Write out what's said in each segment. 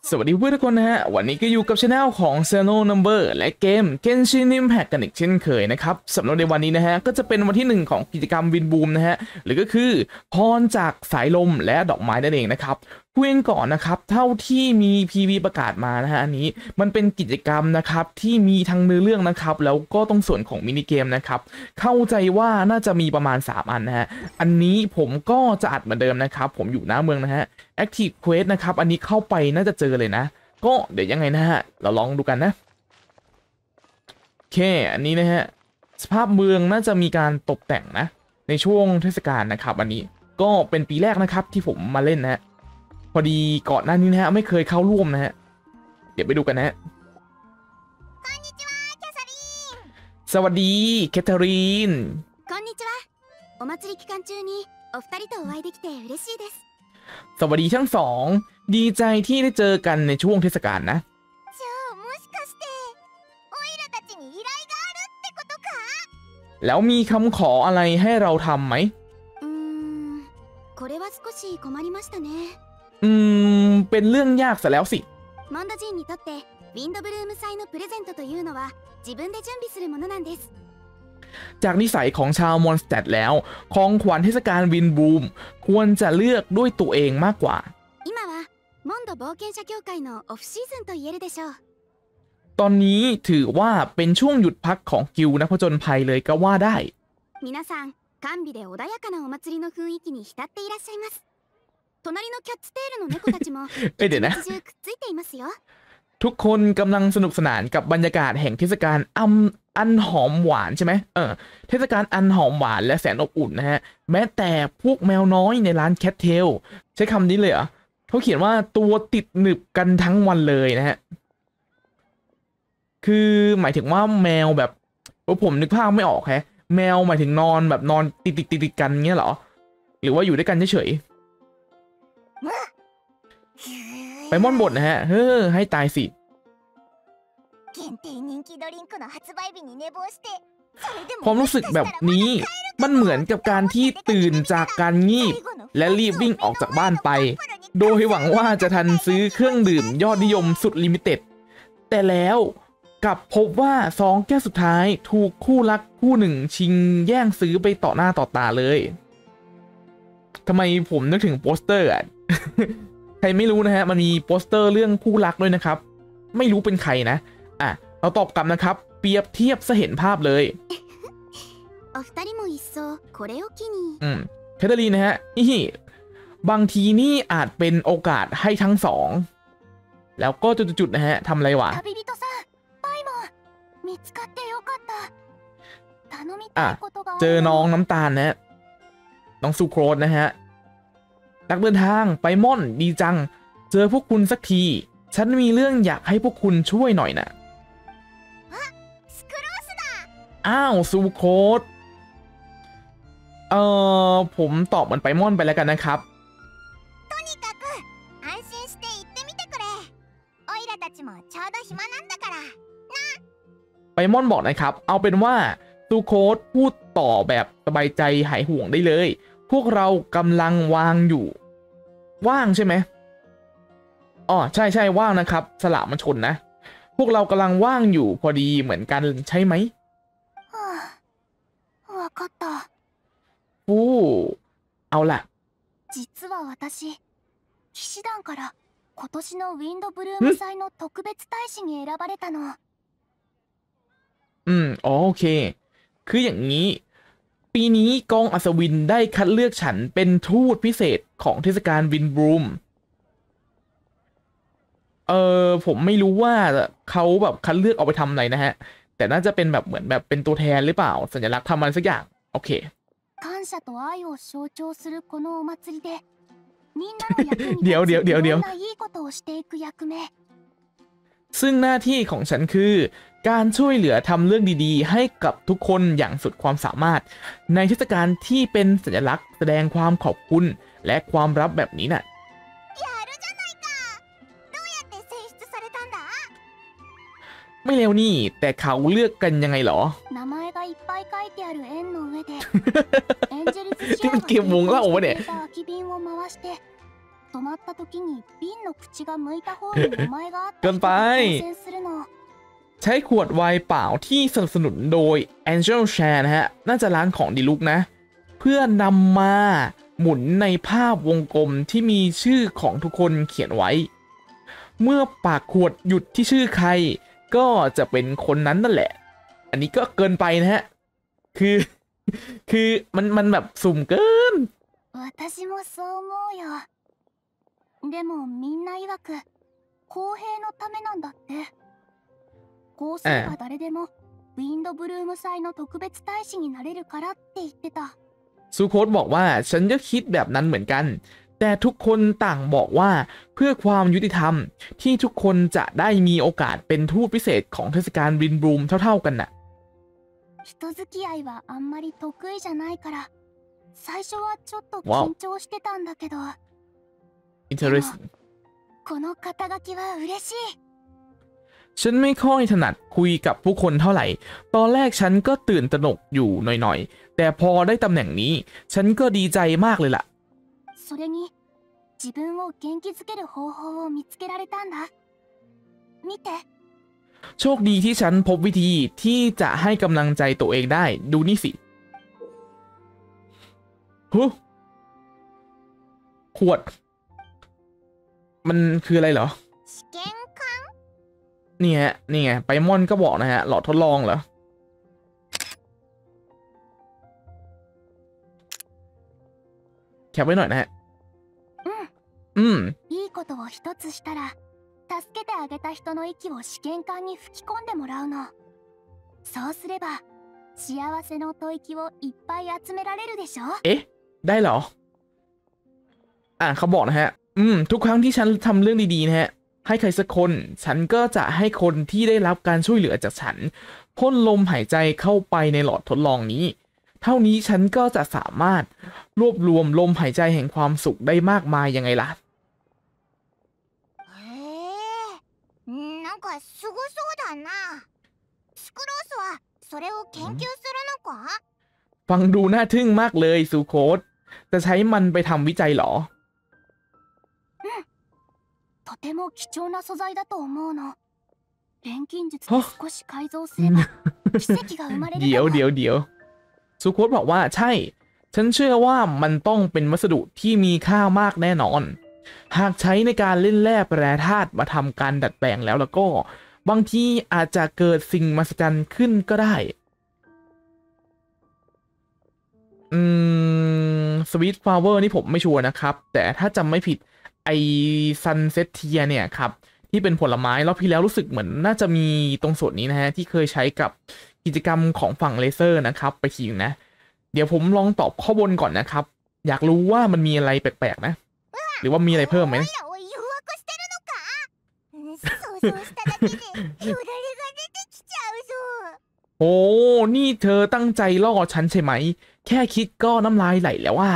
สวัสดีเพื่อนทุกคนนะฮะวันนี้ก็อยู่กับช anel ของ Zero Number และเกม Genshin Impact กันอีกเช่นเคยนะครับสำหรับในวันนี้นะฮะก็จะเป็นวันที่1ของกิจกรรมวินบูมนะฮะหรือก็คือพรจากสายลมและดอกไม้นั่นเองนะครับพูดก่อนนะครับเท่าที่มี PV ประกาศมานะฮะอันนี้มันเป็นกิจกรรมนะครับที่มีทั้งเนื้อเรื่องนะครับแล้วก็ตรงส่วนของมินิเกมนะครับเข้าใจว่าน่าจะมีประมาณ3อันนะฮะอันนี้ผมก็จะอัดเหมือนเดิมนะครับผมอยู่หน้าเมืองนะฮะ Active Quest นะครับอันนี้เข้าไปน่าจะเจอเลยนะก็เดี๋ยวยังไงนะฮะเราลองดูกันนะโอเคอันนี้นะฮะสภาพเมืองน่าจะมีการตกแต่งนะในช่วงเทศกาลนะครับอันนี้ก็เป็นปีแรกนะครับที่ผมมาเล่นนะฮะพอดีก่อนหน้านี้นะฮะไม่เคยเข้าร่วมนะฮะเดี๋ยวไปดูกันนะฮะสวัสดีแคทเธอรีนこんにちはお祭り期間中にお二人とお会いできて嬉しいですสวัสดีทั้งสองดีใจที่ได้เจอกันในช่วงเทศกาลนะじゃあもしかしてオイラたちに依頼があるってことかแล้วมีคำขออะไรให้เราทำไหมこれは少し困りましたねเป็นเรื่องยากซะแล้วสิモンド人にとってウィンドブルーム祭のプレゼントというのは自分で準備するものなんですจากนิสัยของชาวมอนสเตดแล้วของขวัญเทศกาลวินบูมควรจะเลือกด้วยตัวเองมากกว่า今はモンド冒険者協会のオフシーズンと言えるでしょうตอนนี้ถือว่าเป็นช่วงหยุดพักของกิลด์นักผจญภัยเลยก็ว่าได้皆さん甘美で穏やかなお祭りの雰囲気に浸っていらっしゃいます隣のキャッツテールの猫たちも一日中くっついていますよทุกคนกำลังสนุกสนานกับบรรยากาศแห่งเทศกาลอันหอมหวานใช่ไหมเทศกาลอันหอมหวานและแสนอบอุ่นนะฮะแม้แต่พวกแมวน้อยในร้านแคทเทลใช้คำนี้เลยเหรอเขาเขียนว่าตัวติดหนึบกันทั้งวันเลยนะฮะคือหมายถึงว่าแมวแบบผมนึกภาพไม่ออกแฮะแมวหมายถึงนอนแบบนอนติดกันเงี้ยเหรอหรือว่าอยู่ด้วยกันเฉยไปม่อนบทนะฮะให้ตายสิความรู้สึกแบบนี้มันเหมือนกับการที่ตื่นจากการงีบและรีบวิ่งออกจากบ้านไปโดยหวังว่าจะทันซื้อเครื่องดื่มยอดนิยมสุดลิมิเต็ดแต่แล้วกลับพบว่า2แก้วสุดท้ายถูกคู่รักคู่หนึ่งชิงแย่งซื้อไปต่อหน้าต่อตาเลยทำไมผมนึกถึงโปสเตอร์อ่ะ ใครไม่รู้นะฮะมันมีโปสเตอร์เรื่องคู่รักด้วยนะครับไม่รู้เป็นใครนะเราตอบกลับนะครับเปรียบเทียบซะเห็นภาพเลยแคทเธอรีนนะฮะนี่บางทีนี่อาจเป็นโอกาสให้ทั้งสองแล้วก็จุดๆนะฮะทำอะไรวะเจอน้องน้ำตาลนะฮะน้องซูโครสนะฮะนักเดินทางไปม่อนดีจังเจอพวกคุณสักทีฉันมีเรื่องอยากให้พวกคุณช่วยหน่อยนะอ้าวซูโครสผมตอบมันไปม่อนไปแล้วกันนะครับไปม่อนบอกนะครับเอาเป็นว่าซูโครสพูดต่อแบบสบายใจหายห่วงได้เลยพวกเรากำลังวางอยู่ว่างใช่ไหมใช่ว่างนะครับสละมันชนนะพวกเรากำลังว่างอยู่พอดีเหมือนกันใช่ไหมเอาล่ะ実は私騎士団から今年のウィンドブルーム祭の特別大使に選ばれたのโอเคคืออย่างนี้ปีนี้กองอัศวินได้คัดเลือกฉันเป็นทูตพิเศษของเทศกาลวินบรูมผมไม่รู้ว่าเขาแบบคัดเลือกเอาไปทำอะไรนะฮะแต่น่าจะเป็นแบบเหมือนแบบเป็นตัวแทนหรือเปล่าสัญลักษณ์ทำอะไรสักอย่างโอเคเดี๋ยวซึ่งหน้าที่ของฉันคือการช่วยเหลือทำเรื่องดีๆให้กับทุกคนอย่างสุดความสามารถในเทศกาลที่เป็นสัญลักษณ์แสดงความขอบคุณและความรับแบบนี้น่ะไม่เร็วนี่แต่เขาเลือกกันยังไงหรอที่มันเกมวงเล่าวะเนี่ย止まった時に瓶の口が向いた方に名前があった人が当選するの。 ใช้ขวดไวน์เปล่าที่สนับสนุนโดย Angel Share นะฮะน่าจะร้านของดีลุกนะเพื่อนำมาหมุนในภาพวงกลมที่มีชื่อของทุกคนเขียนไว้เมื่อปากขวดหยุดที่ชื่อใครก็จะเป็นคนนั้นนั่นแหละอันนี้ก็เกินไปนะฮะคือมันแบบสุ่มเกิน私もそう思うよ。でもみんな曰く公平のためなんだって。こうすれば誰でもウィンドブルーム祭の特別大使になれるからって言ってた。 ซูโคสบอกว่าฉันก็คิดแบบนั้นเหมือนกันแต่ทุกคนต่างบอกว่าเพื่อความยุติธรรมที่ทุกคนจะได้มีโอกาสเป็นทูตพิเศษของเทศกาลวินบลูมเท่าๆกันน่ะ人付き合いはあんまり得意じゃないから最初はちょっと緊張してたんだけど。 Interesting この肩書きは嬉しい。 ฉันไม่ค่อยถนัดคุยกับผู้คนเท่าไหร่ตอนแรกฉันก็ตื่นตระหนกอยู่หน่อยๆแต่พอได้ตำแหน่งนี้ฉันก็ดีใจมากเลยล่ะそれに自分を元気づける方法を見つけられたんだ。見てโชคดีที่ฉันพบวิธีที่จะให้กำลังใจตัวเองได้ดูนี่สิขวดมันคืออะไรเหรอนี่ฮะนี่ไงไปมอนก็บอกนะฮะหลอดทดลองเหรอแคปไว้หน่อยนะฮะいいことを一つしたら助けてあげた人の息を試験管に吹き込んでもらうの。そうすれば幸せの吐息をいっぱい集められるでしょ。 เอ๊ะได้เหรอเขาบอกนะฮะทุกครั้งที่ฉันทำเรื่องดีๆนะฮะให้ใครสักคนฉันก็จะให้คนที่ได้รับการช่วยเหลือจากฉันพ่นลมหายใจเข้าไปในหลอดทดลองนี้เท่านี้ฉันก็จะสามารถรวบรวมลมหายใจแห่งความสุขได้มากมายยังไงล่ะなんかすごそうだな。スクロースはそれを研究するのか？ ฟังดูน่าทึ่งมากเลยซูโคสจะใช้มันไปทำวิจัยเหรอとても貴重な素材だと思うの。錬金術で少し改造すれば奇跡が生まれる。 เดี๋ยวซูโคสบอกว่าใช่ฉันเชื่อว่ามันต้องเป็นวัสดุที่มีค่ามากแน่นอนหากใช้ในการเล่นแร่แปรธาตุมาทำการดัดแปลงแล้วก็บางทีอาจจะเกิดสิ่งมหัศจรรย์ขึ้นก็ได้สวีทฟลาวเวอร์นี่ผมไม่ชัวร์นะครับแต่ถ้าจำไม่ผิดไอซันเซตเทียเนี่ยครับที่เป็นผลไม้รอบที่แล้วรู้สึกเหมือนน่าจะมีตรงส่วนนี้นะฮะที่เคยใช้กับกิจกรรมของฝั่งเลเซอร์นะครับไปทีนึงนะเดี๋ยวผมลองตอบข้อบนก่อนนะครับอยากรู้ว่ามันมีอะไรแปลกๆนะหรือว่ามีอะไรเพิ่มไหมโอ้นี่เธอตั้งใจล่อฉันใช่ไหมแค่คิดก็น้ำลายไหลแล้วว่า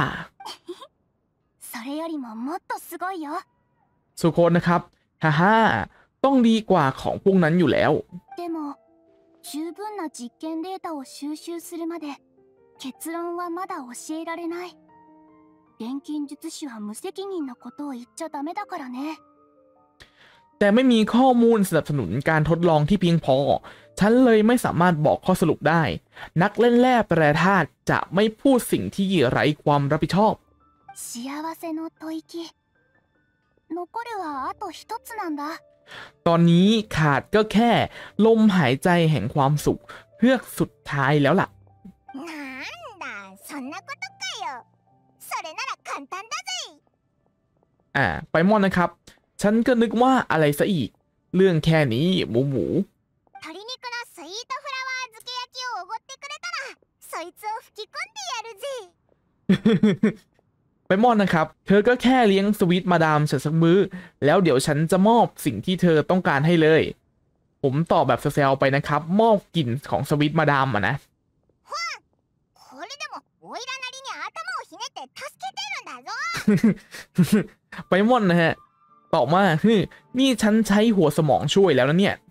สุโคสนะครับฮ่าต้องดีกว่าของพวกนั้นอยู่แล้ว十分な実験データを収集するまで結論はまだ教えられない。錬金術師は無責任なことを言っちゃダメだからね。 แต่ไม่มีข้อมูลสนับสนุนการทดลองที่เพียงพอฉันเลยไม่สามารถบอกข้อสรุปได้นักเล่นแร่แปรธาตุจะไม่พูดสิ่งที่ไร้ความรับผิดชอบ幸せの吐息残るはあと一つなんだตอนนี้ขาดก็แค่ลมหายใจแห่งความสุขเพื่อสุดท้ายแล้วล่ะไปมอนนะครับฉันก็นึกว่าอะไรซะอีกเรื่องแค่นี้หมูไปมอนนะครับเธอก็แค่เลี้ยงสวีทมาดามฉันสักมื้อแล้วเดี๋ยวฉันจะมอบสิ่งที่เธอต้องการให้เลยผมตอบแบบแซวๆไปนะครับมอบกลิ่นของสวีทมาดามนะไปมอนนะฮะตอบมานี่ฉันใช้หัวสมองช่วยแล้วนะเนี่ย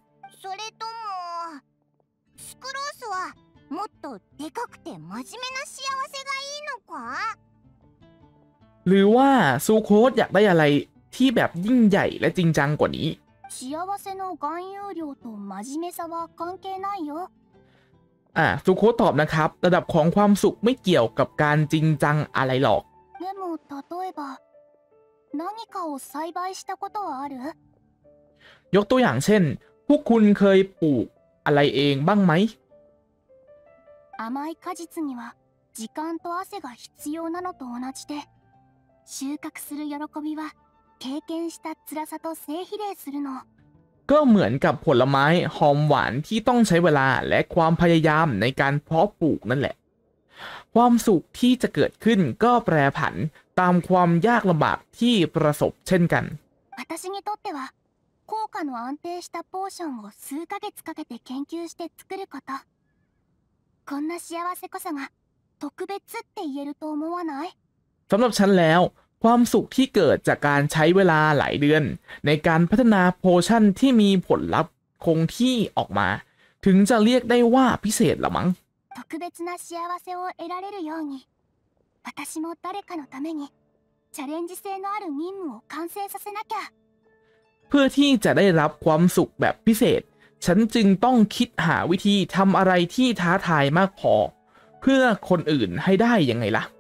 หรือว่าซูโคสอยากได้อะไรที่แบบยิ่งใหญ่และจริงจังกว่านี้幸せの含有量と真面目さは関係ないよ。 ซูโคสตอบนะครับระดับของความสุขไม่เกี่ยวกับการจริงจังอะไรหรอกでも例えば何かを栽培したことはある？ ยกตัวอย่างเช่นพวกคุณเคยปลูกอะไรเองบ้างไหม甘い果実には時間と汗が必要なのと同じで、収穫する喜びは経験した辛さと正比例するの。 ก็เหมือนกับผลไม้หอมหวานที่ต้องใช้เวลาและความพยายามในการเพาะปลูกนั่นแหละความสุขที่จะเกิดขึ้นก็แปรผันตามความยากลำบากที่ประสบเช่นกัน私にとっては効果の安定したポーションを数ヶ月かけて研究して作ること。こんな幸せこそが特別って言えると思わない？ สำหรับฉันแล้วความสุขที่เกิดจากการใช้เวลาหลายเดือนในการพัฒนาโพชั่นที่มีผลลัพธ์คงที่ออกมาถึงจะเรียกได้ว่าพิเศษละมั้ง特別な幸せを得られるように私も誰かのためにチャレンジ性のある任務を完成させなきゃเพื่อที่จะได้รับความสุขแบบพิเศษฉันจึงต้องคิดหาวิธีทำอะไรที่ท้าทายมากพอเพื่อคนอื่นให้ได้ยังไงล่ะ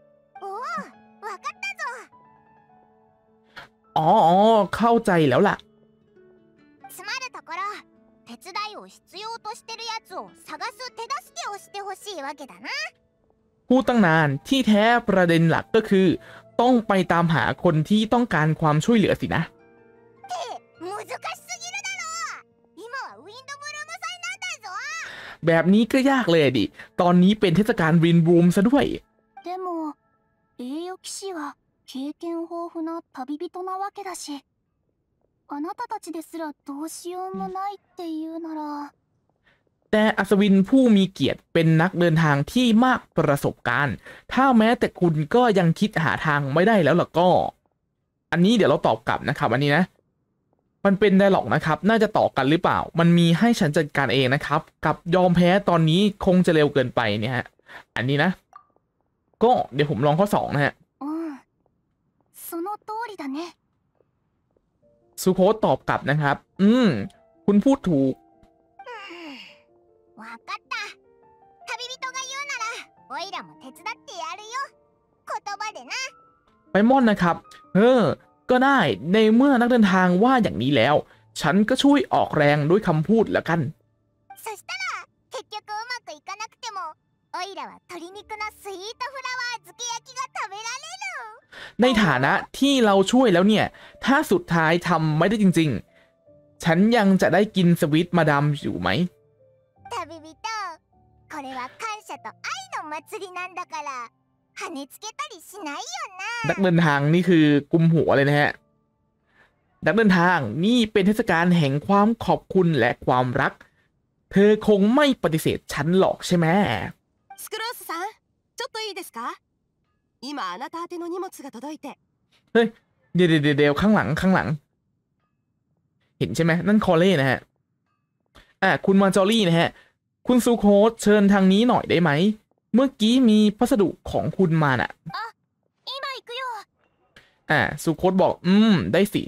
อ๋อเข้าใจแล้วล่ะつまるところ手伝いを必要としてるやつを探す手助けをしてほしいわけだなพูดตั้งนานที่แท้ประเด็นหลักก็คือต้องไปตามหาคนที่ต้องการความช่วยเหลือสินะ難しすぎるだろ今はウィンドブルーム祭なんだぞแบบนี้ก็ยากเลยดิตอนนี้เป็นเทศกาลวินบลูมซะด้วยでも栄誉騎士は経験豊富な旅人なわけだしあなたたちですらどうしようもないっていうならแต่อัศวินผู้มีเกียรติเป็นนักเดินทางที่มากประสบการณ์ถ้าแม้แต่คุณก็ยังคิดหาทางไม่ได้แล้วล่ะก็อันนี้เดี๋ยวเราตอบกลับนะครับอันนี้นะมันเป็นไดร็อกนะครับน่าจะต่อกันหรือเปล่ามันมีให้ฉันจัดการเองนะครับกับยอมแพ้ตอนนี้คงจะเร็วเกินไปเนี่ยฮะอันนี้นะก็เดี๋ยวผมลองข้อ2นะฮะその通りだねซูโคตอบกลับนะครับคุณพูดถูกわかった旅人が言うならおいらも手伝ってやるよ言葉でなไปม่อนนะครับก็ได้ในเมื่อนักเดินทางว่าอย่างนี้แล้วฉันก็ช่วยออกแรงด้วยคำพูดแล้วกันそしたら結局うまくいかなくてもおいらは鶏肉のスイートフラワー漬け焼きが食べられるในฐานะที่เราช่วยแล้วเนี่ยถ้าสุดท้ายทำไม่ได้จริงๆฉันยังจะได้กินสวิตมาดามอยู่ไหม旅人これは感謝と愛の祭りなんだから跳ねつけたりしないよなนักเดินทางนี่คือกุมหัวเลยนะฮะนักเดินทางนี่เป็นเทศกาลแห่งความขอบคุณและความรักเธอคงไม่ปฏิเสธฉันหรอกใช่ไหมスクロースさんちょっといいですか今あなた宛ての荷物が届いてเฮ้ยเดี๋ยวข้างหลังเห็นใช่ไหมนั่นคอเล่นะฮะคุณมาจอรี่นะฮะคุณซูโคสเชิญทางนี้หน่อยได้ไหมเมื่อกี้มีพัสดุของคุณมาน่ะ今行くよซูโคสบอกได้สิ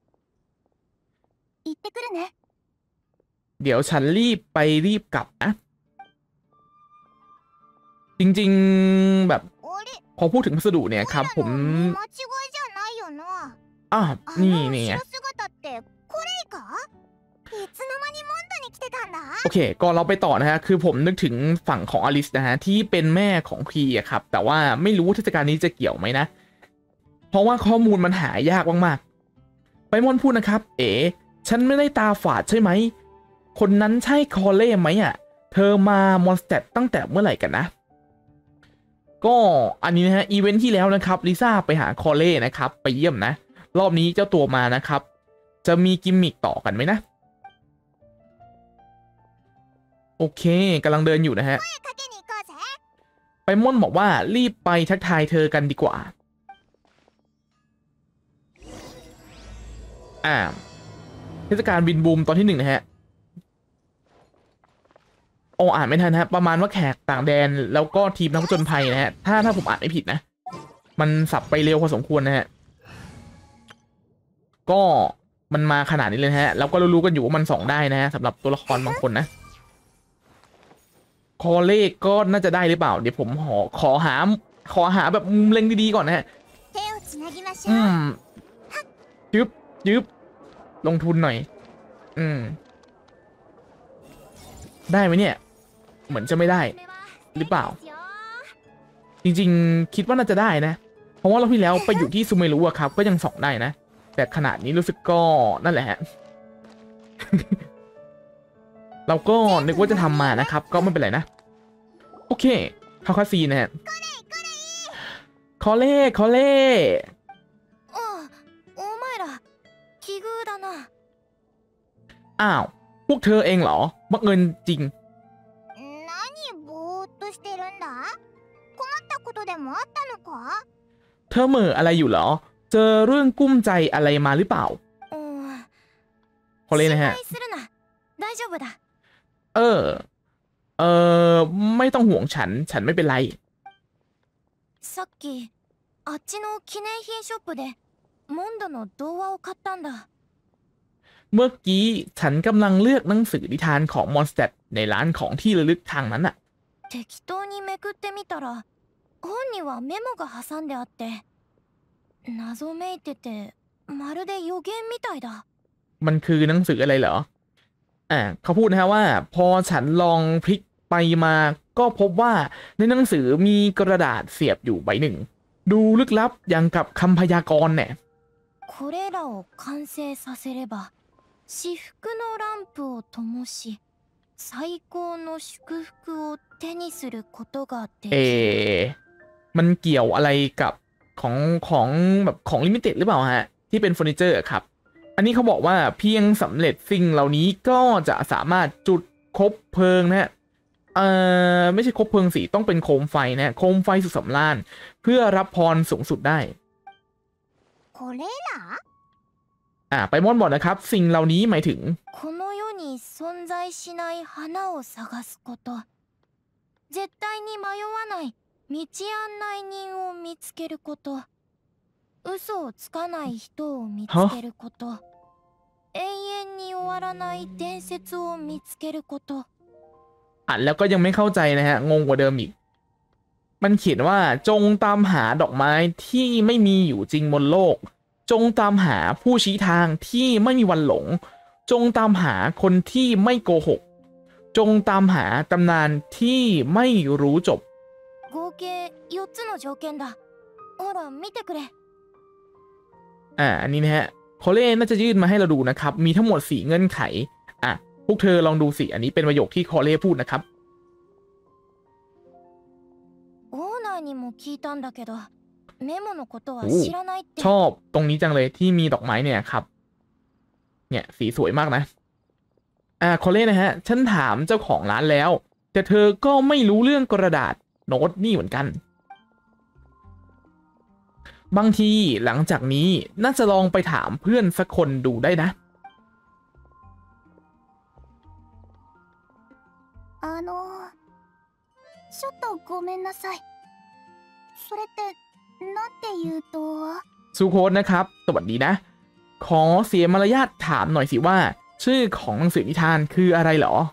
行ってくるねเดี๋ยวฉันรีบกลับนะจริงๆแบบพอพูดถึงพัสดุเนี่ยครับผมนี่โอเคก่อนเราไปต่อนะฮะคือผมนึกถึงฝั่งของอลิสนะฮะที่เป็นแม่ของพีอะครับแต่ว่าไม่รู้เทศกาลนี้จะเกี่ยวไหมนะเพราะว่าข้อมูลมันหายากมากๆไปมอนพูดนะครับฉันไม่ได้ตาฝาดใช่ไหมคนนั้นใช่คอเล่ไหมเธอมามอนสเตดตั้งแต่เมื่อไหร่กันนะก็อันนี้นะฮะอีเวนท์ที่แล้วนะครับลิซ่าไปหาคอเล่นะครับไปเยี่ยมนะรอบนี้เจ้าตัวมานะครับจะมีกิมมิคต่อกันไหมนะโอเคกำลังเดินอยู่นะฮะไปม่อนบอกว่ารีบไปทักทายเธอกันดีกว่าเทศกาลวินบูมตอนที่1นะฮะอ่านไม่ทันฮะประมาณว่าแขกต่างแดนแล้วก็ทีมนักผจญภัยนะฮะถ้าผมอ่านไม่ผิดนะมันสับไปเร็วพอสมควรนะฮะก็มันมาขนาดนี้เลยนะฮะเราก็รู้ๆกันอยู่ว่ามันส่องได้นะฮะสำหรับตัวละครบางคนนะคอเลขก็น่าจะได้หรือเปล่าเดี๋ยวผมขอหาแบบมุมเล็งดีๆก่อนนะฮะยึบลงทุนหน่อยได้ไหมเนี่ยเหมือนจะไม่ได้หรือเปล่าจริงๆคิดว่าน่าจะได้นะเพราะว่าเราที่แล้วไปอยู่ที่ซูเมรุอะครับก็ยังส่องได้นะแต่ขนาดนี้รู้สึกก็นั่นแหละฮะ เราก็นึกว่าจะทำมานะครับก็ไม่เป็นไรนะโอเคเข้าคาซีนะฮะคอเล่อ้าวพวกเธอเองเหรอบังเอิญจริงเธอเหม่ออะไรอยู่เหรอเจอเรื่องกุ้มใจอะไรมาหรือเปล่าคอเล่นะฮะไม่ต้องห่วงฉันไม่เป็นไรさっきあっちの記念品ショップでモンドの童話を買ったんだเมื่อกี้ฉันกำลังเลือกหนังสือนิทานของมอนสเตอร์ในร้านของที่ระลึกทางนั้นอะ適当にめくってみたら本にはメモが挟んであって謎めいててまるで予言みたいだมันคือหนังสืออะไรเหรอเขาพูดนะฮะว่าพอฉันลองพลิกไปมาก็พบว่าในหนังสือมีกระดาษเสียบอยู่ใบหนึ่งดูลึกลับอย่างกับคำพยากรณ์เนี่ยこれらを完成させれば至福のランプを灯し最高の祝福を手にすることができるมันเกี่ยวอะไรกับของแบบของลิมิเต็ดหรือเปล่าฮะที่เป็นเฟอร์นิเจอร์ครับอันนี้เขาบอกว่าเพียงสำเร็จสิ่งเหล่านี้ก็จะสามารถจุดคบเพลิงนะฮะไม่ใช่คบเพลิงสิต้องเป็นโคมไฟนะโคมไฟสุดสำราญเพื่อรับพรสูงสุดได้ไปมอนบอกนะครับสิ่งเหล่านี้หมายถึงこの世に存在しない花を探すこと絶対に迷わない道案内人を見つけること嘘をつかない人を見つけること永遠に終わらない伝説を見つけることแล้วก็ยังไม่เข้าใจนะฮะงงกว่าเดิมอีกมันเขียนว่าจงตามหาดอกไม้ที่ไม่มีอยู่จริงบนโลกจงตามหาผู้ชี้ทางที่ไม่มีวันหลงจงตามหาคนที่ไม่โกหกจงตามหาตำนานที่ไม่รู้จบ合計4つの条件だほら見てくれอันนี้นะฮะโคเล่น่าจะยื่นมาให้เราดูนะครับมีทั้งหมด4เงื่อนไขพวกเธอลองดูสิอันนี้เป็นประโยคที่โคเล่พูดนะครับオーナーにも聞いたんだけどメモのことは知らないってชอบตรงนี้จังเลยที่มีดอกไม้เนี่ยครับเนี่ยสีสวยมากนะโคเล่นะฮะฉันถามเจ้าของร้านแล้วแต่เธอก็ไม่รู้เรื่องกระดาษโน้ตนี่เหมือนกันบางทีหลังจากนี้น่าจะลองไปถามเพื่อนสักคนดูได้นะちょっとごめんなさいそれってなんて言うとซูโคดนะครับสวัสดีนะขอเสียมารยาทถามหน่อยสิว่าชื่อของหนังสือนิทานคืออะไรเหรอ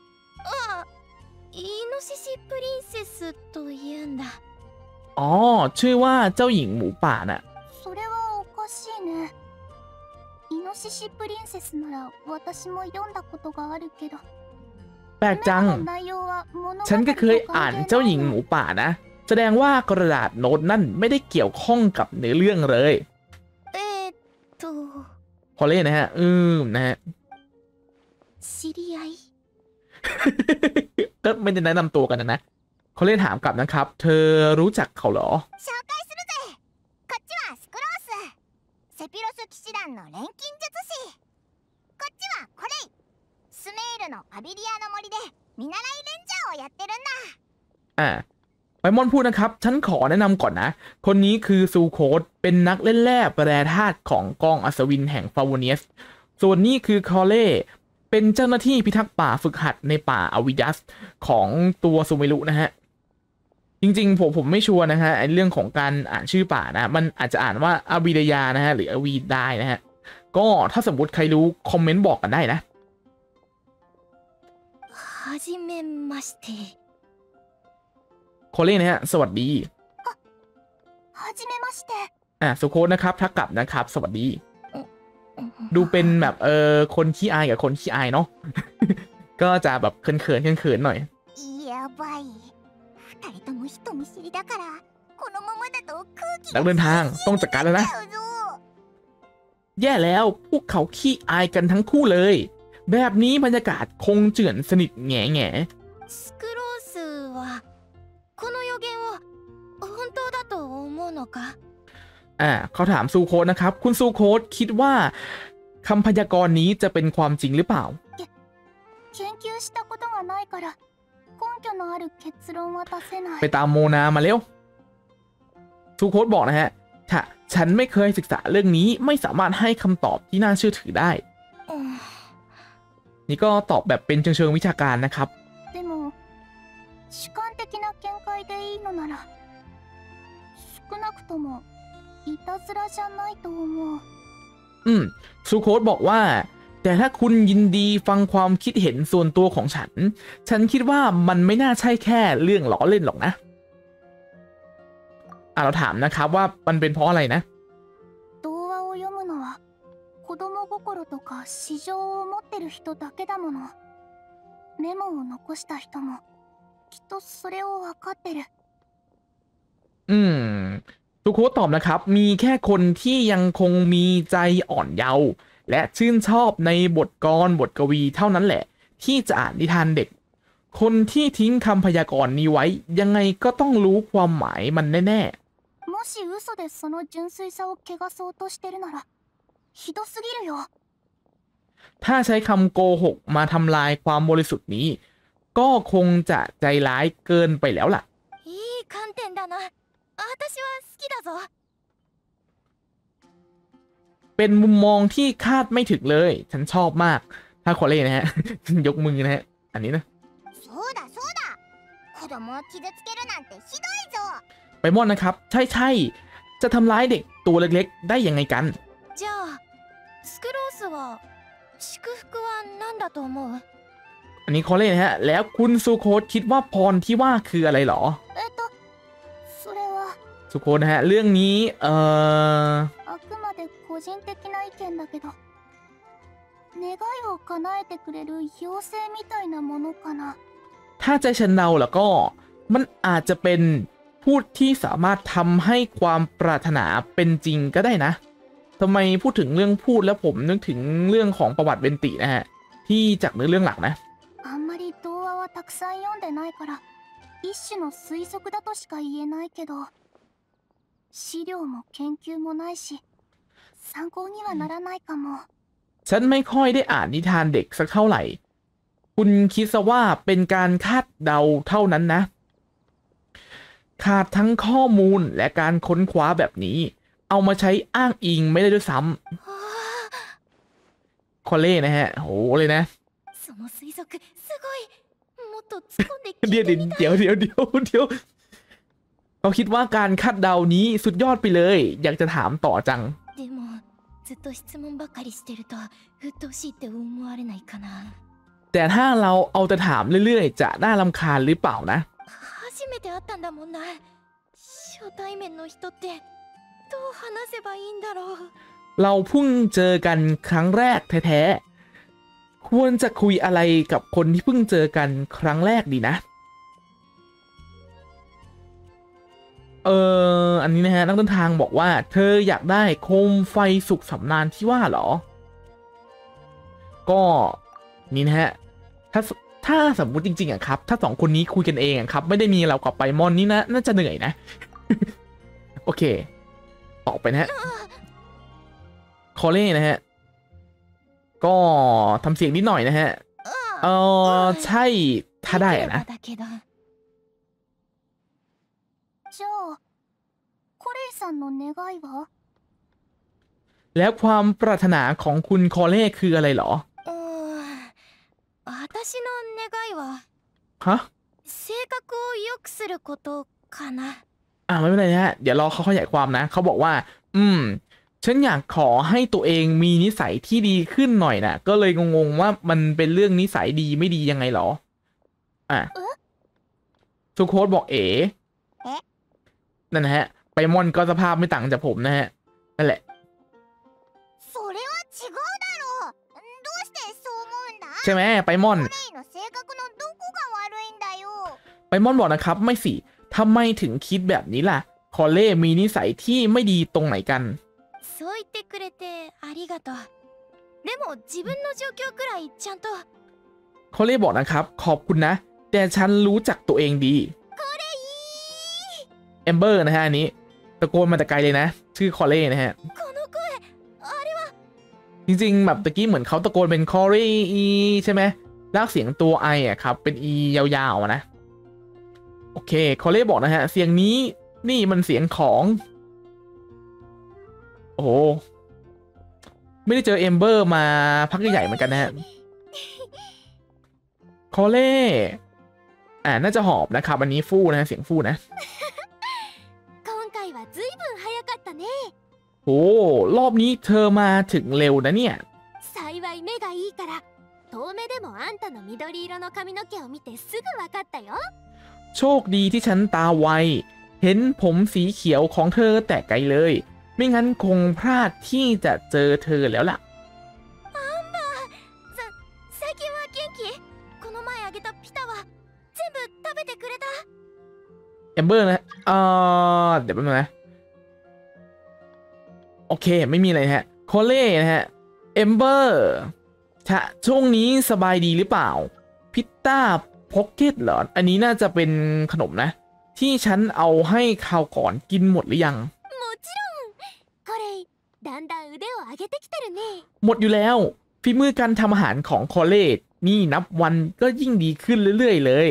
イノシシプリンセスと言うんだชื่อว่าเจ้าหญิงหมูป่าน่ะそれはおかしいねイノシシプリンセスなら私も読んだことがあるけどแปลกจังฉันก็เคยอ่านเจ้าหญิงหมูป่านะแสดงว่ากระดาษโน้ตนั่นไม่ได้เกี่ยวข้องกับเนื้อเรื่องเลยพอเล่นนะฮะนะฮะก็ไม่ได้แนะนำตัวกันนะเขาเล่นถามกลับนะครับเธอรู้จักเขาเหรอセピロス騎士団の錬金術師こっちはこれスメールのパビリアの森で見習いレンジャーをやってるんだไปมอนพูดนะครับฉันขอแนะนำก่อนนะคนนี้คือซูโคดเป็นนักเล่นแร่แปรธาตุของกองอัศวินแห่งฟาวเนียสส่วนนี้คือคอเล่เป็นเจ้าหน้าที่พิทักษ์ป่าฝึกหัดในป่าอวิดัสของตัวซูเมรุนะฮะจริงๆผมไม่ชัวร์นะฮะไอเรื่องของการอ่านชื่อป่านะมันอาจจะอ่านว่าอาวิดยานะฮะหรืออวีได้นะฮะก็ถ้าสมมติใครรู้คอมเมนต์บอกกันได้นะはじめまして。 โคเล่นะฮะสวัสดีはじめまして。 สุโคตนะครับทักกลับนะครับสวัสดีดูเป็นแบบคนขี้อายกับคนขี้อายเนาะ ก็จะแบบเขินหน่อยやばい。二人とも人見知りだから、このままだと空気นักเดินทางต้องจัดการแล้วนะがうぞ。 แย่แล้วพวกเขาขี้อายกันทั้งคู่เลย แบบนี้บรรยากาศคงเจือนสนิทแง่スクロースはこの予言を本当だと思うのか。 เขาถามซูโคตนะครับคุณซูโคตคิดว่าคำพยากรณ์นี้จะเป็นความจริงหรือเปล่า研究したことがないから根拠のある結論は出せない。 ไปตามโมนามาเร็วซูโคตบอกนะฮะถ้าฉันไม่เคยศึกษาเรื่องนี้ไม่สามารถให้คำตอบที่น่าเชื่อถือได้นี่ก็ตอบแบบเป็นเชิงวิชาการนะครับでも主観的な見解でいいのなら少なくともいたずらじゃないと思う。 ซูโคตบอกว่าแต่ถ้าคุณยินดีฟังความคิดเห็นส่วนตัวของฉันคิดว่ามันไม่น่าใช่แค่เรื่องล้อเล่นหรอกนะเราถามนะครับว่ามันเป็นเพราะอะไรนะ童話を読むのは子供心とか市場を持ってる人だけだもの。メモを残した人もきっとそれを分かってる。 ซูโคตตอบนะครับมีแค่คนที่ยังคงมีใจอ่อนเยาว์และชื่นชอบในบทกลบทกวีเท่านั้นแหละที่จะอ่านนิทานเด็กคนที่ทิ้งคำพยากรณ์นี้ไว้ยังไงก็ต้องรู้ความหมายมันแน่ๆもし嘘でその純粋さを汚そうとしてるならひどすぎるよ。 ถ้าใช้คำโกหกมาทำลายความบริสุทธิ์นี้ก็คงจะใจร้ายเกินไปแล้วล่ะいい観点だな。私は好きだぞ。 เป็นมุมมองที่คาดไม่ถึงเลยฉันชอบมากถ้าขอเล่นนะฮะ ยกมือนะฮะอันนี้นะそうだそうだ。子供を傷つけるなんてひどいぞ。 ไปมอนนะครับใช่จะทำร้ายเด็กตัวเล็กๆได้ยังไงกันじゃあスクロースは祝福は何だと思う。 อันนี้ขอเล่นนะฮะแล้วคุณซูโคตคิดว่าพรที่ว่าคืออะไรหรอそれはซูโคตนะฮะเรื่องนี้あくまで個人的な意見だけど願いを叶えてくれる妖精みたいなものかな。 ถ้าใจฉันเดาแล้วก็มันอาจจะเป็นพูดที่สามารถทำให้ความปรารถนาเป็นจริงก็ได้นะทำไมพูดถึงเรื่องพูดแล้วผมนึกถึงเรื่องของประวัติเบนตินะฮะที่จากเรื่องหลักนะあんまり童話はたくさん読んでないから一種の推測だとしか言えないけど資料も研究もないし参考にはならないかも。 ฉันไม่ค่อยได้อ่านนิทานเด็กสักเท่าไหร่คุณคิดซะว่าเป็นการคาดเดาเท่านั้นนะขาดทั้งข้อมูลและการค้นคว้าแบบนี้เอามาใช้อ้างอิงไม่ได้ด้วยซ้ำคอเล่นะฮะโหเลยนะเดี๋ยวเขาคิดว่าการคาดเดานี้สุดยอดไปเลยอยากจะถามต่อจังแต่ถ้าเราเอาแต่ถามเรื่อยๆจะน่ารำคาญหรือเปล่านะ初めて会ったんだもんな。初対面の人ってどう話せばいいんだろう。 เราเพิ่งเจอกันครั้งแรกแท้ๆควรจะคุยอะไรกับคนที่เพิ่งเจอกันครั้งแรกดีนะอันนี้นะฮะนักเดินทางบอกว่าเธออยากได้โคมไฟสุขสำราญที่ว่าเหรอก็นี่นะฮะถ้าสมมุติจริงๆอะครับถ้าสองคนนี้คุยกันเองอะครับไม่ได้มีเรากับไปมอนนี่นะน่าจะเหนื่อยนะ โอเคต่อไปนะฮะคอเล่นะฮะก็ทำเสียงนิดหน่อยนะฮะใช่ถ้าได้อะนะแล้วความปรารถนาของคุณคอเล่คืออะไรเหรอ私の願いはฮะ性格を良くすることかな。 ไม่เป็นไรนะฮะเดี๋ยวรอเขาขยายความนะเขาบอกว่า ฉันอยากขอให้ตัวเองมีนิสัยที่ดีขึ้นหน่อยนะก็เลยงงๆว่ามันเป็นเรื่องนิสัยดีไม่ดียังไงหรอสุโคตบอกนั่นนะฮะไปมอนก็สภาพไม่ต่างจากผมนะฮะนั่นแหละそれは違うだろう。どうしてそう思うんだ。 ใช่ไหมไปมอนレイの性格のどこが悪いんだよ。 ไปมอนบอกนะครับไม่สิทำไมถึงคิดแบบนี้ล่ะคอเล่มีนิสัยที่ไม่ดีตรงไหนกันそう言ってくれてありがとう。でも自分の状況くらいちゃんと。 คอเล่บอกนะครับขอบคุณนะแต่ฉันรู้จักตัวเองดีเอมเบอร์นะฮะอันนี้ตะโกนมาแต่ไกลเลยนะชื่อคอเล่นะฮะจริงๆแบบตะกี้เหมือนเขาตะโกนเป็นคอเล่อีใช่ไหมลากเสียงตัวไอครับเป็นอียาวๆนะโอเคคอเล่บอกนะฮะเสียงนี้นี่มันเสียงของโอ้โหไม่ได้เจอเอมเบอร์มาพักใหญ่ๆเหมือนกันนะฮะคอเล่น่าจะหอบนะครับอันนี้ฟู่นะเสียงฟู่นะ今回はずいぶん早かったね。 โอ้รอบนี้เธอมาถึงเร็วนะเนี่ย幸い目がいいから遠目でもあんたの緑色の髪の毛を見てすぐ分かったよ。 โชคดีที่ฉันตาไวเห็นผมสีเขียวของเธอแต่ไกลเลยไม่งั้นคงพลาดที่จะเจอเธอแล้วล่ะアンバー最近は元気？この前あげたピタは全部食べてくれた？ เอมเบอร์นะเดี๋ยวแป๊บนึงนะโอเคไม่มีอะไรฮะโคเล่นะฮะเอมเบอร์ช่วงนี้สบายดีหรือเปล่าพิตต้าพ็อกเก็ตเหรออันนี้น่าจะเป็นขนมนะที่ฉันเอาให้คราวก่อนกินหมดหรือยังもちろんこれだんだん腕を上げてきてるねหมดอยู่แล้วฝีมือการทำอาหารของคอเล่นี่นับวันก็ยิ่งดีขึ้นเรื่อยๆเลย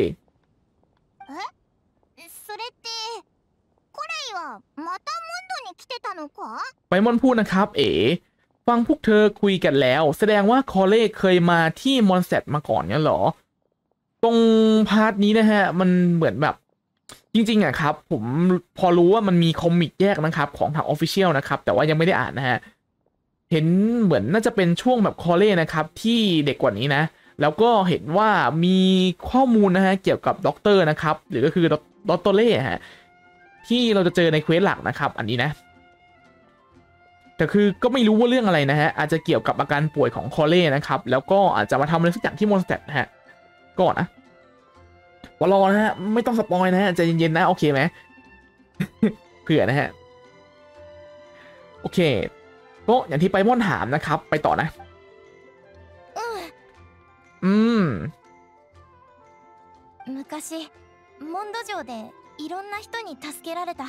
それってコレイはまたモンドに来てたのかไปมอนพูดนะครับฟังพวกเธอคุยกันแล้วแสดงว่าคอเล่เคยมาที่มอนสเตดมาก่อนเนี่ยหรอตรงพาร์ทนี้นะฮะมันเหมือนแบบจริงๆครับผมพอรู้ว่ามันมีคอมิกแยกนะครับของทาง Official นะครับแต่ว่ายังไม่ได้อ่านนะฮะเห็นเหมือนน่าจะเป็นช่วงแบบคอเล่นะครับที่เด็กกว่านี้นะแล้วก็เห็นว่ามีข้อมูลนะฮะเกี่ยวกับด็อกเตอร์นะครับหรือก็คือด็อกเตอร์เล่ฮะที่เราจะเจอในเควสหลักนะครับอันนี้นะแต่คือก็ไม่รู้ว่าเรื่องอะไรนะฮะอาจจะเกี่ยวกับอาการป่วยของคอเล่นะครับแล้วก็อาจจะมาทำอะไรสักอย่างที่มอนสเตดนะฮะก่อนนะว่ารอนะฮะไม่ต้องสปอยนะฮะใจเย็นๆนะโอเคไหม เผื่อนะฮะโอเคก็อย่างที่ไปม่อนถามนะครับไปต่อนะ昔モンド城でいろんな人に助けられた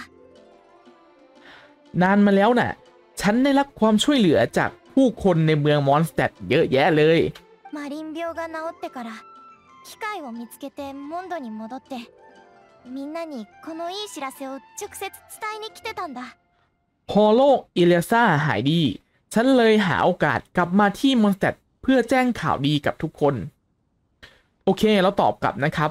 นานมาแล้วน่ะฉันได้รับความช่วยเหลือจากผู้คนในเมืองมอนสเตดเยอะแยะเลยマリン病が治ってから機械を見つけてモンドに戻ってみんなにこのいい知らせを直接伝えに来てたんだพอโรคอิเลซ่าหายดีฉันเลยหาโอกาสกลับมาที่มอนสเตดเพื่อแจ้งข่าวดีกับทุกคนโอเคเราตอบกลับนะครับ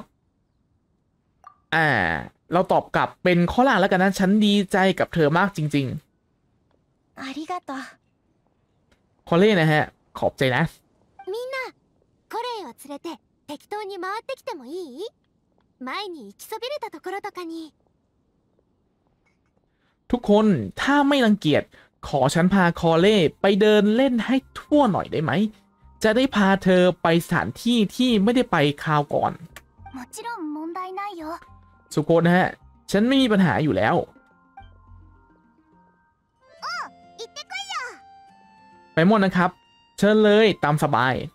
เราตอบกลับเป็นข้อล่างแล้วกันนะฉันดีใจกับเธอมากจริงๆありがとうคอเล่นะฮะขอบใจนะみんなコレイを連れて適当に回ってきてもいい？前に行きそびれたところとかにทุกคนถ้าไม่รังเกียจขอฉันพาคอเล่ไปเดินเล่นให้ทั่วหน่อยได้ไหมจะได้พาเธอไปสถานที่ที่ไม่ได้ไปคราวก่อนもちろん問題ないよสุโกะนะฮะฉันไม่มีปัญหาอยู่แล้วไปหมดนะครับเชิญเลยตามสบาย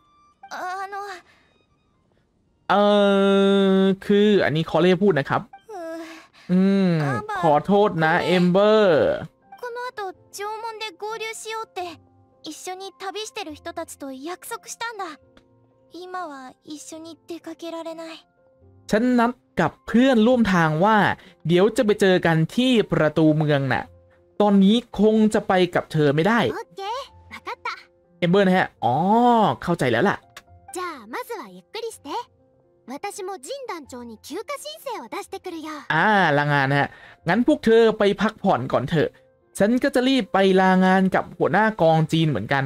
คืออันนี้คอเล่พูดนะครับขอโทษนะเอมเบอร์この後縄文で合流しようって一緒に旅してる人たちと約束したんだ今は一緒に出かけられないฉันนัดกับเพื่อนร่วมทางว่าเดี๋ยวจะไปเจอกันที่ประตูเมืองน่ะตอนนี้คงจะไปกับเธอไม่ได้เอมเบอร์นะฮะเข้าใจแล้วล่ะじゃあまずはゆっくりして私もジン団長に休暇申請を出してくるよ。 ลางานนะฮะงั้นพวกเธอไปพักผ่อนก่อนเถอะฉันก็จะรีบไปลางานกับหัวหน้ากองจีนเหมือนกัน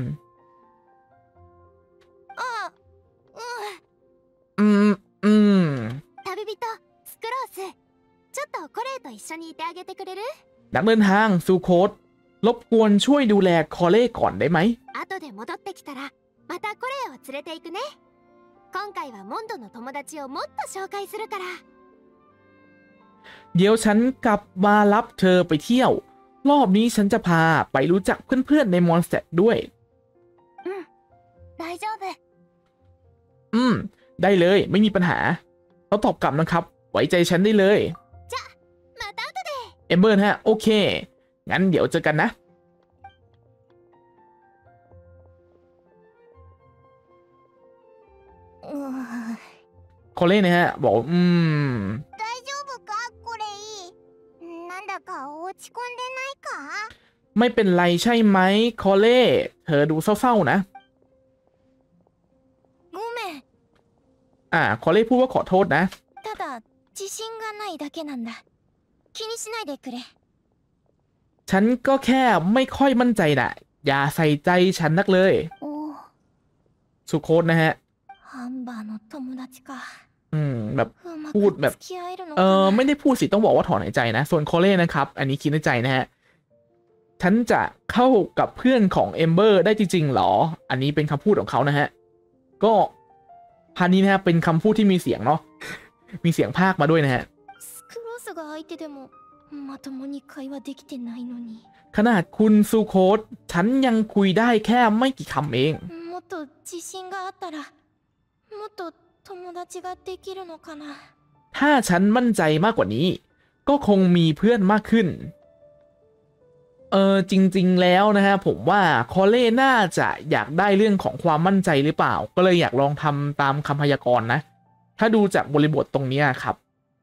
旅人スクロース、ちょっとコレイと一緒にいてあげてくれる？ นักเดินทางซูโคสรบกวนช่วยดูแลคอเล่ก่อนได้ไหม後で戻ってきたらまたコレイを連れて行くね。今回はモンドの友達をもっと紹介するから。 เดี๋ยวฉันกลับมารับเธอไปเที่ยวรอบนี้ฉันจะพาไปรู้จักเพื่อนๆในมอนสเตอร์ด้วย大丈夫。 ได้เลยไม่มีปัญหาเขาตอบกลับนะครับไว้ใจฉันได้เลยじゃまた後でเอมเบอร์ฮะโอเคงั้นเดี๋ยวเจอกันนะคอเล่นะฮะบอก大丈夫かコレイ？なんだか落ち込んでないか？ ไม่เป็นไรใช่ไหมคอเล่เธอดูเศร้าๆนะごめん。 คอเล่พูดว่าขอโทษนะただ自信がないだけなんだ。気にしないでくれ。 ฉันก็แค่ไม่ค่อยมั่นใจน่ะอย่าใส่ใจฉันนักเลยสุโคสนะฮะハンバーの友達か。 แบบพูดแบบไม่ได้พูดสิต้องบอกว่าถอนหายใจนะส่วนคอเล่นะครับอันนี้คิดในใจนะฮะฉันจะเข้ากับเพื่อนของเอมเบอร์ได้จริงๆหรออันนี้เป็นคำพูดของเขานะฮะก็พันนี้นะฮะเป็นคำพูดที่มีเสียงเนาะมีเสียงภาคมาด้วยนะฮะขนาดคุณซูโคสฉันยังคุยได้แค่ไม่กี่คำเองถ้าฉันมั่นใจมากกว่านี้ก็คงมีเพื่อนมากขึ้นจริงๆแล้วนะฮะผมว่าคอเล่น่าจะอยากได้เรื่องของความมั่นใจหรือเปล่าก็เลยอยากลองทำตามคำพยากรณ์นะถ้าดูจากบริบทตรงนี้ครับ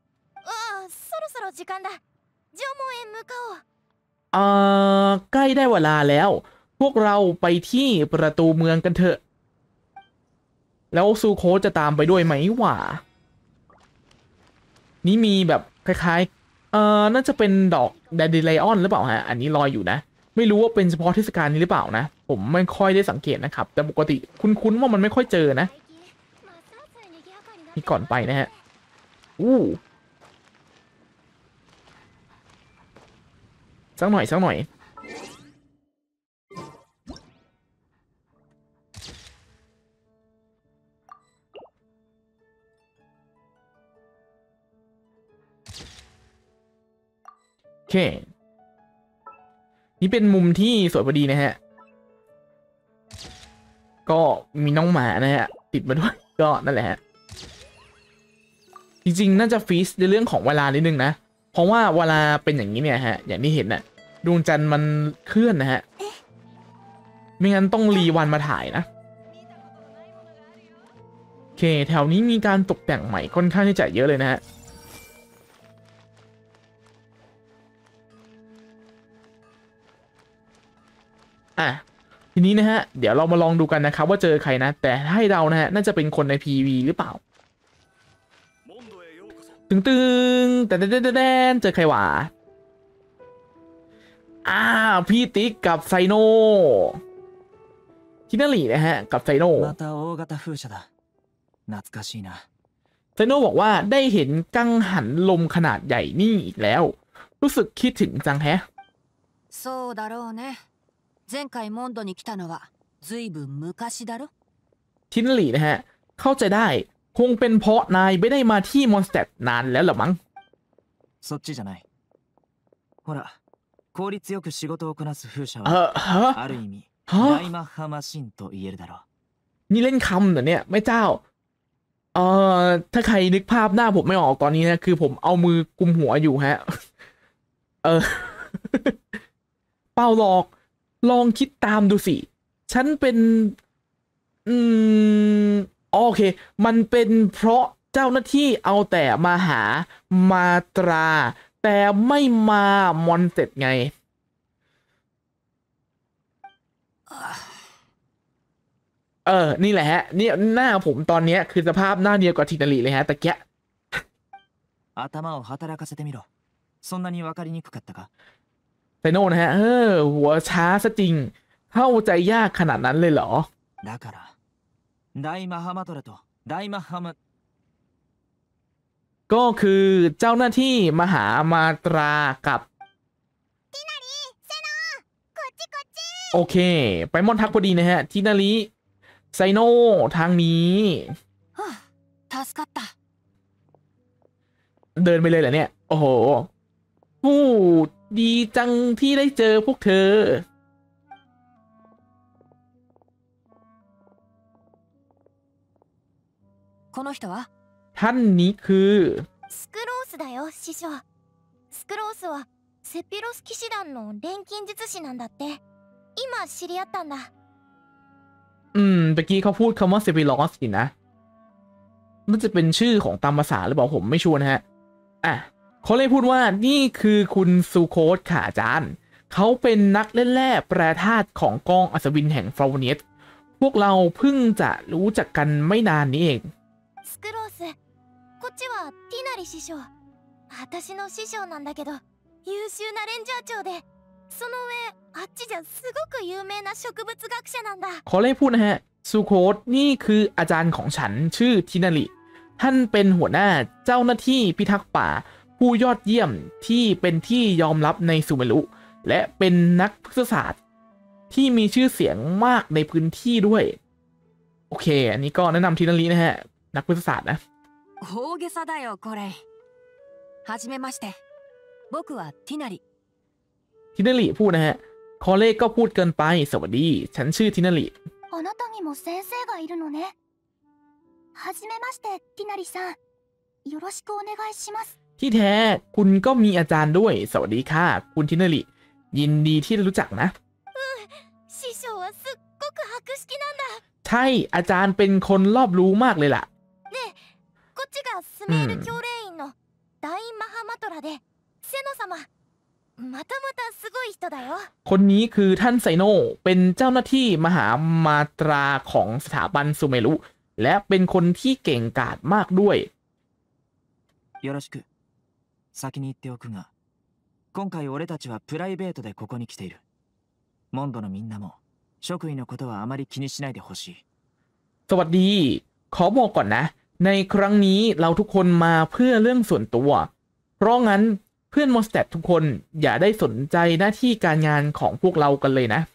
ใกล้ได้เวลาแล้วพวกเราไปที่ประตูเมืองกันเถอะแล้วซูโคจะตามไปด้วยไหมวะนี่มีแบบคล้ายๆน่าจะเป็นดอกแดนเดไลออนหรือเปล่าฮะอันนี้ลอยอยู่นะไม่รู้ว่าเป็นเฉพาะเทศกาลนี้หรือเปล่านะผมไม่ค่อยได้สังเกตนะครับแต่ปกติคุ้นๆว่ามันไม่ค่อยเจอนะนี่ก่อนไปนะฮะสักหน่อยโอเคนี่เป็นมุมที่สวยพอดีนะฮะก็มีน้องหมานะฮะติดมาด้วยก็นั่นแหละฮะจริงๆน่าจะฟีสในเรื่องของเวลานิดนึงนะเพราะว่าเวลาเป็นอย่างนี้เนี่ยฮะอย่างที่เห็นน่ะดวงจันทร์มันเคลื่อนนะฮะไม่งั้นต้องรีวันมาถ่ายนะโอเคแถวนี้มีการตกแต่งใหม่ค่อนข้างที่จะเยอะเลยนะฮะทีนี้นะฮะเดี๋ยวเรามาลองดูกันนะครับว่าเจอใครนะแต่ให้เดานะฮะน่าจะเป็นคนใน PV หรือเปล่าตึงแต่เจอใครวะพี่ติ๊กกับไซโนคินารินะฮะกับไซโนไซโนบอกว่าได้เห็นกังหันลมขนาดใหญ่นี่อีกแล้วรู้สึกคิดถึงจังแฮะそうだろうね前回モンドに来たのはずいぶん昔だろคินารินะฮะเข้าใจได้คงเป็นเพราะนายไม่ได้มาที่มอนสเตอร์นานแล้วหรอมั้งそっちじゃないほら効率よく仕事をこなす風車はある意味大マッハマシンと言えるだろうนี่เล่นคำเหรอเนี่ยไม่เจ้าถ้าใครนึกภาพหน้าผมไม่ออกตอนนี้นะคือผมเอามือกุมหัวอยู่ฮะเปล่าหรอกลองคิดตามดูสิฉันเป็นโอเคมันเป็นเพราะเจ้าหน้าที่เอาแต่มาหามาตราแต่ไม่มามอนเสร็จไงนี่แหละฮะนี่หน้าผมตอนเนี้ยคือสภาพหน้าเดียวกับทินาริเลยฮะตะเกีย頭を働かせてみろ。そんなに分かりにくかったか。 ไซโน่นะฮะหัวช้าซะจริงเข้าใจยากขนาดนั้นเลยเหรอだから大マハマトラと大マハマก็คือเจ้าหน้าที่มหามาตรากับโอเคไปมอนทักพอดีนะฮะทินาริไซโน่ทางนี้助かった。 เดินไปเลยเหรอเนี่ยโอ้โหผู้ดีจังที่ได้เจอพวกเธอこの人はท่านนี้คือスクロースだよ師匠。スクロースはセピロス騎士団の錬金術師なんだって。今知り合ったんだ。 เมื่อกี้เขาพูดคำว่าเซปิลอสสินะน่าจะเป็นชื่อของตามภาษาหรือเปล่าผมไม่ชัวร์นะฮะเขาเลยพูดว่านี่คือคุณซูโคสค่ะอาจารย์เขาเป็นนักเล่นแร่แปรธาตุของกองอัศวินแห่งฟลาวเนียสพวกเราเพิ่งจะรู้จักกันไม่นานนี้เองスクロースこっちはティナリ師匠。私の師匠なんだけど優秀なレンジャー長でその上あっちじゃすごく有名な植物学者なんだ。 ขอเลยพูดนะฮะซูโคสนี่คืออาจารย์ของฉันชื่อทินาริท่านเป็นหัวหน้าเจ้าหน้าที่พิทักษ์ป่าผู้ยอดเยี่ยมที่เป็นที่ยอมรับในซูเมรุและเป็นนักพฤกษศาสตร์ที่มีชื่อเสียงมากในพื้นที่ด้วยโอเคอันนี้ก็แนะนำทินารินะฮะนักพฤกษศาสตร์นะ大げさだよこれ。はじめまして僕はティナリ。 ทินาริพูดนะฮะคอเล่ก็พูดเกินไปสวัสดีฉันชื่อทินาริあなたにも先生がいるのね。はじめましてティナリさん。よろしくお願いします。 ที่แท้คุณก็มีอาจารย์ด้วยสวัสดีค่ะคุณทินาริยินดีที่ได้รู้จักนะ師匠はすっごく博識なんだ。 ใช่อาจารย์เป็นคนรอบรู้มากเลยล่ะねえこっちがスメール教令員の大マハマトラでセノ様。またまたすごい人だよ。 คนนี้คือท่านไซโนเป็นเจ้าหน้าที่มหามาตราของสถาบันซูเมรุและเป็นคนที่เก่งกาจมากด้วยよろしく先に言っておくが今回俺たちはプライベートでここに来ているモンドのみんなも職位のことはあまり気にしないでほしいสวัสดีขอบอกก่อนนะในครั้งนี้เราทุกคนมาเพื่อเรื่องส่วนตัวเพราะงั้นเพื่อนมอนสเตททุกคนอย่าได้สนใจหน้าที่การงานของพวกเรากันเลยนะ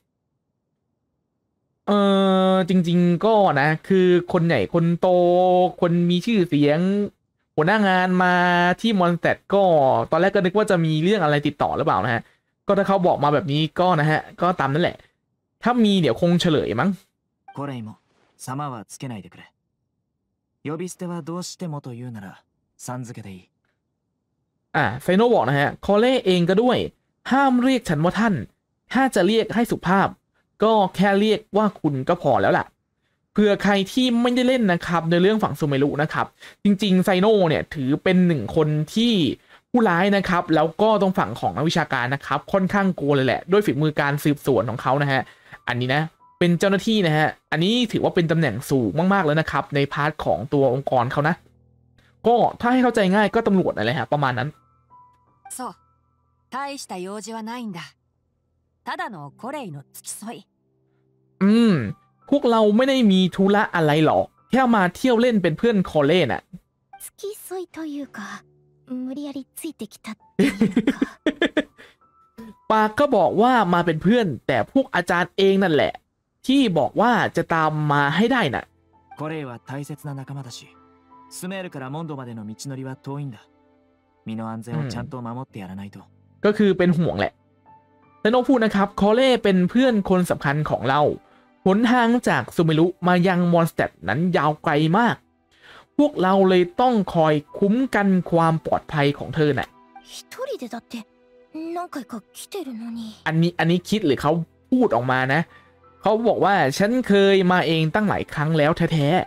จริงๆก็นะคือคนใหญ่คนโตคนมีชื่อเสียงหัวหน้างานมาที่มอนสเตทก็ตอนแรกก็นึกว่าจะมีเรื่องอะไรติดต่อหรือเปล่านะฮะก็ถ้าเขาบอกมาแบบนี้ก็นะฮะก็ตามนั่นแหละถ้ามีเดี๋ยวคงเฉลยมั้งこれも様はつけないでくれ呼び捨てはどうしてもというならさん付けでいいไซโนบอกนะฮะคอเล่เองก็ด้วยห้ามเรียกฉันว่าท่านถ้าจะเรียกให้สุภาพก็แค่เรียกว่าคุณก็พอแล้วล่ะเผื่อใครที่ไม่ได้เล่นนะครับในเรื่องฝั่งซูเมรุนะครับจริงๆไซโนเนี่ยถือเป็นหนึ่งคนที่ผู้ร้ายนะครับแล้วก็ตรงฝั่งของนักวิชาการนะครับค่อนข้างโกงเลยแหละด้วยฝีมือการสืบสวนของเขานะฮะอันนี้นะเป็นเจ้าหน้าที่นะฮะอันนี้ถือว่าเป็นตำแหน่งสูงมากๆแล้วนะครับในพาร์ทของตัวองค์กรเขานะก็ถ้าให้เข้าใจง่ายก็ตำรวจอะไรฮะประมาณนั้นそう大した用事はないんだただのコレイの付き添いพวกเราไม่ได้มีธุระอะไรหรอกแค่มาเที่ยวเล่นเป็นเพื่อนคอเล่น่ะ付き添いというか無理やりついてきたっていうかปากก็บอกว่ามาเป็นเพื่อนแต่พวกอาจารย์เองนั่นแหละที่บอกว่าจะตามมาให้ได้น่ะコレイは大切な仲間だしスメールからモンドまでの道のりは遠いんだ身の安全をちゃんと守ってやらないとก็คือเป็นห่วงแหละแต่โนพูดนะครับคอเล่เป็นเพื่อนคนสำคัญของเราหนทางจากซูเมรุมายังมอนสเตทนั้นยาวไกลมากพวกเราเลยต้องคอยคุ้มกันความปลอดภัยของเธอน่ะ一人でだって何回か来てるのにอันนี้คิดหรือเขาพูดออกมานะเขาบอกว่าฉันเคยมาเองตั้งหลายครั้งแล้วแท้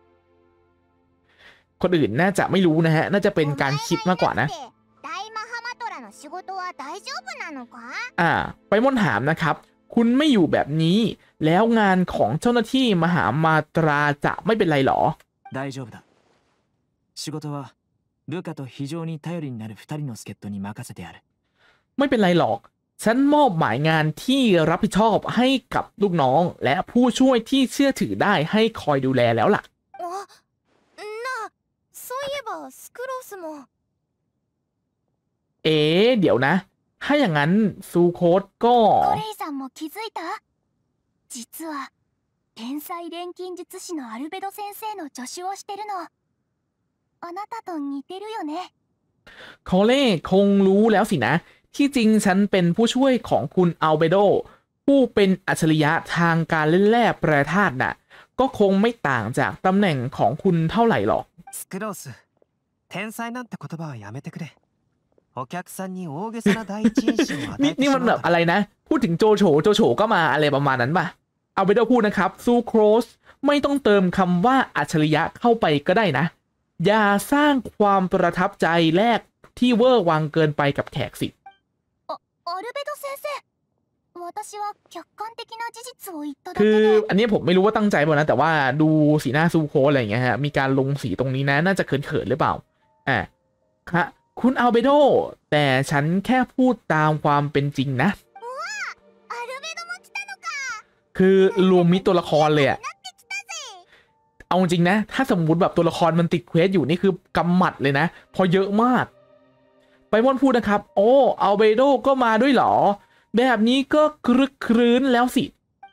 ๆคนอื่นน่าจะไม่รู้นะฮะน่าจะเป็นการคิดมากกว่านะไปม่อนถามนะครับคุณไม่อยู่แบบนี้แล้วงานของเจ้าหน้าที่มหามาตราจะไม่เป็นไรหรอ大丈夫だ仕事はルカと非常に頼りになる2人の助っ人に任せてあるไม่เป็นไรหรอกฉันมอบหมายงานที่รับผิดชอบให้กับลูกน้องและผู้ช่วยที่เชื่อถือได้ให้คอยดูแลแล้วล่ะあ、なあ、そういえばスクロースも。 เดี๋ยวนะ ถ้าอย่างนั้นซูโคสก็コレイさんも気づいた？実は天才錬金術師のアルベド先生の助手をしてるの。あなたと似てるよね。 คอเล่คงรู้แล้วสินะ ที่จริงฉันเป็นผู้ช่วยของคุณอัลเบโดผู้เป็นอัจฉริยะทางการเล่นแร่แปรธาตุน่ะก็คงไม่ต่างจากตำแหน่งของคุณเท่าไหร่หรอกスクロース天才なんて言葉はやめてくれお客さんに大げさな第一印象を与えてนี่しまมันうแบบอะไรนะ พูดถึงโจโฉก็มาอะไรประมาณนั้นป่ะอัลเบโดพูดนะครับซูโครสไม่ต้องเติมคำว่าอัจฉริยะเข้าไปก็ได้นะอย่าสร้างความประทับใจแรกที่เวอร์วังเกินไปกับแขกสิアルベド先生、私は客観的な事実を言っただけคือで。 อันนี้ผมไม่รู้ว่าตั้งใจป่ะนะแต่ว่าดูสีหน้าซูโคอะไรอย่างเงี้ยฮะมีการลงสีตรงนี้นะน่าจะเขินหรือเปล่าค่ะคุณอัลเบโดแต่ฉันแค่พูดตามความเป็นจริงนะアルベドも来たのか。 คือรวมมิตรตัวละครเลยอะเอาจริงนะถ้าสมมุติแบบตัวละครมันติดเควสอยู่นี่คือกำหมัดเลยนะพอเยอะมากไปมอนพูดนะครับโอ้อัลเบโดก็มาด้วยเหรอแบบนี้ก็ครึกครื้นแล้วสิ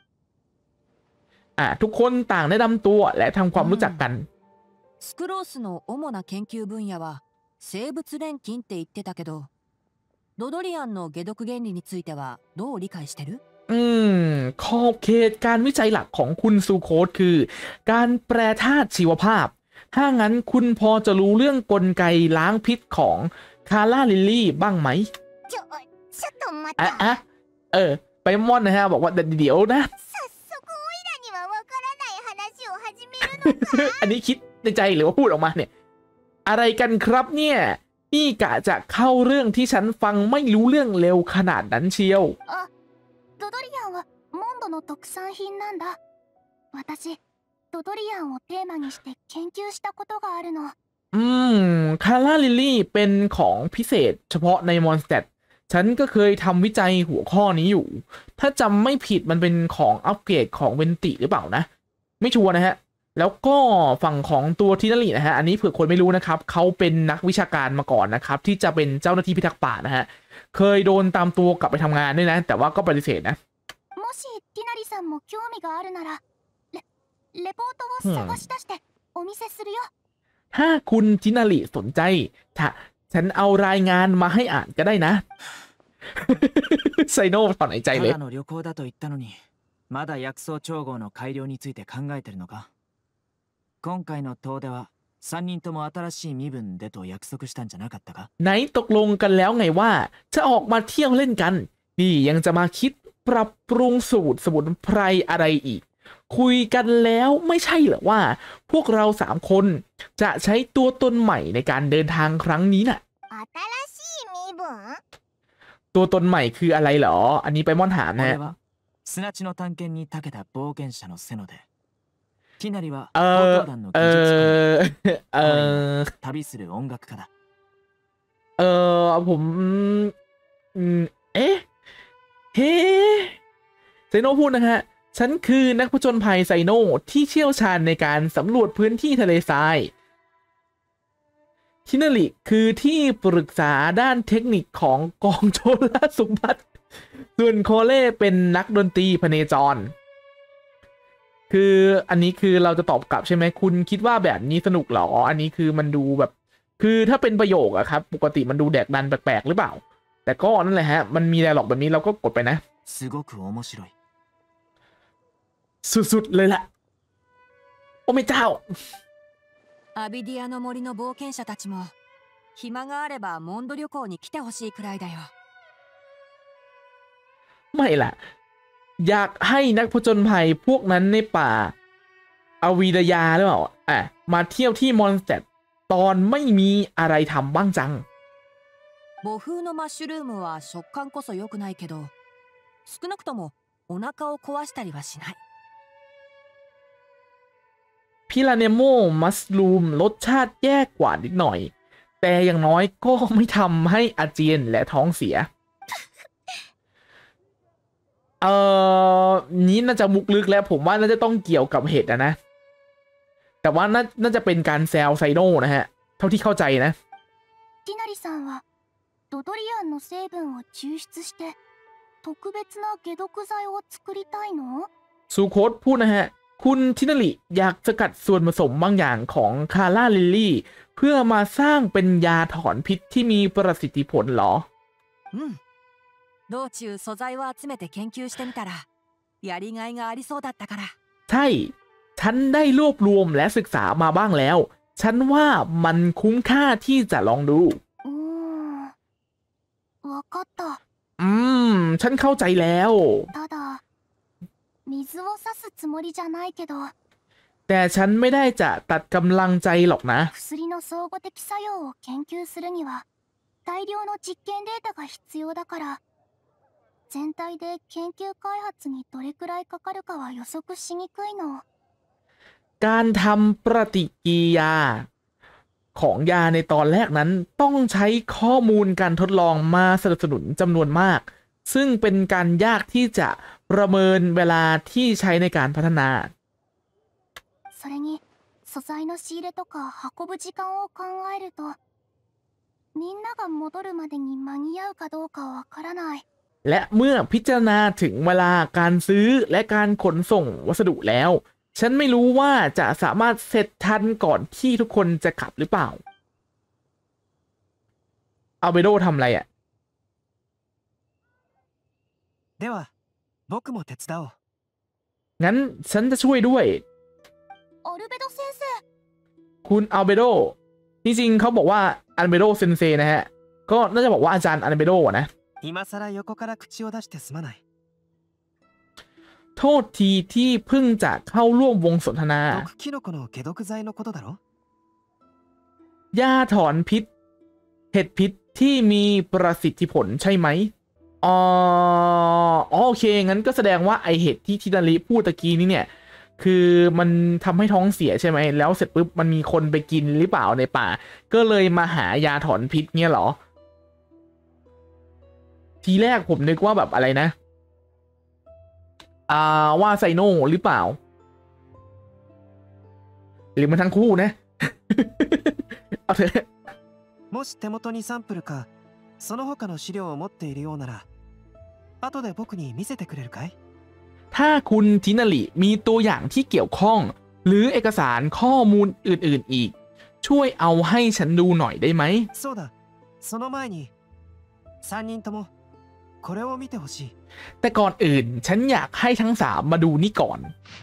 ทุกคนต่างได้นำตัวและทำความรู้จักกันスクロースの主な研究分野は生物錬金って言ってたけどロドリアンの解毒原理についてはどう理解してる？ ขอบเขตการวิจัยหลักของคุณซูโคสคือการแปรธาตุชีวภาพถ้างั้นคุณพอจะรู้เรื่องกลไกล้างพิษของคาร่าลิลลี่บ้างไหมちょっと待った。 ไปมอนนะฮะบอกว่าเดี๋ยวนะ早速オイラにはわからない話を始めるのか。 อันนี้คิดในใจหรือว่าพูดออกมาเนี่ยอะไรกันครับเนี่ยนี่กะจะเข้าเรื่องที่ฉันฟังไม่รู้เรื่องเร็วขนาดนั้นเชียวロドリアンはモンドの特産品なんだ。私ロドリアンをテーマにして研究したことがあるの。 คาร่าลิลลี่เป็นของพิเศษเฉพาะในมอนสเตดฉันก็เคยทำวิจัยหัวข้อนี้อยู่ถ้าจำไม่ผิดมันเป็นของอัปเกรดของเวนติหรือเปล่านะไม่ชัวร์นะฮะแล้วก็ฝั่งของตัวทินารินะฮะอันนี้เผื่อคนไม่รู้นะครับเขาเป็นนักวิชาการมาก่อนนะครับที่จะเป็นเจ้าหน้าที่พิทักษ์ป่านะฮะเคยโดนตามตัวกลับไปทำงานด้วยนะแต่ว่าก็ปฏิเสธนะもしティナリさんも興味があるならレポートを探し出してお見せするよถ้าคุณทินาริสนใจฉันเอารายงานมาให้อ่านก็ได้นะไซโน่ถอนหายใจเลยただの旅行だと言ったのにまだ薬草調合の改良について考えてるのか今回の遠出は3人とも新しい身分でと約束したんじゃなかったかไหนตกลงกันแล้วไงว่าจะออกมาเที่ยวเล่นกันนี่ยังจะมาคิดปรับปรุงสูตรสมุนไพรอะไรอีกคุยกันแล้วไม่ใช่เหรอว่าพวกเรา3คนจะใช้ตัวตนใหม่ในการเดินทางครั้งนี้น่ะ新しい身分ตัวตนใหม่คืออะไรเหรออันนี้ไปม่อนถามนะ俺は砂地の探検に長けた冒険者のセノでティナリは強盗団の技術家旅する音楽家だผมเฮ้ไซโน่พูดนะฮะฉันคือนักผจญภัยไซโน่ที่เชี่ยวชาญในการสำรวจพื้นที่ทะเลทรายทินาริคือที่ปรึกษาด้านเทคนิคของกองโจรสมบัติส่วนโคเล่เป็นนักดนตรีพเนจรคืออันนี้คือเราจะตอบกลับใช่ไหมคุณคิดว่าแบบนี้สนุกหรออันนี้คือมันดูแบบคือถ้าเป็นประโยคอะครับปกติมันดูแดกดันแปลกๆหรือเปล่าแต่ก็นั่นแหละฮะมันมีไดอะล็อกแบบนี้เราก็กดไปนะすごく面白いสุดๆเลยล่ะโอ้ไม่เจ้าアビディアの森の冒険者たちも暇があればモンド旅行に来てほしいくらいだよไม่ล่ะอยากให้นักผจญภัยพวกนั้นในป่าอวีดยาหรือเปล่ามาเที่ยวที่มอนสเตดตอนไม่มีอะไรทำบ้างจัง母風のマッシュルームは食感こそ良くないけど少なくともお腹を壊したりはしない。 พิราเนโมมัสลูมรสชาติแย่กว่านิดหน่อยแต่อย่างน้อยก็ไม่ทำให้อาเจียนและท้องเสียนี้น่าจะมุกลึกแล้วผมว่าน่าจะต้องเกี่ยวกับเห็ดนะแต่ว่าน่าจะเป็นการแซวไซโน่นะฮะเท่าที่เข้าใจนะティナリさんはドドリアンの成分を抽出して特別な解毒剤を作りたいのซูโคสพูดนะฮะคุณทินาริอยากสกัดส่วนผสมบางอย่างของคาร่าลิลลี่เพื่อมาสร้างเป็นยาถอนพิษที่มีประสิทธิผลเหรอ道中素材を集めて研究してみたらやりがいがありそうだったからใช่ฉันได้รวบรวมและศึกษามาบ้างแล้วฉันว่ามันคุ้มค่าที่จะลองดูわかったฉันเข้าใจแล้วただ水を差すつもりじゃないけどแต่ฉันไม่ได้จะตัดกำลังใจหรอกนะ薬の相互的作用を研究するには大量の実験データが必要だから全体で研究開発にどれくらいかかるかは予測しにくいのการทำปฏิกิริยาของยาในตอนแรกนั้นต้องใช้ข้อมูลการทดลองมาสนับสนุนจำนวนมากซึ่งเป็นการยากที่จะประเมินเวลาที่ใช้ในการพัฒนาそれに素材の仕入れとか運ぶ時間を考えるとみんなが戻るまでに間に合うかどうかわからないและเมื่อพิจารณาถึงเวลาการซื้อและการขนส่งวัสดุแล้วฉันไม่รู้ว่าจะสามารถเสร็จทันก่อนที่ทุกคนจะกลับหรือเปล่าอัลเบโดทำอะไรอ่ะでは僕も手伝おうงั้นฉันจะช่วยด้วยアルベド先生คุณอัลเบโดจริงๆเขาบอกว่าอัลเบโดเซนเซนะฮะก็น่าจะบอกว่าอาจารย์อัลเบโดนะ今さら横から口を出してすまないโทษทีที่เพิ่งจะเข้าร่วมวงสนทนา毒キノコの解毒剤のことだろยาถอนพิษเห็ดพิษที่มีประสิทธิผลใช่ไหมโอเคงั้นก็แสดงว่าไอเห็ดที่ทินาริพูดตะกี้นี้เนี่ยคือมันทำให้ท้องเสียใช่ไหมแล้วเสร็จปุ๊บมันมีคนไปกินหรือเปล่าในป่าก็เลยมาหายาถอนพิษเนี่ยเหรอทีแรกผมนึกว่าแบบอะไรนะว่าไซโน่หรือเปล่าหรือมันทั้งคู่นะ เอาเถอะもし手元にサンプルかその他の資料を持っているようなら後で僕に見せてくれるかいถ้าคุณทินาริมีตัวอย่างที่เกี่ยวข้องหรือเอกสารข้อมูลอื่นๆอีกช่วยเอาให้ฉันดูหน่อยได้ไหมそうだその前に3人ともこれを見てほしいแต่ก่อนอื่นฉันอยากให้ทั้งสามมาดูนี่ก่อน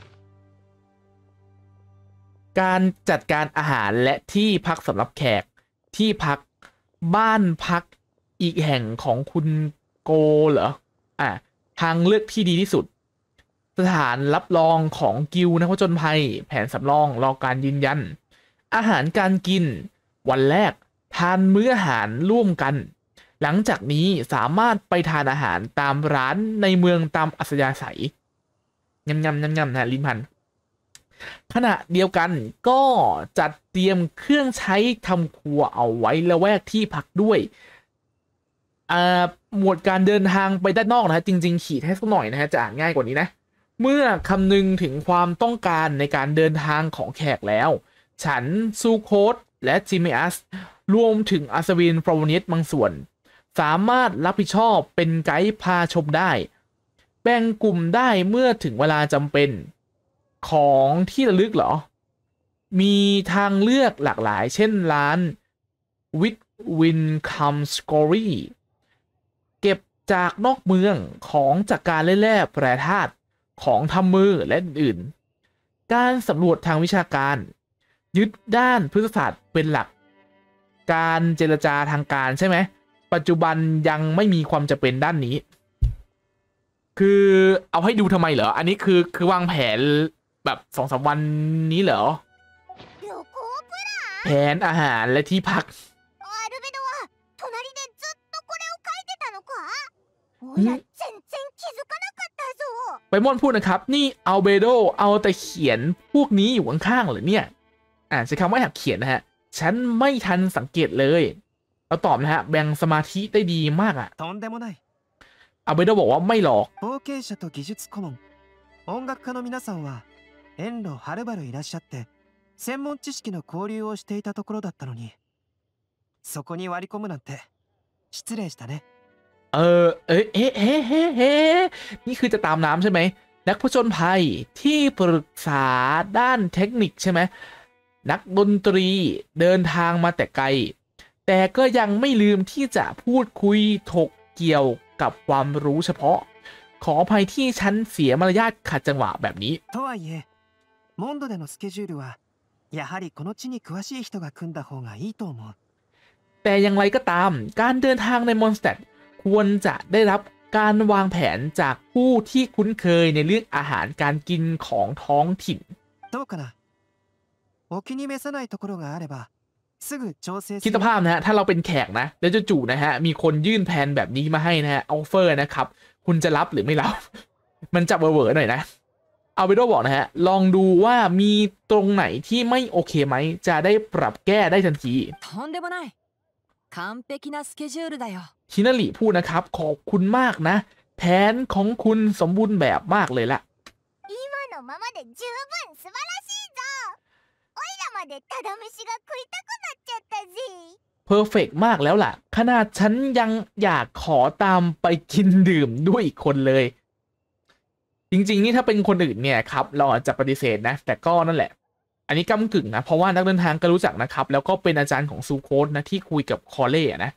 การจัดการอาหารและที่พักสำหรับแขกที่พักบ้านพักอีกแห่งของคุณโกเหรอทางเลือกที่ดีที่สุดสถานรับรองของกิลด์นักผจญภัยแผนสำรองรอการยืนยันอาหารการกินวันแรกทานมื้ออาหารร่วมกันหลังจากนี้สามารถไปทานอาหารตามร้านในเมืองตามอัธยาศัยยำนะลิ้นพันขณะเดียวกันก็จัดเตรียมเครื่องใช้ทำครัวเอาไว้ละแวกที่พักด้วยหมวดการเดินทางไปด้านนอกนะฮะจริงๆขีดให้สักหน่อยนะฮะจะอ่านง่ายกว่านี้นะเมื่อคำนึงถึงความต้องการในการเดินทางของแขกแล้วฉันซูโคสและจิเมอัสรวมถึงอัศวินฟราวนิสบางส่วนสามารถรับผิดชอบเป็นไกด์พาชมได้แบ่งกลุ่มได้เมื่อถึงเวลาจำเป็นของที่ระลึกเหรอมีทางเลือกหลากหลายเช่นร้าน With Win Come Scory เก็บจากนอกเมืองของจากการแร่แปรธาตุของทำมือและอื่นๆการสำรวจทางวิชาการยึดด้านพฤกษศาสตร์เป็นหลักการเจรจาทางการใช่ไหมปัจจุบันยังไม่มีความจำเป็นด้านนี้คือเอาให้ดูทำไมเหรออันนี้คือวางแผนแบบ 2-3 วันนี้เหรอแผนอาหารและที่พักアルベドは隣でずっとこれを書いてたのかおや全然気づかなかったぞを。 ไบมอนพูดนะครับนี่อัลเบโดเอาแต่เขียนพวกนี้อยู่ข้างๆเหรอเนี่ยใช้คำว่าหักเขียนนะฮะฉันไม่ทันสังเกตเลยเราตอบนะฮะแบ่งสมาธิได้ดีมากอ่ะとんでもない。 อัลเบโดบอกว่าไม่หรอก冒険者と技術顧問、音楽家の皆さんは遠路はるばるいらっしゃって専門知識の交流をしていたところだったのに、そこに割り込むなんて失礼したね。 นี่คือจะตามน้ำใช่ไหมนักผจญภัยที่ปรึกษาด้านเทคนิคใช่ไหมนักดนตรีเดินทางมาแต่ไกลแต่ก็ยังไม่ลืมที่จะพูดคุยถกเกี่ยวกับความรู้เฉพาะขออภัยที่ฉันเสียมารยาทขัดจังหวะแบบนี้とはいえモンドでのスケジュールはやはりこの地に詳しい人が組んだ方がいいと思う。 แต่อย่างไรก็ตามการเดินทางในมอนสเตดควรจะได้รับการวางแผนจากผู้ที่คุ้นเคยในเรื่องอาหารการกินของท้องถิ่นどうかな。お気に召さないところがあればすぐ調整すคิดるสภาพนะฮะถ้าเราเป็นแขกนะแล้วจู่ๆนะฮะมีคนยื่นแผนแบบนี้มาให้นะฮะออฟเฟอร์นะครับคุณจะรับหรือไม่รับ มันจะเวอร์ๆหน่อยนะเอาไปด้วยบอกนะฮะลองดูว่ามีตรงไหนที่ไม่โอเคไหมจะได้ปรับแก้ได้ทันทีとんでもない完璧なスケジュールだよฮินาริพูดนะครับขอบคุณมากนะแผนของคุณสมบูรณ์แบบมากเลยล่ะ今のままで十分素晴らしいぞ。おいらまでただ飯が食いたくなっちゃったぜ。 เพอร์เฟกมากแล้วล่ะขนาดฉันยังอยากขอตามไปกินดื่มด้วยอีกคนเลยจริงๆนี่ถ้าเป็นคนอื่นเนี่ยครับเราอาจจะปฏิเสธนะแต่ก็นั่นแหละอันนี้ก้ำกึ่งนะเพราะว่านักเดินทางก็รู้จักนะครับแล้วก็เป็นอาจารย์ของซูโคสนะที่คุยกับคอเล่นะ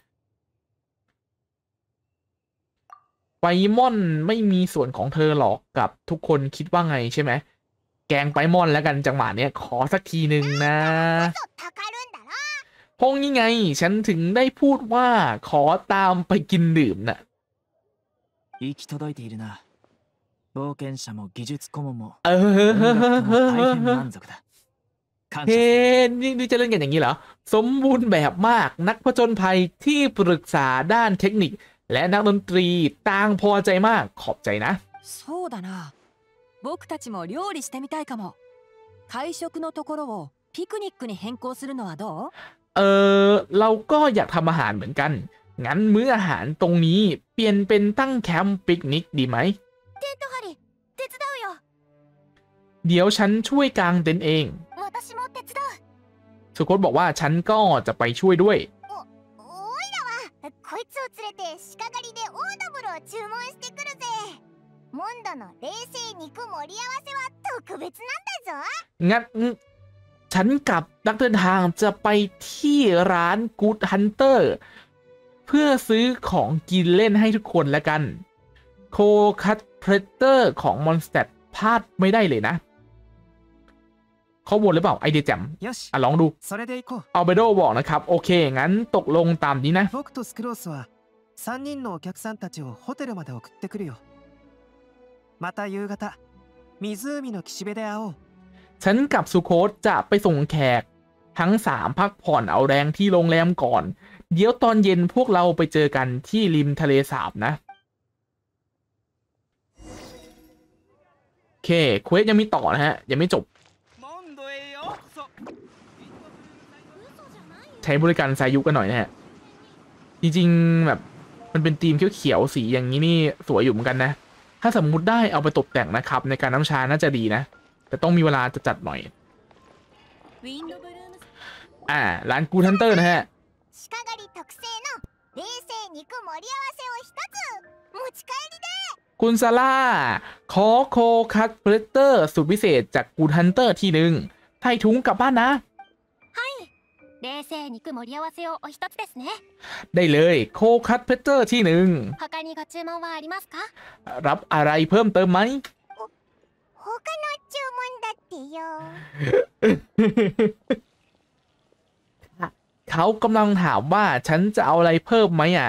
ไปมอนไม่มีส่วนของเธอหรอกกับทุกคนคิดว่าไงใช่ไหมแกงไปมอนแล้วกันจังหวะเนี้ยขอสักทีหนึ่งนะたかるんだろ。 พงยังไงฉันถึงได้พูดว่าขอตามไปกินดื่มนะ行き届いているな。冒険者も技術顧問もเอ音楽家も大変อ満足だ。感謝เฮ้する。 นี่จะเล่นกันอย่างนี้เหรอสมบูรณ์แบบมากนักผจญภัยที่ปรึกษาด้านเทคนิคและนักดนตรีต่างพอใจมากขอบใจนะそうだな僕たちも料理してみたいかも会食のところをピクニックに変更するのはどうเราก็อยากทำอาหารเหมือนกันงั้นมื้ออาหารตรงนี้เปลี่ยนเป็นตั้งแคมป์ปิกนิกดีไหมテント張り手伝うよ。 เดี๋ยวฉันช่วยกางเต็นท์เอง私も手伝う。 สุโคตบอกว่าฉันก็จะไปช่วยด้วยおいらはこいつを連れて鹿狩りでオードブルを注文してくるぜ。モンドの冷製肉盛り合わせは特別なんだぞ。 งั้นฉันกับนักเดินทางจะไปที่ร้าน Good Hunter เพื่อซื้อของกินเล่นให้ทุกคนแล้วกันโคคัตเพรเตอร์ของมอนสเตดพลาดไม่ได้เลยนะเขาวนหรือเปล่าไอเดียแจ่มよしลองดูそれで行こう。 อัลเบโดบอกนะครับโอเคงั้นตกลงตามนี้นะ僕とスクロースは3人のお客さんたちをホテルまで送ってくるよ。また夕方湖の岸辺で会おう。 ฉันกับสุโคสจะไปส่งแขกทั้ง3พักผ่อนเอาแรงที่โรงแรมก่อนเดี๋ยวตอนเย็นพวกเราไปเจอกันที่ริมทะเลสาบนะโอเคเควสยังมีต่อนะฮะยังไม่จบใช้บริการสายุกันหน่อยนะฮะจริงๆแบบมันเป็นธีมเขียวๆสีอย่างนี้นี่สวยอยู่เหมือนกันนะถ้าสมมุติได้เอาไปตกแต่งนะครับในการน้ำชาน่าจะดีนะแต่ต้องมีเวลาจะจัดหน่อยร้านกูทันเตอร์นะฮะ鹿狩り特製の冷製肉盛り合わせを一つ持ち帰りで。 คุณซาร่าขอโคคัตเพรเตอร์สุดพิเศษจากกูทันเตอร์ที่หนึ่งใส่ถุงกลับบ้านนะ冷製肉盛り合わせをお一つですね。 ได้เลยโคคัตเพรเตอร์ที่หนึ่ง他にご注文はありますか？ รับอะไรเพิ่มเติมไหม他の注文だってよ。 เขากำลังถามว่าฉันจะเอาอะไรเพิ่มไหมอ่ะ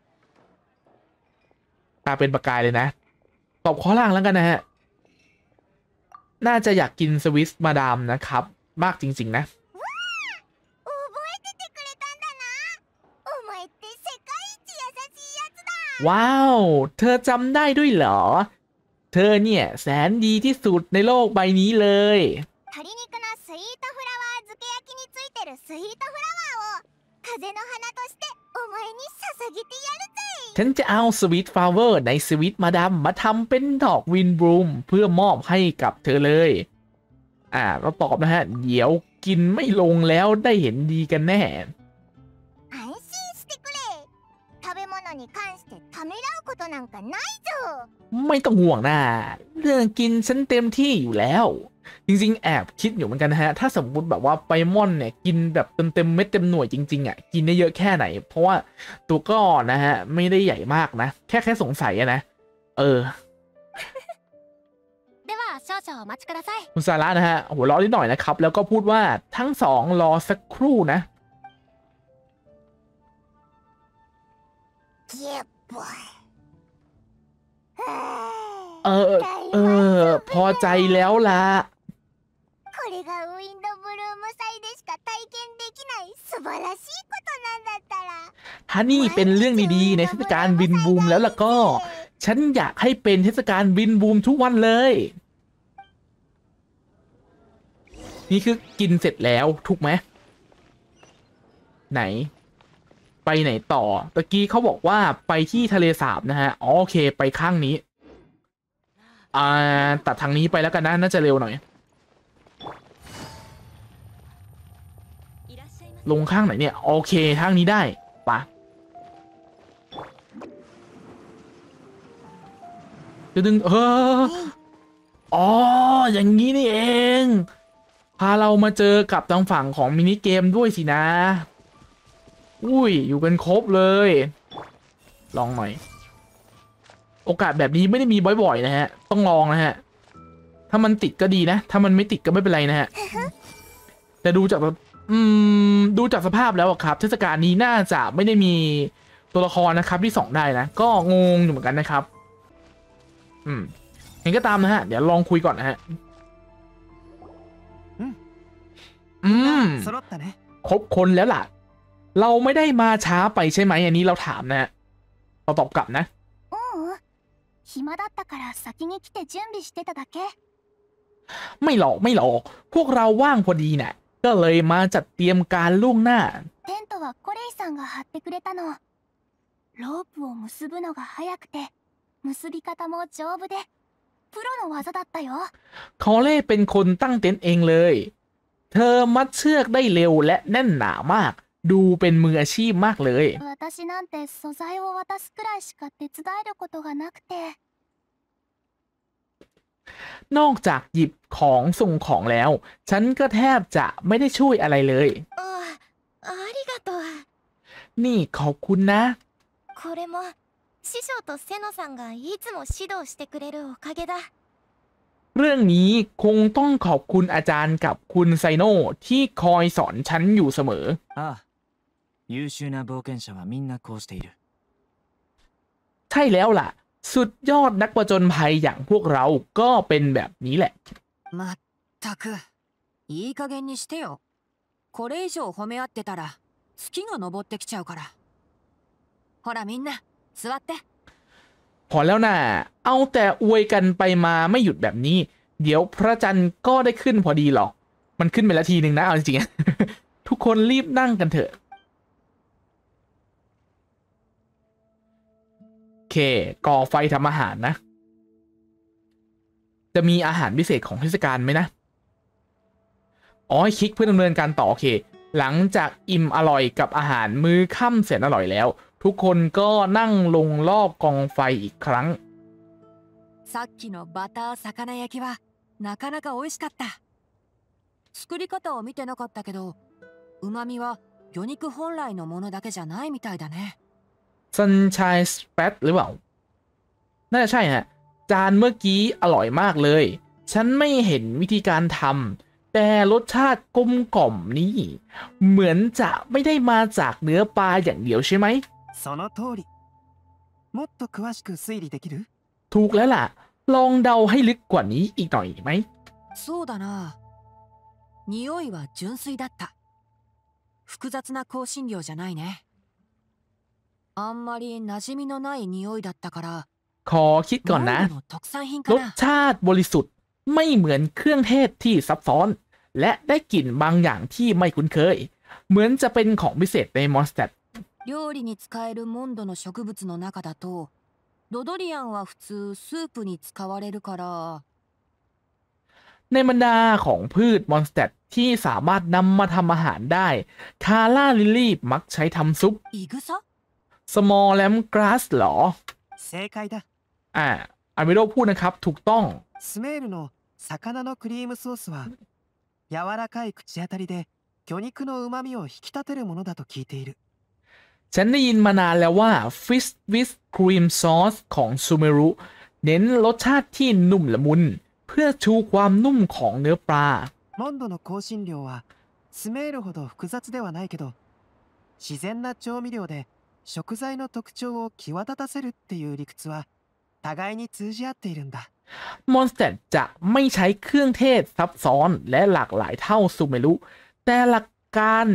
ตาเป็นประกายเลยนะตอบข้อล่างแล้วกันนะฮะน่าจะอยากกินสวิสมาดามนะครับมากจริงๆนะ覚えててくれたんだな。お前って世界一優しいやつだ。 ว้าวเธอจำได้ด้วยเหรอเเธอเนี่ยแสนดีที่สุดในโลกใบนี้เลย鶏肉のスイートフラワー漬け焼きについてるスイートフラワーを風の花としてお前に捧げてやるぜ。 ฉันจะเอาสวีทฟลาเวอร์ในสวีทมาดามมาทำเป็นดอกวินบลูมเพื่อมอบให้กับเธอเลยก็ตอบนะฮะเดี๋ยวกินไม่ลงแล้วได้เห็นดีกันแน่安心してくれ。食べ物に関してためらうことなんかないぞ。 ไม่ต้องห่วงนะเรื่องกินฉันเต็มที่อยู่แล้ว จริงๆแอบคิดอยู่เหมือนกันนะฮะถ้าสมมุติแบบว่าไปม่อนเนี่ยกินแบบเต็มเม็ดเต็มหน่วยจริงๆกินได้เยอะแค่ไหนเพราะว่าตัวก็นะฮะไม่ได้ใหญ่มากนะแค่สงสัยนะでは少々お待ちください。 คุณซาร่านะฮะหัวเราะนิดหน่อยนะครับแล้วก็พูดว่าทั้งสองรอสักครู่นะเก็บบ่อยพอใจแล้วล่ะこれがウィンドブルーム祭でしか体験できない素晴らしいことなんだったらถ้านี่เป็นเรื่องดีๆในเทศกาลวินบูมแล้วล่ะก็ฉันอยากให้เป็นเทศกาลวินบูมทุกวันเลยนี่คือกินเสร็จแล้วถูกไหมไหนไปไหนต่อตะกี้เขาบอกว่าไปที่ทะเลสาบนะฮะโอเคไปข้างนี้ตัดทางนี้ไปแล้วกันนะน่าจะเร็วหน่อยลงข้างไหนเนี่ยโอเคทางนี้ได้ปะจะดึงอย่างนี้นี่เองพาเรามาเจอกับทางฝั่งของมินิเกมด้วยสินะอุ้ยอยู่กันครบเลยลองหน่อยโอกาสแบบนี้ไม่ได้มีบ่อยๆนะฮะต้องลองนะฮะถ้ามันติดก็ดีนะถ้ามันไม่ติดก็ไม่เป็นไรนะฮะแต่ดูจากสภาพแล้วครับเทศกาลนี้น่าจะไม่ได้มีตัวละครนะครับที่ส่องได้นะก็งงอยู่เหมือนกันนะครับเห็นก็ตามนะฮะเดี๋ยวลองคุยก่อนนะฮะ揃ったね。 ครบคนแล้วล่ะเราไม่ได้มาช้าไปใช่ไหมอันนี้เราถามนะฮะเราตอบกลับนะ暇だったから先に来て準備してただけ。 ไม่หรอกพวกเราว่างพอดีน่ะก็เลยมาจัดเตรียมการล่วงหน้าテントはコレイさんが張ってくれたの。ロープを結ぶのが早くて結び方も丈夫でプロの技だったよ。 คอเล่เป็นคนตั้งเต็นท์เองเลยเธอมัดเชือกได้เร็วและแน่นหนามากดูเป็นมืออาชีพมากเลย私なんて素材を渡すくらいしか手伝えることがなくて。 นอกจากหยิบของส่งของแล้วฉันก็แทบจะไม่ได้ช่วยอะไรเลยありがとう。 นี่ขอบคุณนะこれも師匠とセノさんがいつも指導してくれるおかげだ。 เรื่องนี้คงต้องขอบคุณอาจารย์กับคุณไซโน่ที่คอยสอนฉันอยู่เสมอ優秀な冒険者はみんなこうしているใช่แล้วล่ะสุดยอดนักผจญภัยอย่างพวกเราก็เป็นแบบนี้แหละまったくいい加減にしてよこれ以上褒め合ってたら月が昇ってきちゃうからほらみんな座ってพอแล้วนะเอาแต่อวยกันไปมาไม่หยุดแบบนี้เดี๋ยวพระจันทร์ก็ได้ขึ้นพอดีหรอกมันขึ้นไปแล้วทีนึงนะเอาจริงๆ ทุกคนรีบนั่งกันเถอะโอเคก่อไฟทำอาหารนะจะมีอาหารพิเศษของเทศกาลไหมนะคลิกเพื่อดำเนินการต่อโอเคหลังจากอิ่มอร่อยกับอาหารมื้อค่ำแสนอร่อยแล้วทุกคนก็นั่งลงรอบกองไฟอีกครั้งさっきのバター魚焼きはなかなか美味しかった作り方を見てなかったけど旨味は魚肉本来のものだけじゃないみたいだねซันชายสเปซหรือเปล่าน่าจะใช่ฮะจานเมื่อกี้อร่อยมากเลยฉันไม่เห็นวิธีการทำแต่รสชาติกลมกล่อมนี่เหมือนจะไม่ได้มาจากเนื้อปลาอย่างเดียวใช่ไหมその通りもっと詳しく推理できるถูกแล้วล่ะลองเดาให้ลึกกว่านี้อีกหน่อยไหมそうだな匂いは純粋だった複雑な香辛料じゃないねあんまり馴染みのない匂いだったからขอคิดก่อนนะモンドの特産品かรสな。 ชาติบริสุทธิ์ไม่เหมือนเครื่องเทศที่ซับซ้อน และได้กลิ่นบางอย่างที่ไม่คุ้นเคย เหมือนจะเป็นของพิเศษในมอนสเตด料理に使えるモンドの植物の中だとロドリアンは普通スープに使われるから。 ในบรรดาของพืชมอนสเตดที่สามารถนำมาทำอาหารได้ คาร่าลิลลี่มักใช้ทำซุปイグサ small lamb grass หรอ正解だ。 อามิโดพูดนะครับถูกต้องスメールの魚のクリームソースは柔らかい口当たりで魚肉の旨味を引き立てるものだと聞いている。 ฉันได้ยินมานานแล้วว่า Fish with Cream Sauce ของซูเมรุเน้นรสชาติที่นุ่มละมุน เพื่อชูความนุ่มของเนื้อปลาモンドの香辛料はスメールほど複雑ではないけど自然な調味料で食材の特徴を際立たせるっていう理屈は互いに通じ合っているんだ。 มอนสเตดจะไม่ใช้เครื่องเทศซับซ้อนและหลากหลายเท่าซูเมรุแต่หลักการ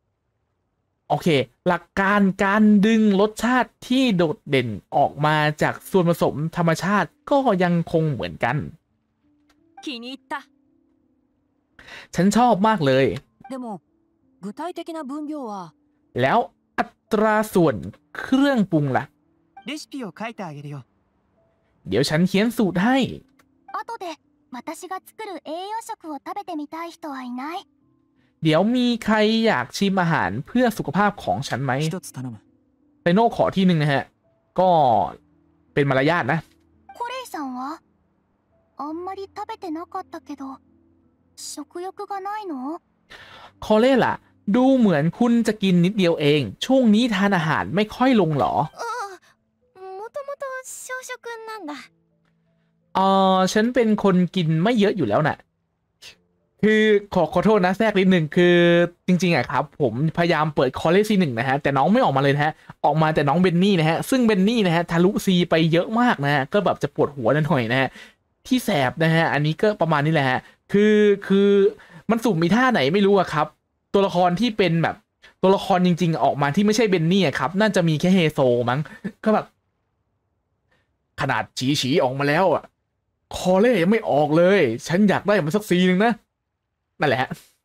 การดึงรสชาติที่โดดเด่นออกมาจากส่วนผสมธรรมชาติก็ยังคงเหมือนกัน気に入った。 ฉันชอบมากเลยでも具体的な分量はแล้วอัตราส่วนเครื่องปรุงล่ะレシピを書いてあげるよ。 เดี๋ยวฉันเขียนสูตรให้後で私が作る栄養食を食べてみたい人はいない？ เดี๋ยวมีใครอยากชิมอาหารเพื่อสุขภาพของฉันไหม一つ頼む。 ไซโน่ขอที่หนึ่งนะฮะ ก็เป็นมารยาทนะコレイさんはあんまり食べてなかったけど食欲がないの？ คอเล่ล่ะ ดูเหมือนคุณจะกินนิดเดียวเอง ช่วงนี้ทานอาหารไม่ค่อยลงเหรอもともと小食なんだ。 ฉันเป็นคนกินไม่เยอะอยู่แล้วน่ะ คือขอโทษนะแทรกนิดหนึ่งคือจริงๆอะครับ ผมพยายามเปิดคอเลซีหนึ่งนะฮะ แต่น้องไม่ออกมาเลยนะฮะ ออกมาแต่น้องเบนนี่นะฮะ ซึ่งเบนนี่นะฮะทะลุซีไปเยอะมากนะฮะ ก็แบบจะปวดหัวหน่อยนะฮะ ที่แสบนะฮะ อันนี้ก็ประมาณนี้แหละฮะ คือมันสุ่มมีท่าไหนไม่รู้อะครับ ตัวละครที่เป็นแบบตัวละครจริงๆออกมาที่ไม่ใช่เบนนี่อะครับ น่าจะมีแค่เฮโซมั้ง ก็แบบ ขนาดฉีออกมาแล้วอะคอเล่ยังไม่ออกเลย ฉันอยากได้มันสักซีนึงนะ นั่นแหละ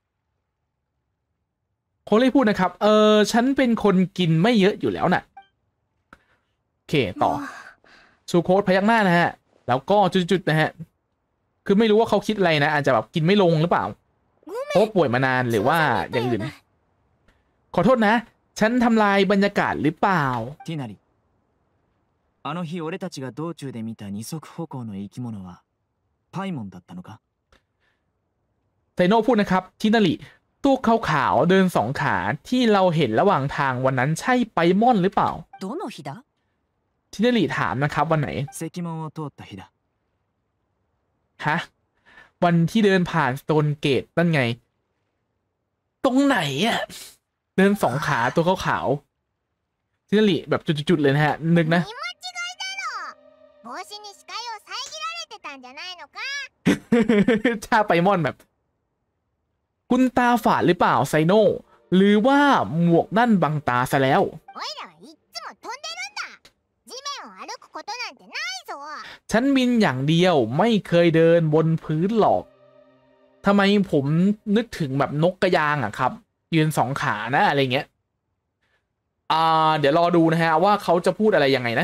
คอเล่พูดนะครับ ฉันเป็นคนกินไม่เยอะอยู่แล้วน่ะ โอเค ต่อซูโคสพยักหน้านะฮะ แล้วก็จุดๆนะฮะ คือไม่รู้ว่าเขาคิดอะไรนะ อาจจะแบบกินไม่ลงหรือเปล่า เพราะป่วยมานานหรือว่าอย่างอื่น ขอโทษนะ ฉันทำลายบรรยากาศหรือเปล่าティナリ、あの日俺たちが道中で見た二足歩行の生き物はパイモンだったのか？ ไซโน่พูดนะครับทินาริตัวขาวๆเดินสองขาที่เราเห็นระหว่างทางวันนั้นใช่ไปมอนหรือเปล่าどの日だ？ ทินาริถามนะครับวันไหน石門を通った日だ。 ฮะ วันที่เดินผ่านสโตนเกตนั่นไง ตรงไหนอ่ะ เดินสองขาตัวขาวๆทินาริแบบจุดๆเลยนะฮะ นึกนะ帽子に視界を遮られてたんじゃないのか？ ถ้าไปมอนแบบ คุณตาฝาดหรือเปล่าไซโน่หรือว่าหมวกนั่นบังตาซะแล้วおいらはいっつも飛んでるんだ。地面を歩くことなんてないぞ。 ฉันบินอย่างเดียวไม่เคยเดินบนพื้นหรอกทำไมผมนึกถึงแบบนกกระยางอะครับ ยืนสองขานะอะไรเงี้ย เดี๋ยวรอดูนะฮะว่าเขาจะพูดอะไรยังไงนะ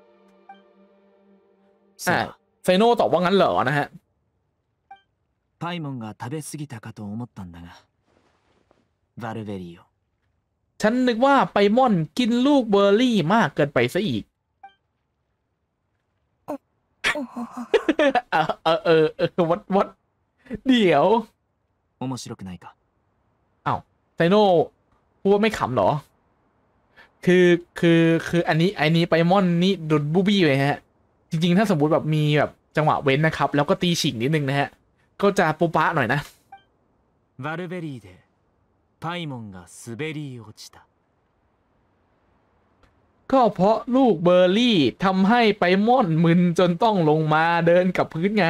そうだ。 ไซโน่ตอบว่างั้นเหรอนะฮะパイモンが食べ過ぎたかと思ったんだが、バルベリーを。 ฉันนึกว่าไปม่อนกินลูกเบอร์รี่มากเกินไปซะอีก วัดเดี๋ยว面白くないか？ ไซโน่พูดว่าไม่ขำเหรอ คืออันนี้ไปม่อนนี่โดนบูบี้เลยฮะ จริงๆถ้าสมมติแบบมีแบบจังหวะเว้นนะครับ แล้วก็ตีฉิงนิดนึงนะฮะ ก็จะโป๊ะปะหน่อยนะバルベリーでパイモンが滑り落ちた。 ก็เพราะลูกเบอร์รี่ทำให้ไปม่อนมึนจนต้องลงมาเดินกับพื้นไง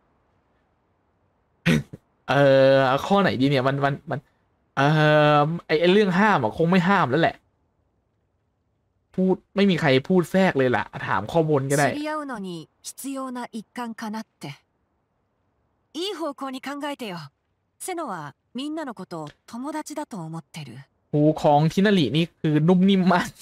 ข้อไหนดีเนี่ยมันไอเรื่องห้ามอะคงไม่ห้ามแล้วแหละพูดไม่มีใครพูดแทรกเลยล่ะถามข้อมูลก็ได้知り合うのに必要な一環かなっていい方向に考えてよセノはみんなのことを友達だと思ってるหูของทินารินี่คือนุ่มนิ่มมาก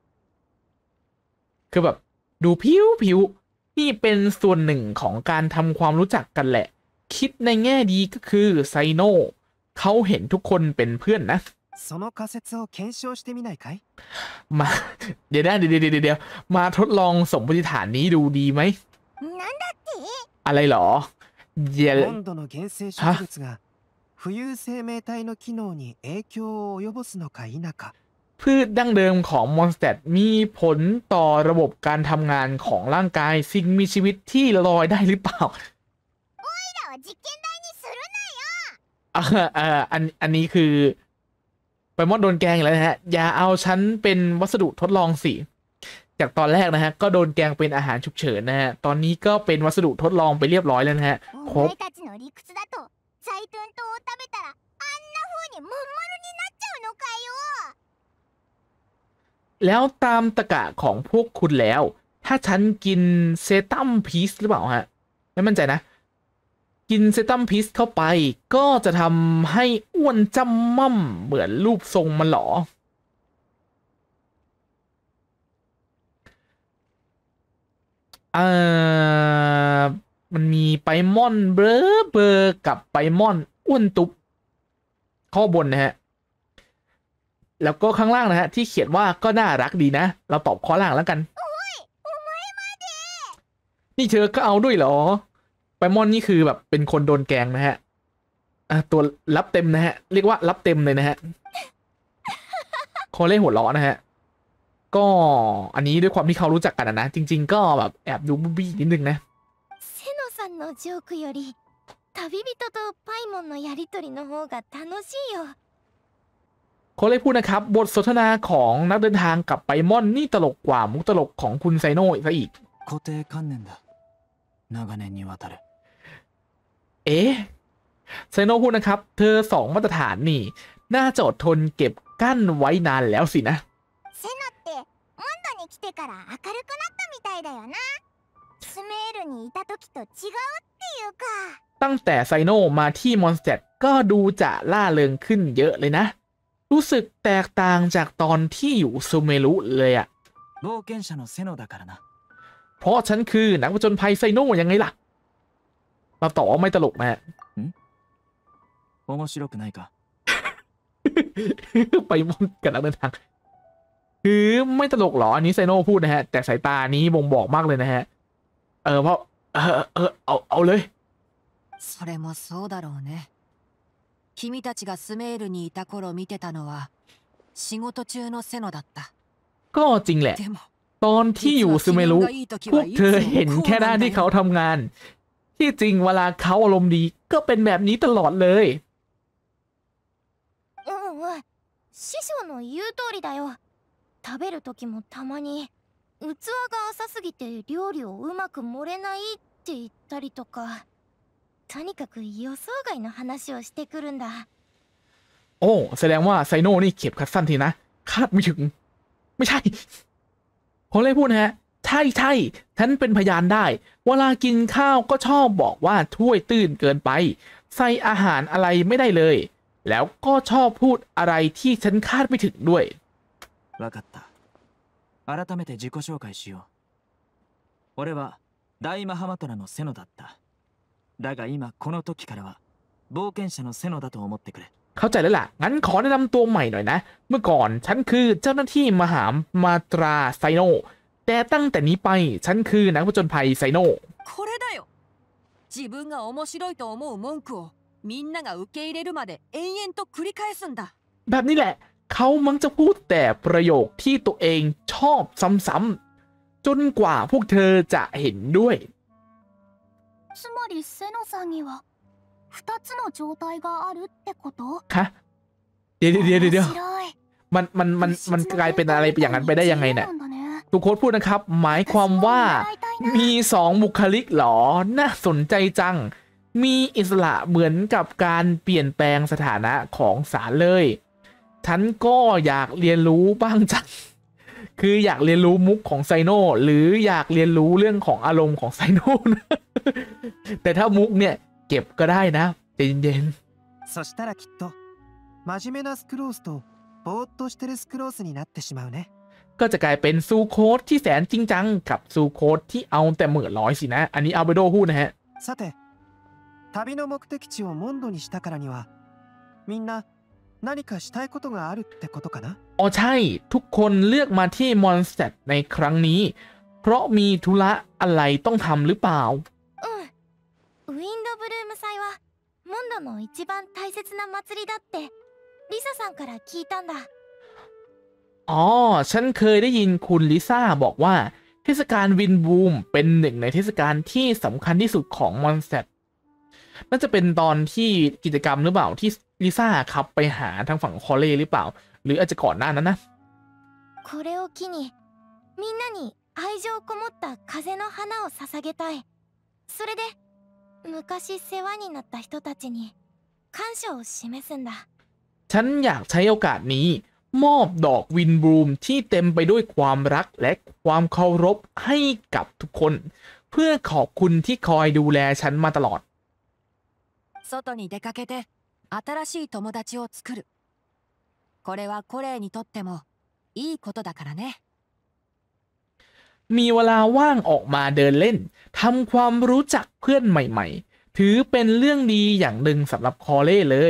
คือแบบดูผิวนี่เป็นส่วนหนึ่งของการทำความรู้จักกันแหละคิดในแง่ดีก็คือไซโน่เขาเห็นทุกคนเป็นเพื่อนนะその仮説を検証してみないかいมาเดี๋ยวมาทดลองสมมติฐานนี้ดูดีไหมなんだって？ อะไรหรอเยล温度の原生植物が浮遊生命体の機能に影響を及ぼすのか否かพืชดั้งเดิมของมอนสเตดมีผลต่อระบบการทำงานของร่างกายสิ่งมีชีวิตที่ลอยได้หรือเปล่า実験台にするなよ。 อันนี้คือไปมอนโดนแกงแล้วนะฮะอย่าเอาฉันเป็นวัสดุทดลองสิจากตอนแรกนะฮะก็โดนแกงเป็นอาหารฉุกเฉินนะฮะตอนนี้ก็เป็นวัสดุทดลองไปเรียบร้อยแล้วนะฮะครบお前たちの理屈だとサイトゥン島を食べたらあんな風にまん丸になっちゃうのかよ。 แล้วตามตะกะของพวกคุณแล้วถ้าฉันกินเซตัมพีซหรือเปล่าฮะไม่มั่นใจนะกินเซตัมพีซเข้าไปก็จะทำให้อ้วนจำม่ำเหมือนรูปทรงมันหรอมันมีไปมอนเบอร์กับไปมอนอ้วนตุบข้อบนนะฮะแล้วก็ข้างล่างนะฮะที่เขียนว่าก็น่ารักดีนะเราตอบข้อล่างแล้วกันนี่เธอก็เอาด้วยเหรอไปมอนนี่คือแบบเป็นคนโดนแกงนะฮะตัวรับเต็มนะฮะเรียกว่ารับเต็มเลยนะฮะโคเล่หัวล้อนะฮะก็อันนี้ด้วยความที่เขารู้จักกันนะจริงๆก็แบบแอบดูบูบี้นิดนึงนะセノさんのジョークより旅人とパイモンのやりとりの方が楽しいよ。 โคเล่พูดนะครับบทสนทนาของนักเดินทางกับไปมอนนี่ตลกกว่ามุกตลกของคุณไซโน่ซะอีก固定観念だ長年にわたるไซโน่พูดนะครับเธอสองมาตรฐานนี่น่าจะอดทนเก็บกั้นไว้นานแล้วสินะセノってモンドに来てから明るくなったみたいだよな。スメールにいた時と違うっていうかตั้งแต่ไซโน่มาที่มอนสเตดก็ดูจะล่าเริงขึ้นเยอะเลยนะรู้สึกแตกต่างจากตอนที่อยู่ซูเมรุเลยอะ冒険者のセノだからなเพราะฉันคือนักผจญภัยไซโน่ยังไงล่ะเราตอบว่าไม่ตลกนะฮะ面白くないかไปมอนกับนักเดินทางคือไม่ตลกหรออันนี้ไซโน่พูดนะฮะแต่สายตานี้บ่งบอกมากเลยนะฮะเพราะเอาเลยそれもそうだろうね君たちがスメールにいた頃見てたのは仕事中のセノだったก็จริงแหละตอนที่อยู่ซูเมรุพวกเธอเห็นแค่ด้านที่เขาทำงานที่จริงเวลาเขาอารมณ์ดีก็เป็นแบบนี้ตลอดเลย師匠の言う通りだよ。食べる時もたまに器が浅すぎて料理をうまく盛れないって言ったりとかとにかく予想外の話をしてくるんだ。 โอ้แสดงว่าไซโน่นี่เข็บคัดสั้นทีนะคาดไม่ถึงไม่ใช่ผมเลยพูดนะฮะใช่ฉันเป็นพยานได้เวลากินข้าวก็ชอบบอกว่าถ้วยตื้นเกินไปใส่อาหารอะไรไม่ได้เลยแล้วก็ชอบพูดอะไรที่ฉันคาดไม่ถึงด้วยわかった改めて自己紹介しよう俺は大マハマトラのセノだっただが今この時からは冒険者のセノだと思ってくれเข้าใจแล้วล่ะงั้นขอแนะนำตัวใหม่หน่อยนะเมื่อก่อนฉันคือเจ้าหน้าที่มหามาตราไซโน่แต่ตั้งแต่นี้ไปฉันคือนักผจญภัยไซโน่これだよ自分が面白いと思う文句をみんなが受け入れるまで延々と繰り返すんだแบบนี้แหละเขามักจะพูดแต่ประโยคที่ตัวเองชอบซ้ำๆจนกว่าพวกเธอจะเห็นด้วยつまりセノさんには2つの状態があるってことคะเดี๋ยวมันกลายเป็นอะไรอย่างนั้นไปได้ยังไงเนี่ยทุกคนพูดนะครับหมายความว่ามี2บุคลิกหรอน่าสนใจจังมีอิสระเหมือนกับการเปลี่ยนแปลงสถานะของสารเลยฉันก็อยากเรียนรู้บ้างจังคืออยากเรียนรู้มุกของไซโน่หรืออยากเรียนรู้เรื่องของอารมณ์ของไซโน่นะ แต่ถ้ามุกเนี่ยเก็บก็ได้นะใจเย็นそしたらきっと真面目なスクロースとぼーっとしてるスクロースになってしまうね。 ๆก็จะกลายเป็นซูโคสที่แสนจริงจังกับซูโคสที่เอาแต่เหมือร้อยสินะอันนี้อัลเบโดพูดนะฮะさて旅の目的地をモンドにしたからにはみんな何かしたいことがあるってことかな。 อ๋อใช่ทุกคนเลือกมาที่มอนสเตอร์ในครั้งนี้เพราะมีธุระอะไรต้องทำหรือเปล่าウィンドブルーム祭はモンドの一番大切な祭りだってリサさんから聞いたんだ。 อ๋อฉันเคยได้ยินคุณลิซ่าบอกว่าเทศกาลวินบูมเป็นหนึ่งในเทศกาลที่สำคัญที่สุดของมอนสเตอร์น่าจะเป็นตอนที่กิจกรรมหรือเปล่าที่ลิซ่าขับไปหาทางฝั่งคอเล่หรือเปล่าหรืออาจจะก่อนหน้านั้นนะこれを機にみんなに愛情こもった風の花を捧げたい。それで昔世話になった人たちに感謝を示すんだ。 ฉันอยากใช้โอกาสนี้มอบดอกวินบลูมที่เต็มไปด้วยความรักและความเคารพให้กับทุกคนเพื่อขอบคุณที่คอยดูแลฉันมาตลอด外に出かけて新しい友達を作る。これはコレイにとってもいいことだからね。 มีเวลาว่างออกมาเดินเล่นทำความรู้จักเพื่อนใหม่ๆถือเป็นเรื่องดีอย่างหนึ่งสำหรับคอเล่เลย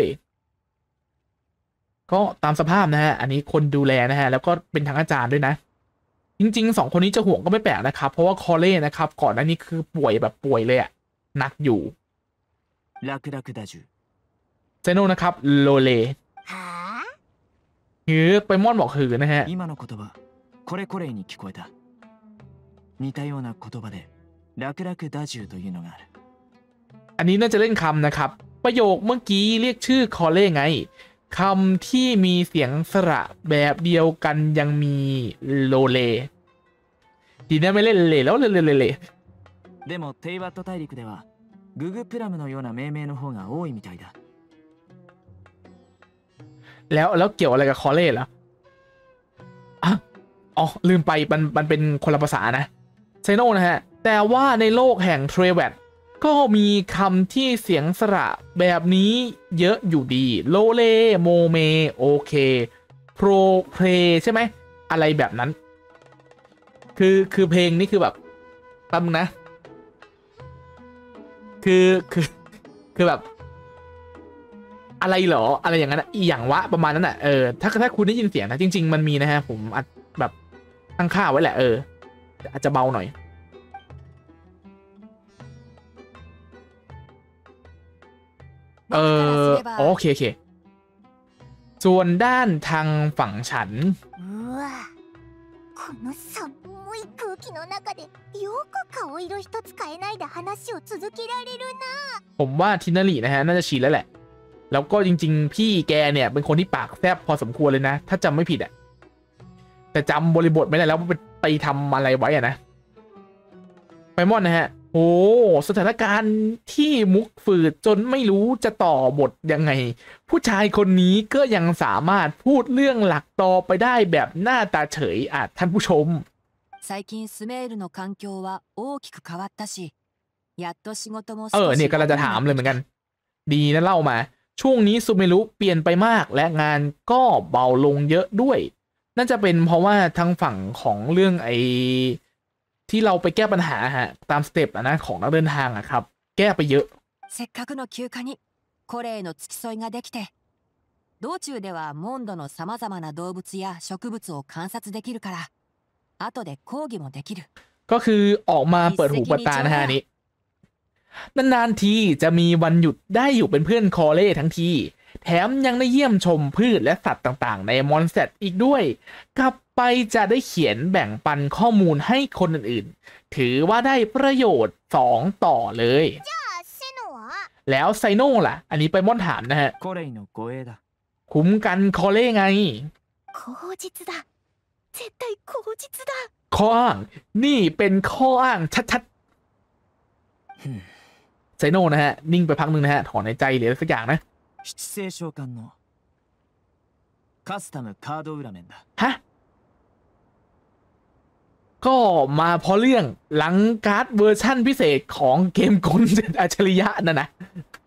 ก็ตามสภาพนะฮะอันนี้คนดูแลนะฮะแล้วก็เป็นทั้งอาจารย์ด้วยนะจริงๆ2 คนนี้จะห่วงก็ไม่แปลกนะครับเพราะว่าคอเล่นะครับก่อนหน้านี้คือป่วยแบบป่วยเลยอะหนักอยู่ラクダジュเซโนนะครับโลเลはあหือไปม่อนบอกหือนะฮะ今の言葉これコレイに聞こえた似たような言葉でラクダジュというのがあるอันนี้น่าจะเล่นคำนะครับประโยคเมื่อกี้เรียกชื่อคอเล่ไงคำที่มีเสียงสระแบบเดียวกันยังมีโลเลทีนี้ไม่เล่นเลแล้วเลでもテイワット大陸ではググプラムのような命名の方が多いみたいだแล้วเกี่ยวอะไรกับคอเล่เหรออ๋อลืมไปมันเป็นคนละภาษานะไซโนนะฮะแต่ว่าในโลกแห่งเทรเวตก็มีคำที่เสียงสระแบบนี้เยอะอยู่ดีโลเลโมเมโอเคโปรเพลใช่ไหมอะไรแบบนั้นคือเพลงนี่คือแบบตั้มนะคือแบบอะไรเหรออะไรอย่างนั้นอีอย่างวะประมาณนั้นอ่ะถ้าคุณได้ยินเสียงนะจริงๆมันมีนะฮะผมอัดแบบตั้งค่าไว้แหละอาจจะเบาหน่อยโอเคส่วนด้านทางฝั่งฉันうわこの寒い空気の中でよく顔色一つ変えないで話を続けられるな。 ผมว่าทินารีนะฮะน่าจะชินแล้วแหละแล้วก็จริงๆพี่แกเนี่ยเป็นคนที่ปากแซบพอสมควรเลยนะถ้าจำไม่ผิดอ่ะแต่จำบริบทไม่ได้แล้วว่าไปทำอะไรไว้อะนะไปมอนนะฮะโอ้สถานการณ์ที่มุกฝืดจนไม่รู้จะต่อบทยังไงผู้ชายคนนี้ก็ยังสามารถพูดเรื่องหลักต่อไปได้แบบหน้าตาเฉยท่านผู้ชม最近スメールの環境は大きく変わったしやっと仕事もเนี่ยกำลังจะถามเลยเหมือนกันดีนะเล่ามาช่วงนี้ซูเมรุเปลี่ยนไปมากและงานก็เบาลงเยอะด้วยน่าจะเป็นเพราะว่าทางฝั่งของเรื่องที่เราไปแก้ปัญหาฮะตามสเต็ปนะของนักเดินทางอะครับแก้ไปเยอะせっかくの休暇にコレイの付き添いができて道中ではモンドのさまざまな動物や植物を観察できるから後で講義もできるก็คือออกมาเปิดหูเปิดตานะฮะนี้นานๆทีจะมีวันหยุดได้อยู่เป็นเพื่อนคอเล่ทั้งทีแถมยังได้เยี่ยมชมพืชและสัตว์ต่างๆในมอนสเตอร์อีกด้วยกลับไปจะได้เขียนแบ่งปันข้อมูลให้คนอื่นๆถือว่าได้ประโยชน์2ต่อเลยแล้วไซโน่ล่ะอันนี้ไปม่อนถามนะฮะคุ้มกันคอเล่ไงข้ออ้างนี่เป็นข้ออ้างชัดๆไซโน่นะฮะนิ่งไปพักหนึ่งนะฮะถอนในใจหรืออะไรสักอย่างนะ七星召喚のカスタムカード裏面だฮะก็มาเพราะเรื่องหลังการ์ดเวอร์ชั่นพิเศษของเกมกลเจ็ดอัจฉริยะนั่นนะ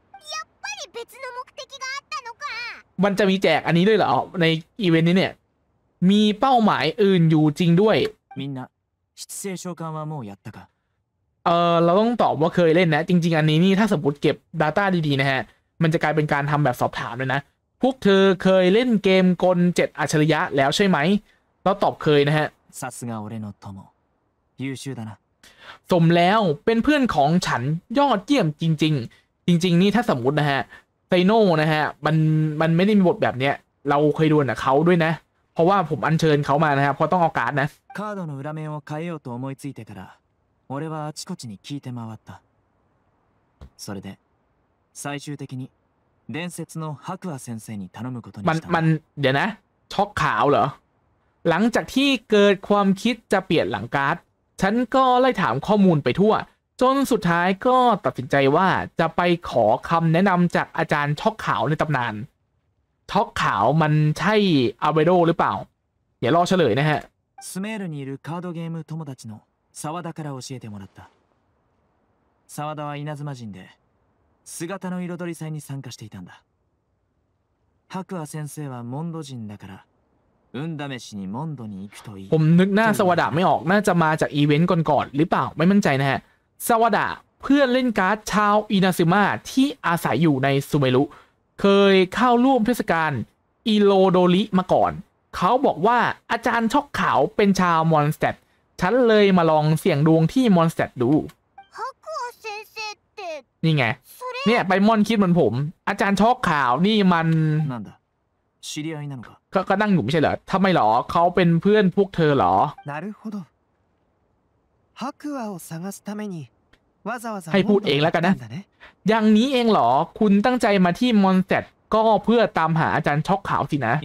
มันจะมีแจกอันนี้ด้วยเหรอในอีเวนต์นี้เนี่ยมีเป้าหมายอื่นอยู่จริงด้วยみんな七星召喚はもうやったかเราต้องตอบว่าเคยเล่นนะจริงๆอันนี้นี่ถ้าสมมติเก็บ Data ดีๆนะฮะมันจะกลายเป็นการทำแบบสอบถามเลยนะพวกเธอเคยเล่นเกมกล7อัจฉริยะแล้วใช่ไหมเราตอบเคยนะฮะさすが俺の友優秀だなสมแล้วเป็นเพื่อนของฉันยอดเยี่ยมจริงๆจริงๆนี่ถ้าสมมตินะฮะไซโน่นะฮะมันไม่ได้มีบทแบบเนี้ยเราเคยดูกับเขาด้วยนะเพราะว่าผมอัญเชิญเขามานะครับเพราะต้องเอาการ์ดนะカードの裏面を変えようと思いついてから俺はあちこちに聞いて回ったそれで最終的に伝説の白亜先生に頼むことにしたมันเดี๋ยวนะช็อกขาวเหรอหลังจากที่เกิดความคิดจะเปลี่ยนหลังการ์ดฉันก็ไล่ถามข้อมูลไปทั่วจนสุดท้ายก็ตัดสินใจว่าจะไปขอคำแนะนำจากอาจารย์ช็อกขาวในตำนานช็อกขาวมันใช่อาเวโดหรือเปล่าเดี๋ยวรอเฉลยนะฮะスメールにいるカードゲーム友達の沢田から教えてもらった沢田は稲妻人で姿の彩り祭に参加していたんだ白亜先生はモンド人だから運試しにモンドに行くといいผมนึกหน้าสวดาไม่ออกน่าจะมาจากอีเวนต์ก่อนๆหรือเปล่าไม่มั่นใจนะฮะสวดาเพื่อนเล่นการ์ดชาวอินาซึมะที่อาศัยอยู่ในซูเมรุเคยเข้าร่วมเทศกาลอิโรโดริมาก่อนเขาบอกว่าอาจารย์ช็อกขาวเป็นชาวมอนสเตดฉันเลยมาลองเสี่ยงดวงที่มอนสเตดดูนี่ไงเนี่ยไปมอนคิดเหมือนผมอาจารย์ช็อกขาวนี่มันก็นั่งอยู่ไม่ใช่เหรอทำไมหรอเขาเป็นเพื่อนพวกเธอหรอให้พูดเองแล้วกันนะอย่างนี้เองหรอคุณตั้งใจมาที่มอนสเตดก็เพื่อตามหาอาจารย์ช็อกขาวสินะ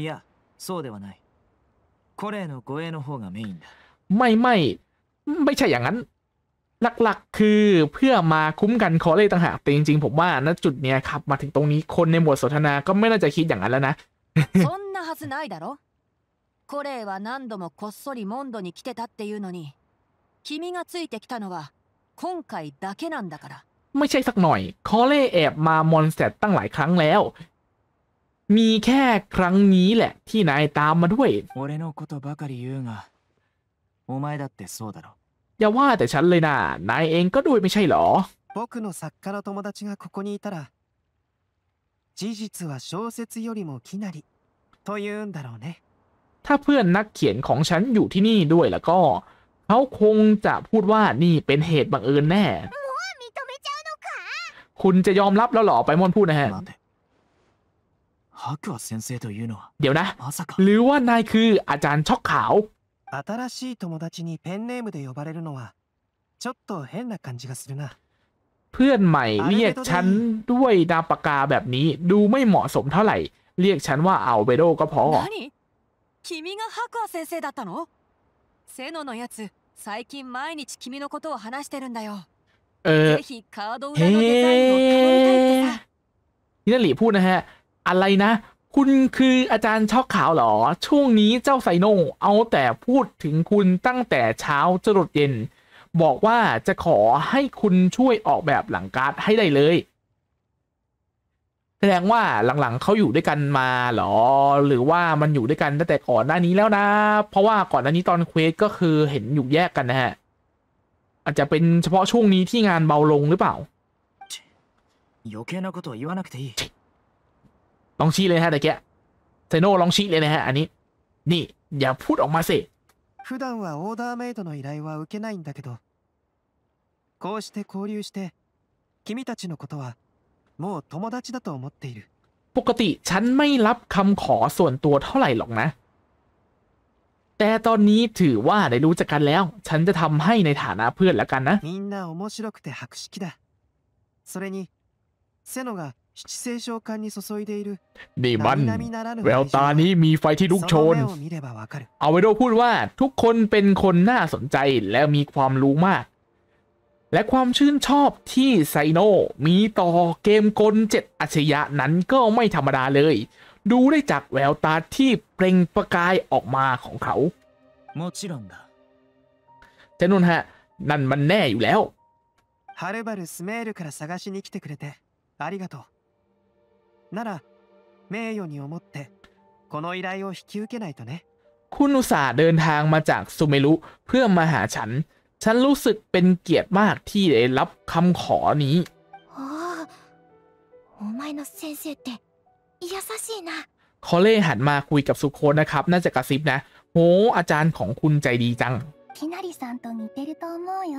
ไม่ใช่อย่างนั้นหลักๆคือเพื่อมาคุ้มกันคอเล่ต่างหากแต่จริงๆผมว่าณจุดเนี้ยครับมาถึงตรงนี้คนในบทสนทนาก็ไม่น่าจะคิดอย่างนั้นแล้วนะそんなはずないだろコレイは何度もこっそりモンドに来てたっていうのに君がついてきたのは今回だけなんだからไม่ใช่สักหน่อยคอเล่แอบมามอนสเตดตั้งหลายครั้งแล้วมีแค่ครั้งนี้แหละที่นายตามมาด้วยอย่าว่าแต่ฉันเลยนะนายเองก็ด้วยไม่ใช่หรอ僕の作家の友達がここにいたら事実は小説よりもきなりというんだろうねถ้าเพื่อนนักเขียนของฉันอยู่ที่นี่ด้วยแล้วก็เขาคงจะพูดว่านี่เป็นเหตุบังเอิญแน่คุณจะยอมรับแล้วหรอไปมอนพูดนะฮะเดี๋ยวนะหรือว่านายคืออาจารย์ช็อกขาว新しい友達にペンネームで呼ばれるのはちょっと変な感じがするなเพื่อนใหม่เรียกฉันด้วยนามปากกาแบบนี้ดูไม่เหมาะสมเท่าไหร่เรียกฉันว่าอัลเบโดก็พอ君が白亜先生だったのセノのやつ最近毎日君のことを話してるんだよぜひカード裏のデザインを頼みたいってさนี่นั่นหลีพูดนะฮะอะไรนะคุณคืออาจารย์ช็อกขาวเหรอช่วงนี้เจ้าไซโนเอาแต่พูดถึงคุณตั้งแต่เช้าจรดเย็นบอกว่าจะขอให้คุณช่วยออกแบบหลังการ์ดให้ได้เลยแสดงว่าหลังๆเขาอยู่ด้วยกันมาเหรอหรือว่ามันอยู่ด้วยกันตั้งแต่ก่อนหน้านี้แล้วนะเพราะว่าก่อนหน้านี้ตอนเควสก็คือเห็นอยู่แยกกันนะฮะอาจจะเป็นเฉพาะช่วงนี้ที่งานเบาลงหรือเปล่าลองชี้เลยฮะแต่แกไซโน่ลองชี้เลยนะฮะอันนี้นี่อย่าพูดออกมาสิ普段はオーダーメイドの依頼は受けないんだけどこうして交流して君たちのことはもう友達だと思っているปกติฉันไม่รับคำขอส่วนตัวเท่าไหร่หรอกนะแต่ตอนนี้ถือว่าได้รู้จักกันแล้วฉันจะทำให้ในฐานะเพื่อนแล้วกันนะみんな面白くて博識だそれにセノが七星召喚に注いでいるนี่มันแววตานี้มีไฟที่ลุกโชนเอาไวโดพูดว่าทุกคนเป็นคนน่าสนใจและมีความรู้มากและความชื่นชอบที่ไซโนมีต่อเกมกล7อัจฉริยะนั้นก็ไม่ธรรมดาเลยดูได้จากแววตาที่เปล่งประกายออกมาของเขาเจ้านุ่นฮะนั่นมันแน่อยู่แล้วはるばるスメールから探しに来てくれてありがとう。なら名誉に思ってこの依頼を引き受けないとね。 คุณอุตส่าห์เดินทางมาจากซูเมรุเพื่อมาหาฉันรู้สึกเป็นเกียรติมากที่ได้รับคำขอนี้ああ、お前の先生って優しいな。 คอเล่หันมาคุยกับสุโคตนะครับน่าจะกระซิบนะโหอาจารย์ของคุณใจดีจังきなりさんと似てると思うよ。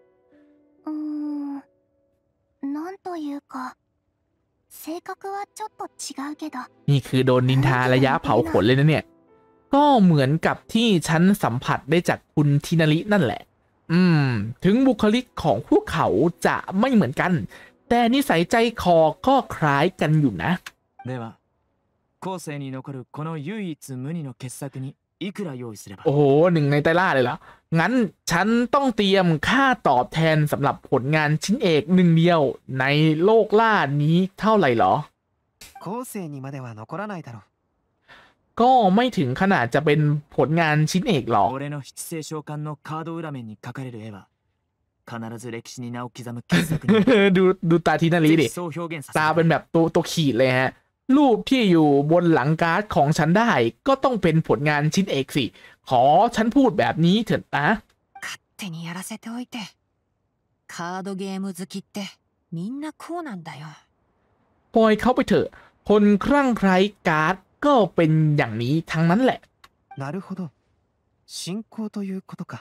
なんというか性格はちょっと違うけど。 นี่คือโดนนินทาระยะเผาขนเลยนะเนี่ยก็เหมือนกับที่ฉันสัมผัสได้จากคุณทินารินั่นแหละถึงบุคลิกของพวกเขาจะไม่เหมือนกันแต่นิสัยใจคอก็คล้ายกันอยู่นะでは後世に残るこの唯一無二の傑作にいくら用意すれば。 โอ้โหหนึ่งในไตรล่าเลยเหรองั้นฉันต้องเตรียมค่าตอบแทนสำหรับผลงานชิ้นเอกหนึ่งเดียวในโลกล่านี้เท่าไหร่เหรอ後世にまでは残らないだろう。 ก็ไม่ถึงขนาดจะเป็นผลงานชิ้นเอกหรอก俺の七星召喚のカード裏面に書かれる絵は必ず歴史に名を刻む傑作にดูตาทินาริดิそう表現させตาเป็นแบบตัวขีดเลยฮะรูปที่อยู่บนหลังการ์ดของฉันได้ก็ต้องเป็นผลงานชิ้นเอกสิขอฉันพูดแบบนี้เถิดนะ勝手にやらせておいてカードゲーム好きってみんなこうなんだよปล่อยเขาไปเถอะคนคลั่งไคล้การ์ดก็เป็นอย่างนี้ทั้งนั้นแหละなるほど信仰ということか。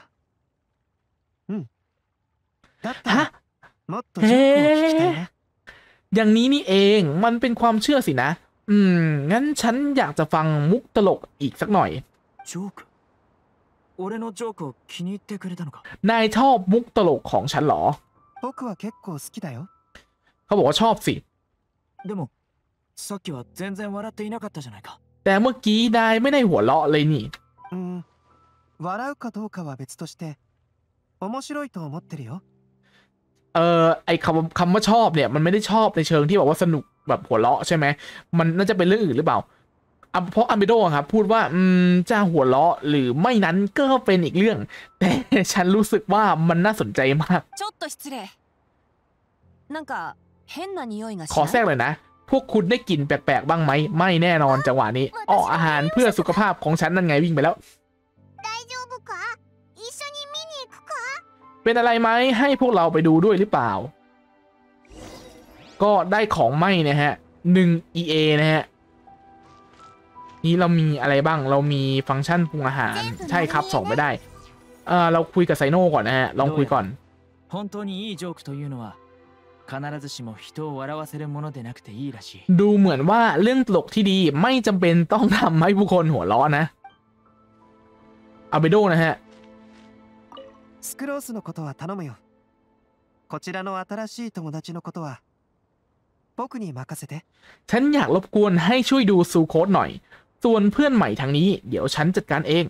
だったらもっとジョークを聞きたいな。 อย่างนี้นี่เองมันเป็นความเชื่อสินะงั้นฉันอยากจะฟังมุกตลกอีกสักหน่อยジョーク俺のジョークを気に入ってくれたのか。 นายชอบมุกตลกของฉันเหรอ僕は結構好きだよ。 เขาบอกว่าชอบสิでもさっきは全然笑っていなかったじゃないか。 แต่เมื่อกี้นายไม่ได้หัวเราะเลยนี่笑うかどうかは別として面白いと思ってるよ。 ไอคำว่าชอบเนี่ยมันไม่ได้ชอบในเชิงที่แบบว่าสนุกแบบหัวเราะใช่ไหมมันน่าจะเป็นเรื่องอื่นหรือเปล่าเพราะอัมเบโดครับพูดว่าจะหัวเราะหรือไม่นั้นก็เป็นอีกเรื่องแต่ฉันรู้สึกว่ามันน่าสนใจมากちょっと失礼なんか変な匂いがしないขอแทรกเลยนะพวกคุณได้กลิ่นแปลกๆบ้างไหมไม่แน่นอนจังหวะนี้อาหารเพื่อสุขภาพของฉันนั่นไงวิ่งไปแล้วเป็นอะไรไหมให้พวกเราไปดูด้วยหรือเปล่าก็ได้ของไหมนะฮะ1 EA นะฮะนี่เรามีอะไรบ้างเรามีฟังก์ชันปรุงอาหารใช่ครับส่งไม่ได้เราคุยกับไซโน่ก่อนนะฮะลองคุยก่อน本当にいいジョークというのは必ずしも人を笑わせるものでなくていいらしいดูเหมือนว่าเรื่องตลกที่ดีไม่จำเป็นต้องทำให้ผู้คนหัวเราะนะอาเบโดนะฮะスクロースのことは頼むよ。こちらの新しい友達のことは僕に任せて。 ฉันอยากรบกวนให้ช่วยดูซูโคดหน่อยส่วนเพื่อนใหม่ทางนี้เดี๋ยวฉันจัดการเอง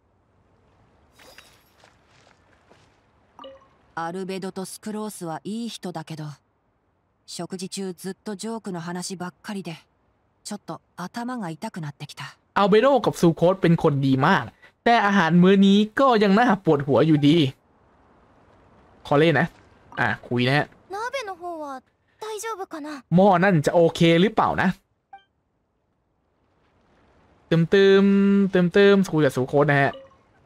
アルベドとスクロースはいい人だけど食事中ずっとジョークの話ばっかりでちょっと頭が痛くなってきたอัลเบโดกับซูโคดเป็นคนดีมากแต่อาหารมื้อนี้ก็ยังน่าปวดหัวอยู่ดีขอเล่นนะคุยนะฮะ鍋の方は大丈夫かな。 หม้อนั่นจะโอเคหรือเปล่านะเติมคุยกับซูโคดนะฮะ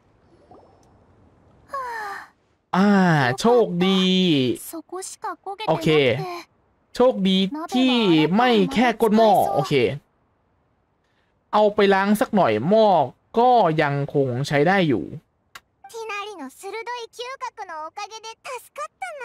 โชคดีโอเคโชคดีที่ไม่แค่ก้นหม้อโอเคเอาไปล้างสักหน่อยหม้อก็ยังคงใช้ได้อยู่ティナリの鋭い嗅覚のおかげで助かったな。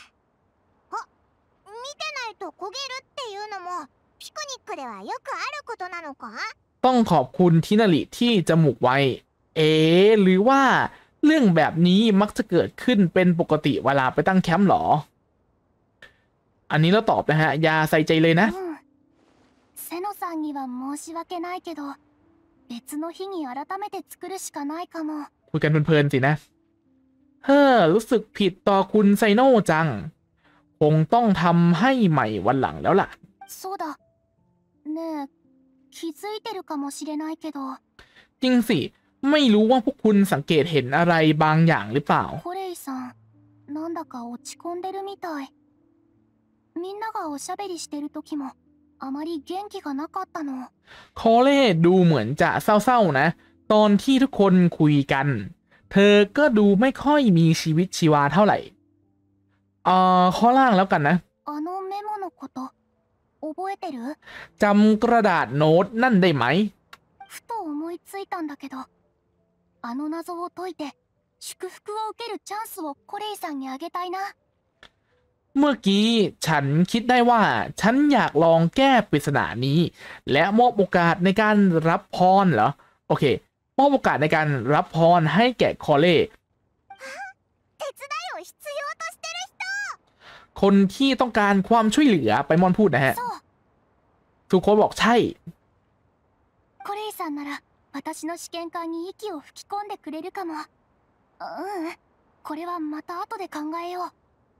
見てないと焦げるっていうのもピクニックではよくあることなのか。 ต้องขอบคุณทินาริที่จมูกไวหรือว่าเรื่องแบบนี้มักจะเกิดขึ้นเป็นปกติเวลาไปตั้งแคมป์หรออันนี้เราตอบนะฮะอย่าใส่ใจเลยนะセノさんには申し訳ないけど別の日に改めて作るしかないかも。 คุยกันเพลินๆสินะรู้สึกผิดต่อคุณไซโน่จังคงต้องทำให้ใหม่วันหลังแล้วล่ะそうだねえ気づいてるかもしれないけどจริงสิไม่รู้ว่าพวกคุณสังเกตเห็นอะไรบางอย่างหรือเปล่าコレイさんなんだか落ち込んでるみたい。みんながおしゃべりしてる時もあまり元気がなかったの。 คอเล่ดูเหมือนจะเศร้าๆนะตอนที่ทุกคนคุยกันเธอก็ดูไม่ค่อยมีชีวิตชีวาเท่าไหร่ข้อล่างแล้วกันนะあのメモのこと覚えてる？ จำกระดาษโน้ตนั่นได้ไหมふと思いついたんだけど、あの謎を解いて祝福を受けるチャンスをコレイさんにあげたいな。 เมื่อกี้ฉันคิดได้ว่าฉันอยากลองแก้ปริศนานี้ และมอบโอกาสในการรับพรเหรอโอเคมอบโอกาสในการรับพรให้แก่คอเล่手伝いを必要としてる人。 คนที่ต้องการความช่วยเหลือไปมอนพูดนะฮะทุกคนบอกใช่コレイさんなら私の試験管に息を吹き込んでくれるかも。これはまた後で考えよう。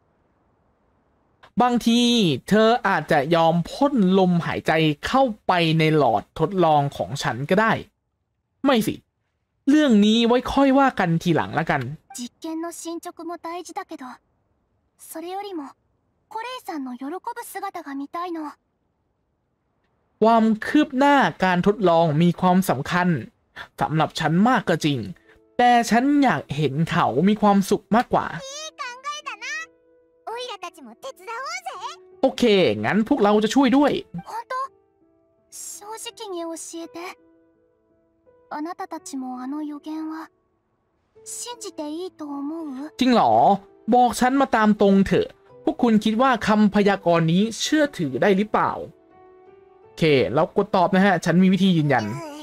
บางทีเธออาจจะยอมพ่นลมหายใจเข้าไปในหลอดทดลองของฉันก็ได้ไม่สิเรื่องนี้ไว้ค่อยว่ากันทีหลังละกัน実験の進捗も大事だけど、それよりもコレイさんの喜ぶ姿が見たいの。 ความคืบหน้าการทดลองมีความสำคัญสำหรับฉันมากก็จริงแต่ฉันอยากเห็นเขามีความสุขมากกว่าโอเคงั้นพวกเราจะช่วยด้วย本当？正直に教えて。あなたたちもあの予言は信じていいと思う？ จริงเหรอบอกฉันมาตามตรงเถอะพวกคุณคิดว่าคำพยากรณ์นี้เชื่อถือได้หรือเปล่าโอเคเรากดตอบนะฮะฉันมีวิธียืนยัน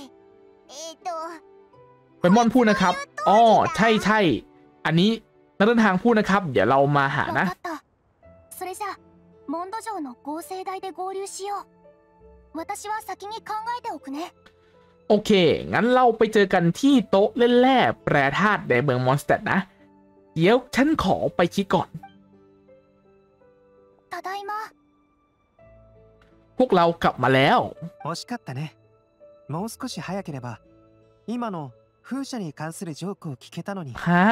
เป็นมอนพูดนะครับอ๋อใช่อันนี้นักเดินทางพูดนะครับเดี๋ยวเรามาหานะそれじゃモンド城の合成台で合流しよう。私は先に考えておくね。 โอเคงั้นเราไปเจอกันที่โต๊ะเล่นแร่แปรธาตุในเมืองมอนสเตดนะเดี๋ยวฉันขอไปคิดก่อนただいまพวกเรากลับมาแล้ว惜しかったね。もう少し早ければ今の風車に関するジョークを聞けたのに。 ฮะ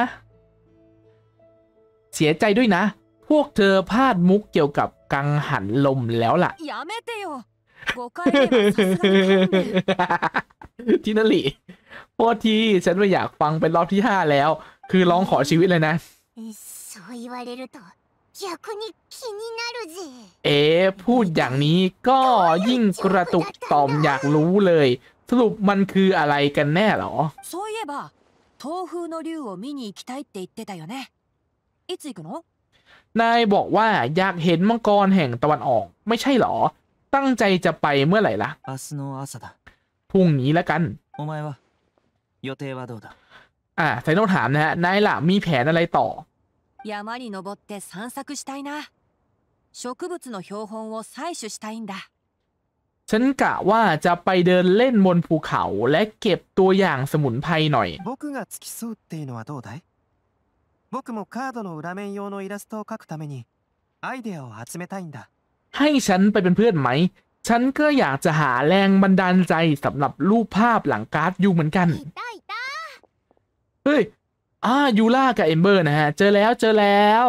เสียใจด้วยนะพวกเธอพลาดมุกเกี่ยวกับกังหันลมแล้วล่ะやめてよ5回目はさすがに勘弁ที่นั่นหลีพอทีฉันไม่อยากฟังเป็นรอบที่5แล้วคือร้องขอชีวิตเลยนะそう言われると逆に気になるぜพูดอย่างนี้ก็ยิ่งกระตุกต่อมอยากรู้เลยสรุปมันคืออะไรกันแน่หรอそういえば東風の竜を見に行きたいって言ってたよねいつ行くのนายบอกว่าอยากเห็นมังกรแห่งตะวันออกไม่ใช่หรอตั้งใจจะไปเมื่อไหร่ล่ะ明日の朝だพรุ่งนี้แล้วกันお前は予定はどうだไซโนถามนะฮะนายล่ะมีแผนอะไรต่อ山に登って散策したいな植物の標本を採取したいんだฉันกะว่าจะไปเดินเล่นบนภูเขาและเก็บตัวอย่างสมุนไพรหน่อย僕が付き添うっていうのはどうだい？僕もカードの裏面用のイラストを描くためにアイデアを集めたいんだ。 ให้ฉันไปเป็นเพื่อนไหมฉันก็อยากจะหาแรงบันดาลใจสำหรับรูปภาพหลังการ์ดอยู่เหมือนกันเฮ้ยยูล่ากับเอมเบอร์นะฮะเจอแล้ว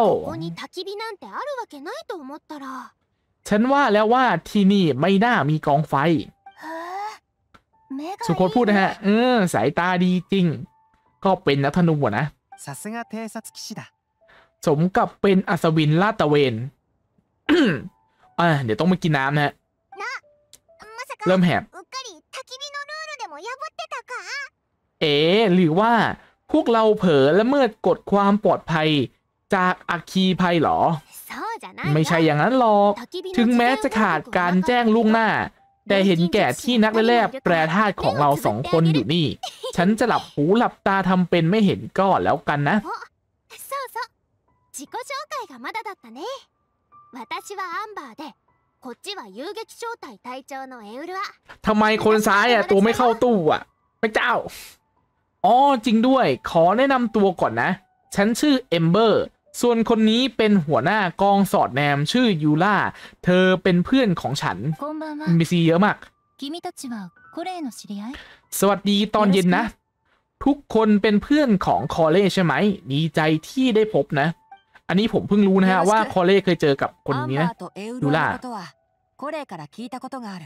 ฉันว่าแล้วว่าที่นี่ไม่น่ามีกองไฟสุโคตพูดนะฮะสายตาดีจริงก็เป็นนักธนูนะさすが偵察騎士だสมกับเป็นอัศวินลาดตระเวน เดี๋ยวต้องไปกินน้ำนะฮะเริ่มแหบหรือว่าพวกเราเผลอละเมิดกฎความปลอดภัยจากอัคคีภัยหรอไม่ใช่อย่างนั้นหรอกถึงแม้จะขาดการแจ้งล่วงหน้าแต่เห็นแก่ที่นักแร่แปรธาตุของเรา2 คนอยู่นี่ฉันจะหลับหูหลับตาทำเป็นไม่เห็นก็แล้วกันนะ自己紹介がまだだったね。私はアンバーで、こっちは遊撃小隊隊長のエウルア。 ทำไมคนซ้ายตัวไม่เข้าตู้พระเจ้าจริงด้วยขอแนะนำตัวก่อนนะฉันชื่อเอมเบอร์ส่วนคนนี้เป็นหัวหน้ากองสอดแนมชื่อยูล่าเธอเป็นเพื่อนของฉันมีซีเยอะมากสวัสดีตอนเย็นนะทุกคนเป็นเพื่อนของคอเล่ใช่ไหมดีใจที่ได้พบนะ อันนี้ผมเพิ่งรู้นะฮะว่าคอเล่เคยเจอกับคนアンนี้バนะーとエウユラロのことはコレイから聞いたことがある。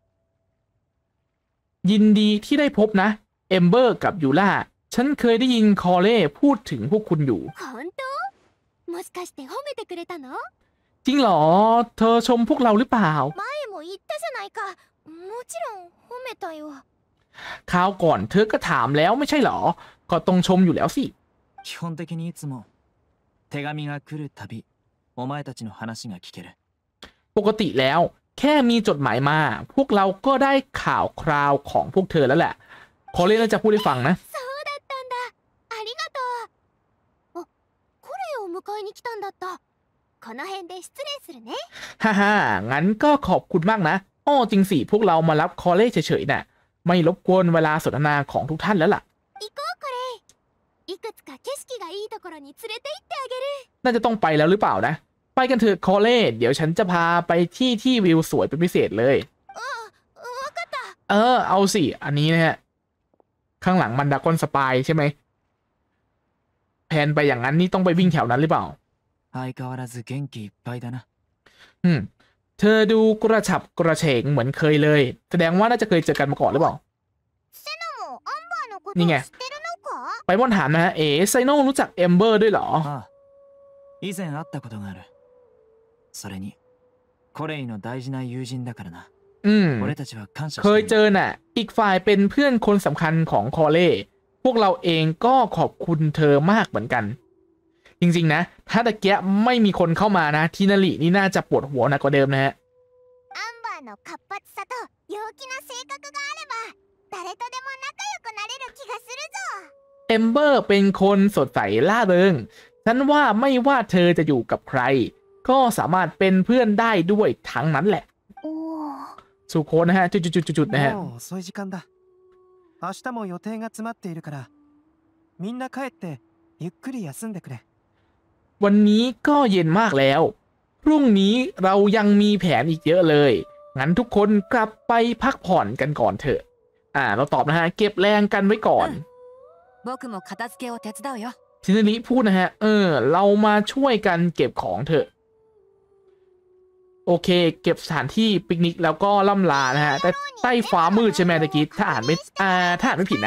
ยินดีที่ได้พบนะเอมเบอร์กับยูล่าฉันเคยได้ยินคอเล่พูดถึงพวกคุณอยู่本当？もしかして褒めてくれたの？ จริงเหรอ เธอชมพวกเราหรือเปล่า前も言ったじゃないか。もちろん褒めたよ。 คราวก่อนเธอก็ถามแล้วไม่ใช่เหรอ ก็ต้องชมอยู่แล้วสิ基本的にいつも手紙が来るたびお前たちの話が聞ける。 ปกติแล้วแค่มีจดหมายมา พวกเราก็ได้ข่าวคราวของพวกเธอแล้วแหละคอเล่น่าจะพูดให้ฟังนะそうだったんだ。ありがとう。あ、コレイを迎えに来たんだった。この辺で失礼するね。 ฮ่าฮ่างั้นก็ขอบคุณมากนะอ้อจริงสิพวกเรามารับคอเล่เฉยๆน่ะไม่รบกวนเวลาสนทนาของทุกท่านแล้วล่ะ行こうコレイ。いくつか景色がいいところに連れて行ってあげる。 น่าจะต้องไปแล้วหรือเปล่านะ ไปกันเถอะคอเล่เดี๋ยวฉันจะพาไปที่วิวสวยเป็นพิเศษเลยわかった。 เอาสิอันนี้นะฮะข้างหลังมันดากอนสปายใช่ไหมแผนไปอย่างนั้นนี่ต้องไปวิ่งแถวนั้นหรือเปล่า相変わらず元気いっぱいだな。 เธอดูกระฉับกระเฉงเหมือนเคยเลย แสดงว่าน่าจะเคยเจอกันมาก่อนหรือเปล่าセノもアンバーのことをนี่ไง知ってるのか？ ไปม่อนถามนะฮะไซโน่รู้จักเอมเบอร์ด้วยเหรอああ、以前会ったことがある。それにコレイの大事な友人だからな。 อืม俺たちは感謝เคしてยいเจる。 อน่ะ อีกฝ่ายเป็นเพื่อนคนสำคัญของคอเล่พวกเราเองก็ขอบคุณเธอมากเหมือนกัน จริงๆนะ ถ้าตะเกียไม่มีคนเข้ามานะทีนารินี่น่าจะปวดหัวหนักกว่าเดิมนะฮะアンバーの活発さと陽気な性格があれば誰とでも仲良くなれる気がするぞ。 เอมเบอร์เป็นคนสดใสล่าเริงฉันว่าไม่ว่าเธอจะอยู่กับใคร ก็สามารถเป็นเพื่อนได้ด้วยทั้งนั้นแหละおお。 สุโคนะฮะจุดๆๆๆนะฮะもう遅い時間だ。明日も予定が詰まっているからみんな帰ってゆっくり休んでくれ。 วันนี้ก็เย็นมากแล้ว พรุ่งนี้เรายังมีแผนอีกเยอะเลย งั้นทุกคนกลับไปพักผ่อนกันก่อนเถอะ เราตอบนะฮะ เก็บแรงกันไว้ก่อน僕も片付けを手伝うよ。 ชินาริพูดนะฮะ เรามาช่วยกันเก็บของเถอะ โอเค เก็บสถานที่ปิกนิกแล้วก็ล่ำลานะฮะ แต่ใต้ฟ้ามืดใช่ไหมตะกี้ถ้าอ่านไม่ผิดนะ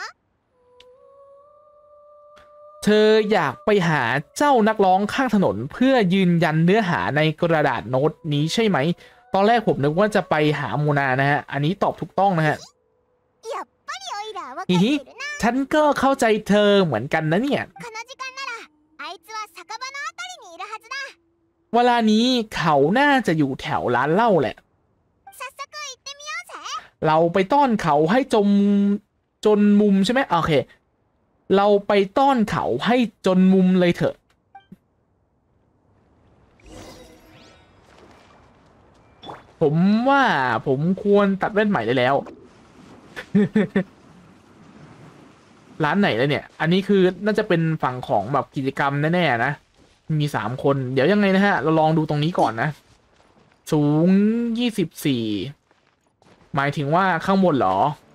เธออยากไปหาเจ้านักร้องข้างถนนเพื่อยืนยันเนื้อหาในกระดาษโน้ตนี้ใช่ไหม ตอนแรกผมนึกว่าจะไปหาโมนานะฮะ อันนี้ตอบถูกต้องนะฮะやっぱりオイラー分かっฮิてฮิるな。 ฉันก็เข้าใจเธอเหมือนกันนะเนี่ยこの時間ならあいつは酒場のあたりにいるはずだ。 เวลานี้เขาน่าจะอยู่แถวร้านเหล้าแหละ早速行ってみようぜ。 เราไปต้อนเขาให้จนมุมใช่ไหมโอเค เราไปต้อนเขาให้จนมุมเลยเถอะ ผมว่าผมควรตัดแว่นใหม่ได้แล้ว ร้านไหนแล้วเนี่ย อันนี้คือน่าจะเป็นฝั่งของแบบกิจกรรมแน่ๆนะ มี3 คน เดี๋ยวยังไงนะฮะ เราลองดูตรงนี้ก่อนนะ สูง24หมายถึงว่าข้างบนเหรอ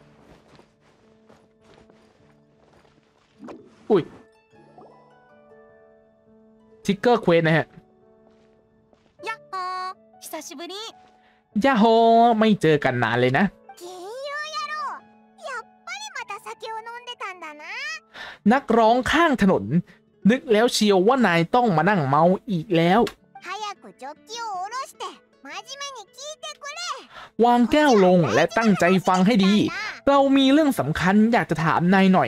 อุ้ยทิกเกอร์เควสนะฮะやっほー、久しぶり。 ยาโฮไม่เจอกันนานเลยนะ金曜野郎。やっぱりまた酒を飲んでたんだな。 นักร้องข้างถนน นึกแล้วเชียวว่านายต้องมานั่งเมาอีกแล้ว早くジョッキを下ろして真面目に聞いてくれ。 วางแก้วลงและตั้งใจฟังให้ดี เรามีเรื่องสำคัญอยากจะถามนายหน่อย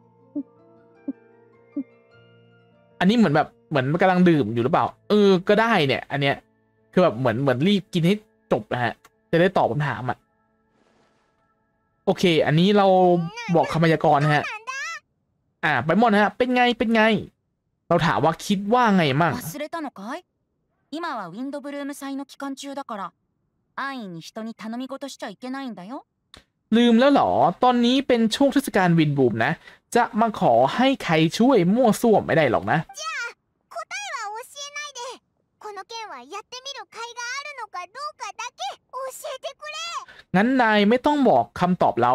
อันนี้เหมือนกำลังดื่มอยู่หรือเปล่า ก็ได้เนี่ย อันเนี้ยคือแบบเหมือนรีบกินให้จบนะฮะ จะได้ตอบคำถามอ่ะ โอเค อันนี้เราบอกคำพยากรณ์นะฮะ ไปหมดนะฮะ เป็นไง เราถามว่าคิดว่าไงมั่ง忘れたのかい？今はウィンドブルーム祭の期間中だから安易に人に頼み事しちゃいけないんだよ。 ลืมแล้วเหรอ ตอนนี้เป็นช่วงเทศกาลวินบูมนะ จะมาขอให้ใครช่วยมั่วซั่วไม่ได้หรอกนะ答えは教えないで。この件はやってみる甲斐があるのかどうかだけ教えてくれ。 งั้นนายไม่ต้องบอกคำตอบเรา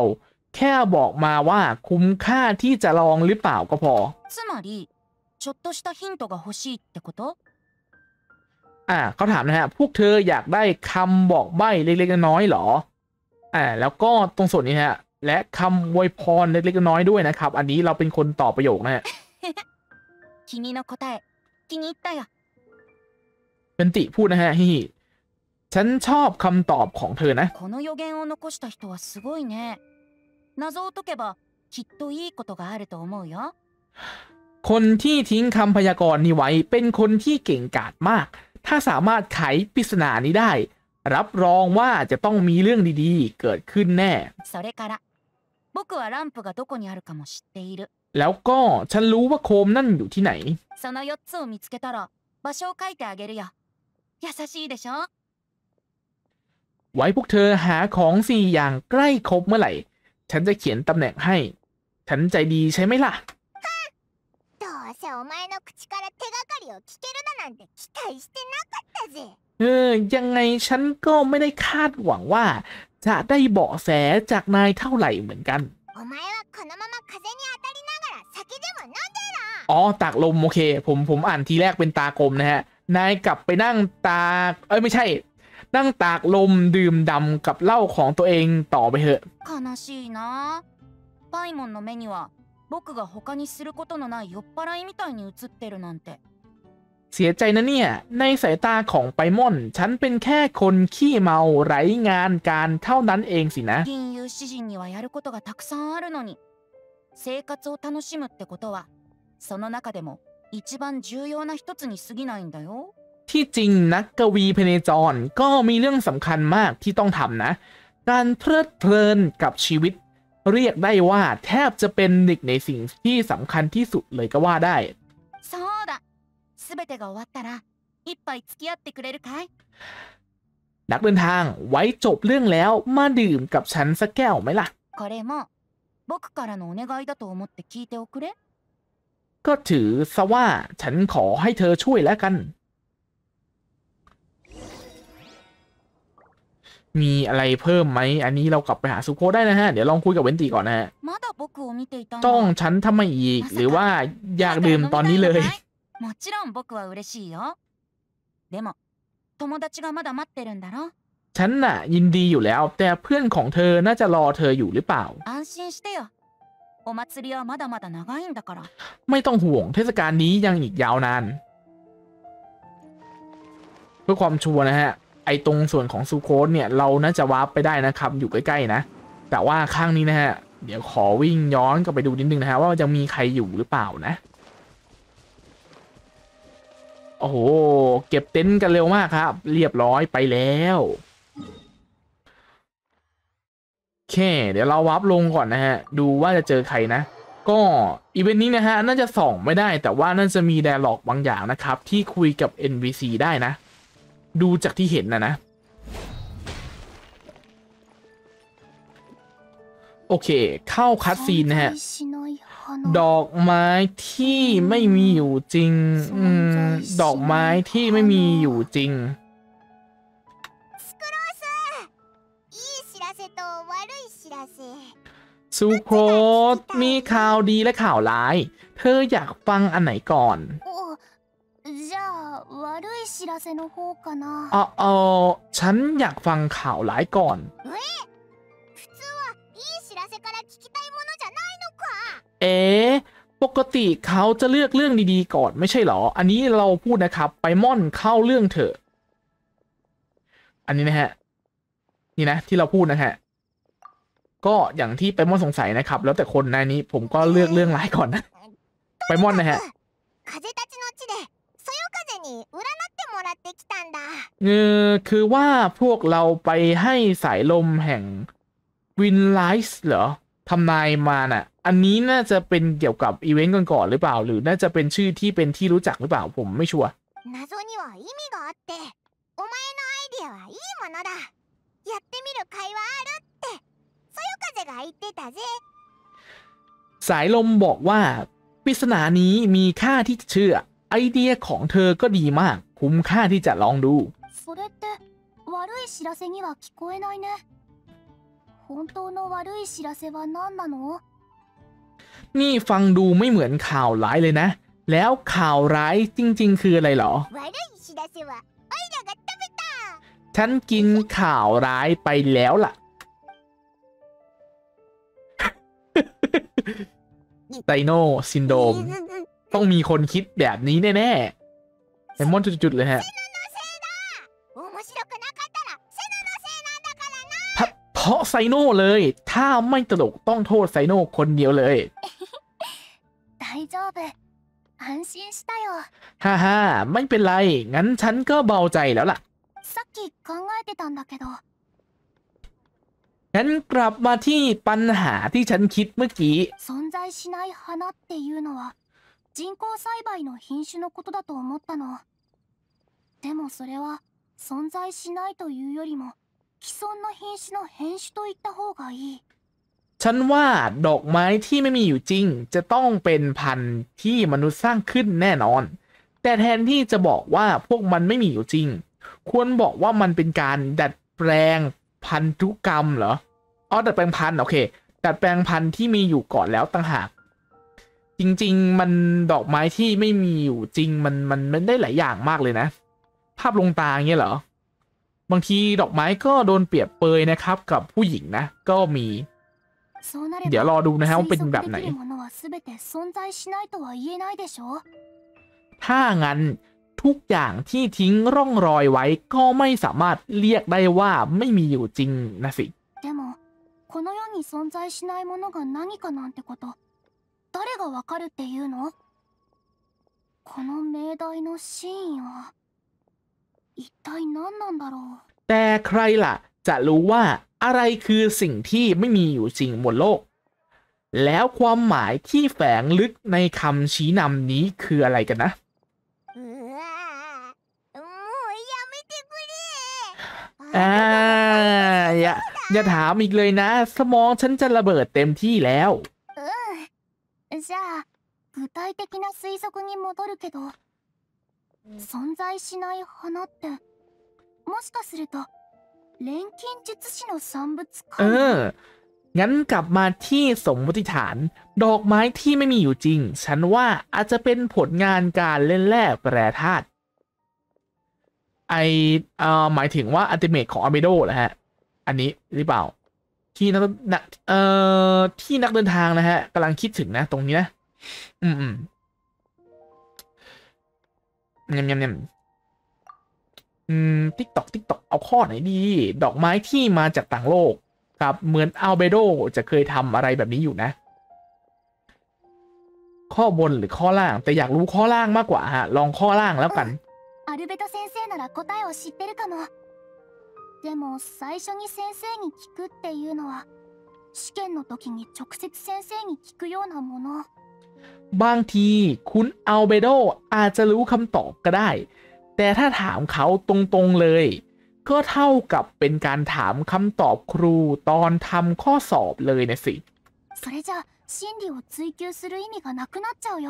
แค่บอกมาว่าคุ้มค่าที่จะลองหรือเปล่าก็พอつまりちょっとしたヒントが欲しいってこと？ เขาถามนะฮะพวกเธออยากได้คำบอกใบ้เล็กๆน้อยๆหรอแล้วก็ตรงส่วนนี้ฮะและคำอวยพรเล็กๆน้อยๆด้วยนะครับอันนี้เราเป็นคนตอบประโยคนะฮะ君の答え気に入ったよเป็นติพูดนะฮะฮิฉันชอบคำตอบของเธอนะこの予言を残した人はすごいね謎を解けばきっといいことがあると思うよคนที่ทิ้งคำพยากรณ์นี้ไว้เป็นคนที่เก่งกาจมากถ้าสามารถไขปริศนานี้ได้รับรองว่าจะต้องมีเรื่องดีๆเกิดขึ้นแน่それから僕はランプがどこにあるかも知っているแล้วก็ฉันรู้ว่าโคมนั่นอยู่ที่ไหนその4つを見つけたら場所を書いてあげるよ優しいでしょไว้พวกเธอหาของ4อย่างใกล้ครบเมื่อไหร่ฉันจะเขียนตำแหน่งให้ฉันใจดีใช่ไหมล่ะどうせお前の口から手がかりを聞けるだなんて期待してなかったぜยังไงฉันก็ไม่ได้คาดหวังว่าจะได้เบาะแสจากนายเท่าไหร่เหมือนกันお前はこのまま風に当たりながら酒でも飲んでろตากลมโอเคผมอ่านทีแรกเป็นตากลมนะฮะนายกลับไปนั่งตากไม่ใช่นั่งตากลมดื่มด่ำกับเหล้าของตัวเองต่อไปเถอะ悲しいなパイモンの目には僕が他にすることのない酔っ払いみたいに映ってるなんてเสียใจนะเนี่ยในสายตาของไปมอนฉันเป็นแค่คนขี้เมาไร้งานการเท่านั้นเองสินะ銀融詩人にはやることがたくさんあるのに生活を楽しむってことはその中でも一番重要な一つに過ぎないんだよที่จริงนักกวีพเนจรก็มีเรื่องสำคัญมากที่ต้องทำนะการเพลิดเพลินกับชีวิตเรียกได้ว่าแทบจะเป็นหนึ่งในสิ่งที่สำคัญที่สุดเลยก็ว่าได้そうだすべてが終わったら一杯付き合ってくれるかいนักเดินทางไว้จบเรื่องแล้วมาดื่มกับฉันสักแก้วไหมล่ะこれも僕からのお願いだと思って聞いておくれก็ถือซะว่าฉันขอให้เธอช่วยแล้วกันมีอะไรเพิ่มไหมอันนี้เรากลับไปหาซูโคได้นะฮะเดี๋ยวลองคุยกับเวนตีก่อนนะฮะจ้องฉันทำไมอีกหรือว่าอยากดื่มตอนนี้เลยもちろん僕は嬉しいよでも友達がまだ待ってるんだろฉันน่ะยินดีอยู่แล้วแต่เพื่อนของเธอน่าจะรอเธออยู่หรือเปล่า安心してよお祭りはまだまだ長いんだからไม่ต้องห่วงเทศกาลนี้ยังอีกยาวนานเพื่อความชัวร์นะฮะไอตรงส่วนของซูโคสเนี่ยเราน่าจะวาร์ปไปได้นะครับอยู่ใกล้ๆนะแต่ว่าข้างนี้นะฮะเดี๋ยวขอวิ่งย้อนกลับไปดูนิดนึงนะฮะว่ายังมีใครอยู่หรือเปล่านะโอ้โหเก็บเต็นท์กันเร็วมากครับเรียบร้อยไปแล้วโอเคเดี๋ยวเราวาร์ปลงก่อนนะฮะดูว่าจะเจอใครนะก็อีเวนต์นี้นะฮะน่าจะส่องไม่ได้แต่ว่าน่าจะมีไดอะล็อกบางอย่างนะครับที่คุยกับ NPC ได้นะดูจากที่เห็นนะโอเคเข้าคัตซีนนะฮะดอกไม้ที่ไม่มีอยู่จริงดอกไม้ที่ไม่มีอยู่จริงซูโครสมีข่าวดีและข่าวร้ายเธออยากฟังอันไหนก่อนじゃあ悪い知らせの方かなฉันอยากฟังข่าวร้ายก่อน普通はいい知らせから聞きたいものじゃないのかปกติเขาจะเลือกเรื่องดีๆก่อนไม่ใช่หรออันนี้เราพูดนะครับไปม่อนเข้าเรื่องเถอะอันนี้นะฮะนี่นะที่เราพูดนะฮะก็อย่างที่ไปม่อนสงสัยนะครับแล้วแต่คนในนี้ผมก็เลือกเรื่องร้ายก่อนนะไปม่อนนะฮะคือว่าพวกเราไปให้สายลมแห่งวินไลท์เหรอทำนายมาน่ะอันนี้น่าจะเป็นเกี่ยวกับอีเวนต์ก่อนหรือเปล่าหรือน่าจะเป็นชื่อที่เป็นที่รู้จักหรือเปล่าผมไม่ชัวร์สายลมบอกว่าปริศนานี้มีค่าที่จะเชื่อไอเดียของเธอก็ดีมากคุ้มค่าที่จะลองดูそれって悪い知らせには聞こえないねほ本当の悪い知らせは何なの？ นี่ฟังดูไม่เหมือนข่าวร้ายเลยนะ แล้วข่าวร้ายจริงๆคืออะไรเหรอ悪い知らせはオイラが食べた。 ฉันกินข่าวร้ายไปแล้วล่ะ ไดโนซินโดรม ต้องมีคนคิดแบบนี้แน่ๆไซมอนจุดๆเลยฮะ面白くなかったらセノのせいなんだからな。 เพราะไซโน่เลย ถ้าไม่ตลกต้องโทษไซโน่คนเดียวเลย大丈夫。安心したよ。 ฮ่าฮ่าไม่เป็นไร งั้นฉันก็เบาใจแล้วล่ะさっき考えてたんだけど、 งั้นกลับมาที่ปัญหาที่ฉันคิดเมื่อกี้存在しない花っていうのは人工栽培の品種のことだと思ったの。でもそれは存在しないというよりも既存の品種の変種と言った方がいい。 ฉันว่าดอกไม้ที่ไม่มีอยู่จริง จะต้องเป็นพันธุ์ที่มนุษย์สร้างขึ้นแน่นอน แต่แทนที่จะบอกว่าพวกมันไม่มีอยู่จริง ควรบอกว่ามันเป็นการดัดแปลงพันธุกรรมเหรอ อ๋อ ดัดแปลงพันธุ์โอเค ดัดแปลงพันธุ์ที่มีอยู่ก่อนแล้วต่างหาก จริงๆ มันดอกไม้ที่ไม่มีอยู่จริง มันได้หลายอย่างมากเลยนะ ภาพลงตาเงี้ยเหรอ บางทีดอกไม้ก็โดนเปรียบเปยนะครับกับผู้หญิงนะ ก็มีそうなれเดี๋ยวรばอดูนะฮะ推ว่าเป็น測แบบでไหนきるものは全て存在しないとは言えないでしょ。 ถ้างั้นทุกอย่างที่ทิ้งร่องรอยไว้ก็ไม่สามารถเรียกได้ว่าไม่มีอยู่จริงนะสิでもこの世に存在しないものが何かなんてこと誰がわかるっていうの？この命題の真意は一体何なんだろう。 แต่ใครล่ะจะรู้ว่าอะไรคือสิ่งที่ไม่มีอยู่จริงบนโลก แล้วความหมายที่แฝงลึกในคำชี้นำนี้คืออะไรกันนะうわー、もうやめてくれ。 อย่าถามอีกเลยนะ สมองฉันจะระเบิดเต็มที่แล้วじゃあ具体的な推測に戻るけど、存在しない花ってもしかすると錬金術師の産物かも。 งั้นกลับมาที่สมมติฐาน ดอกไม้ที่ไม่มีอยู่จริง ฉันว่าอาจจะเป็นผลงานการเล่นแร่แปรธาตุหมายถึงว่าอัลติเมทของอาเบโดเหรอฮะ อันนี้หรือเปล่า ที่นักเดินทางนะฮะกำลังคิดถึงนะตรงนี้นะติ๊กตอกเอาข้อไหนดี ดอกไม้ที่มาจากต่างโลกครับเหมือนอัลเบโดจะเคยทำอะไรแบบนี้อยู่นะ ข้อบนหรือข้อล่างแต่อยากรู้ข้อล่างมากกว่าฮะลองข้อล่างแล้วกันアルベト先生なら答えを知ってるかも。でも最初に先生に聞くっていうのは試験の時に直接先生に聞くようなもの。 บางทีคุณอัลเบโดอาจจะรู้คำตอบก็ได้ แต่ถ้าถามเขาตรงๆเลยก็เท่ากับเป็นการถามคำตอบครูตอนทำข้อสอบเลยนะสิそれじゃ真理を追求する意味がなくなっちゃうよ。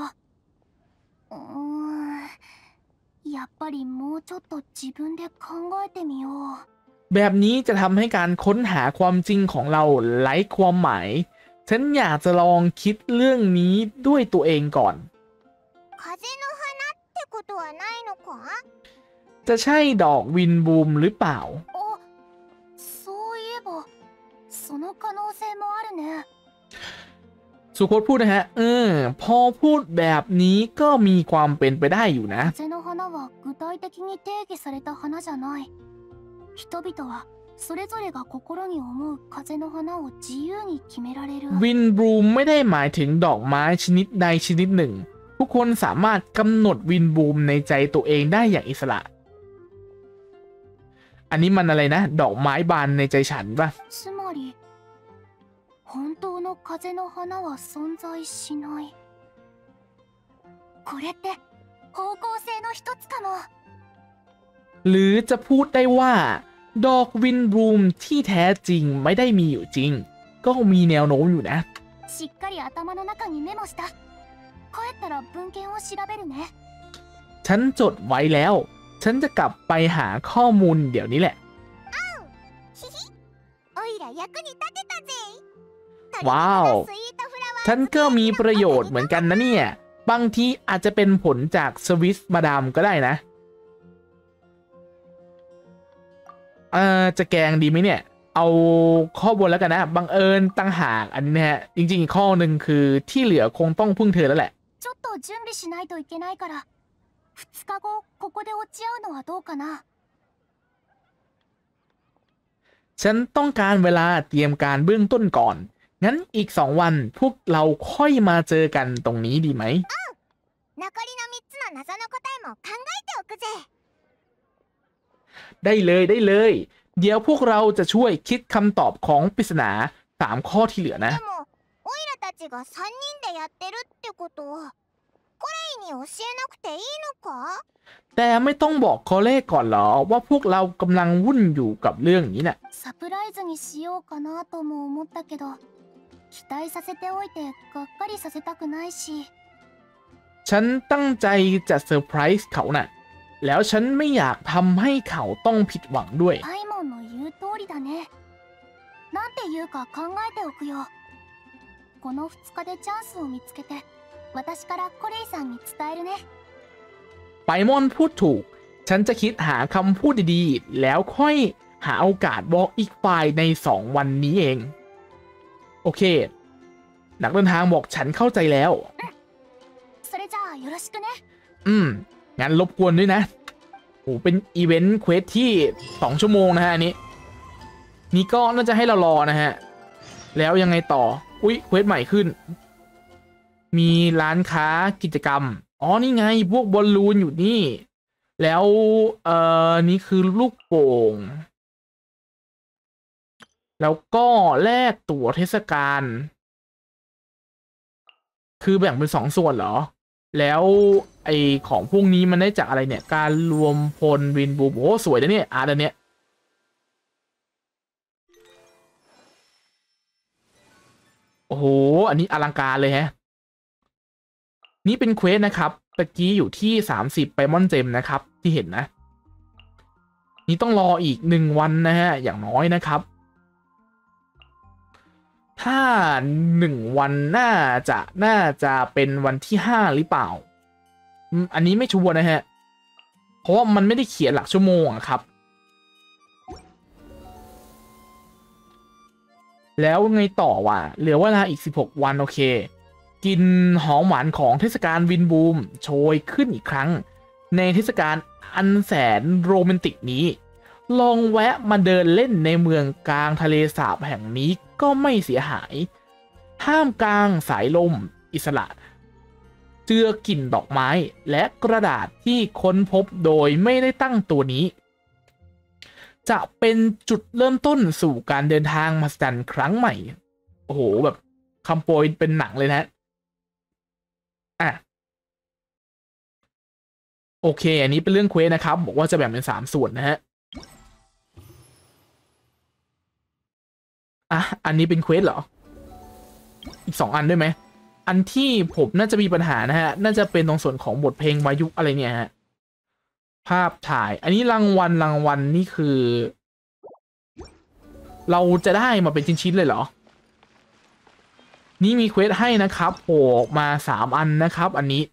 やっぱりもうちょっと自分で考えてみよう。 แบบนี้จะทำให้การค้นหาความจริงของเราไร้ความหมาย ฉันอยากจะลองคิดเรื่องนี้ด้วยตัวเองก่อน風の花ってことはないのか？ จะใช่ดอกวินบูมหรือเปล่าあ、そういえばその可能性もあるね。 สุโคตพูดนะฮะพอพูดแบบนี้ก็มีความเป็นไปได้อยู่นะ風の花は具体的に定義された花じゃない。人々はそれぞれが心に思う風の花を自由に決められる。 วินบูมไม่ได้หมายถึงดอกไม้ชนิดใดชนิดหนึ่ง ทุกคนสามารถกำหนดวินบูมในใจตัวเองได้อย่างอิสระ อันนี้มันอะไรนะ ดอกไม้บานในใจฉันปะつまり本当の風の花は存在しない。これって方向性の一つかも。 หรือจะพูดได้ว่า ดอกวินบูมที่แท้จริงไม่ได้มีอยู่จริง ก็มีแนวโน้มอยู่นะしっかり頭の中にメモした。帰ったら文献を調べるね。 ฉันจดไว้แล้ว ฉันจะกลับไปหาข้อมูลเดี๋ยวนี้แหละおいいら役に立てたぜว้าวスイートフラワーฉันก็มีประโยชน์เหมือนกันนะเนี่ย บางทีอาจจะเป็นผลจากสวิสมาดามก็ได้นะจะแกงดีไหมเนี่ย เอาข้อบนแล้วกันนะ บังเอิญตั้งหากอันนี้นะฮะ จริงๆอีกข้อหนึ่งคือที่เหลือคงต้องพึ่งเธอแล้วแหละちょっと準備しないといけないから2日後ここで落ち合うのはどうかなฉันต้องการเวลาเตรียมการเบื้องต้นก่อน งั้นอีก2 วันพวกเราค่อยมาเจอกันตรงนี้ดีไหม残りの3つの謎の答えも考えておくぜได้เลยได้เลย เดี๋ยวพวกเราจะช่วยคิดคำตอบของปริศนา3 ข้อที่เหลือนะでもオイラたちが3人でやってるってことはコレイに教えなくていいのかแต่ไม่ต้องบอกคอเล่ก่อนเหรอว่าพวกเรากำลังวุ่นอยู่กับเรื่องนี้น่ะサプライズにしようかなとも思ったけど期待させておいてがっかりさせたくないしฉันตั้งใจจะเซอร์ไพรส์เขาน่ะ แล้วฉันไม่อยากทำให้เขาต้องผิดหวังด้วยパイモンの言う通りだねなんて言うか考えておくよこの2日でチャンスを見つけて私からコレイさんに伝えるねไปมอนพูดถูก ฉันจะคิดหาคำพูดดีๆ แล้วค่อยหาโอกาสบอกอีกฝ่ายใน2 วันนี้เอง โอเค นักเดินทางบอกฉันเข้าใจแล้วそれじゃあよろしくねงั้นรบกวนด้วยนะโอ้เป็นอีเวนต์เควสที่2 ชั่วโมงนะฮะอันนี้ นี่ก็น่าจะให้เรารอนะฮะ แล้วยังไงต่อ อุ๊ยเควสใหม่ขึ้น มีร้านค้ากิจกรรม อ๋อ นี่ไงพวกบอลลูนอยู่นี่ แล้วนี่คือลูกโป่ง แล้วก็แลกตั๋วเทศกาล คือแบ่งเป็น2 ส่วนเหรอ แล้วไอของพวกนี้มันได้จากอะไรเนี่ย การรวมพลวินบูมโอ้สวยนะเนี่ยอาร์ตอันเนี้ย โอ้โห อันนี้อลังการเลยฮะ นี่เป็นเควสนะครับตะกี้อยู่ที่30ไปมอนเจมนะครับที่เห็นนะ นี่ต้องรออีก1 วันนะฮะอย่างน้อยนะครับ ถ้า1 วันน่าจะเป็นวันที่5หรือเปล่าอันนี้ไม่ชัวร์นะฮะเพราะว่ามันไม่ได้เขียนหลักชั่วโมงอะครับแล้วไงต่อวะเหลือเวลาอีก16 วันโอเคกินหอมหวานของเทศกาลวินบูมโชยขึ้นอีกครั้งในเทศกาลอันแสนโรแมนติกนี้ลองแวะมาเดินเล่นในเมืองกลางทะเลสาบแห่งนี้ก็ไม่เสียหายท่ามกลางสายลมอิสระเจือกลิ่นดอกไม้และกระดาษที่ค้นพบโดยไม่ได้ตั้งตัวนี้จะเป็นจุดเริ่มต้นสู่การเดินทางมหัศจรรย์ครั้งใหม่โอ้โหแบบคำโปรยเป็นหนังเลยนะโอเคอันนี้เป็นเรื่องเควสนะครับบอกว่าจะแบ่งเป็น3 ส่วนนะฮะอันนี้เป็นเควสเหรออีก2 อันด้วยไหมอันที่ผมน่าจะมีปัญหานะฮะน่าจะเป็นตรงส่วนของบทเพลงวายุอะไรเนี่ยฮะภาพถ่ายอันนี้รางวัลนี่คือเราจะได้มาเป็นชิ้นๆเลยเหรอนี่มีเควสให้นะครับโผล่ออกมา3 อันนะครับอันนี้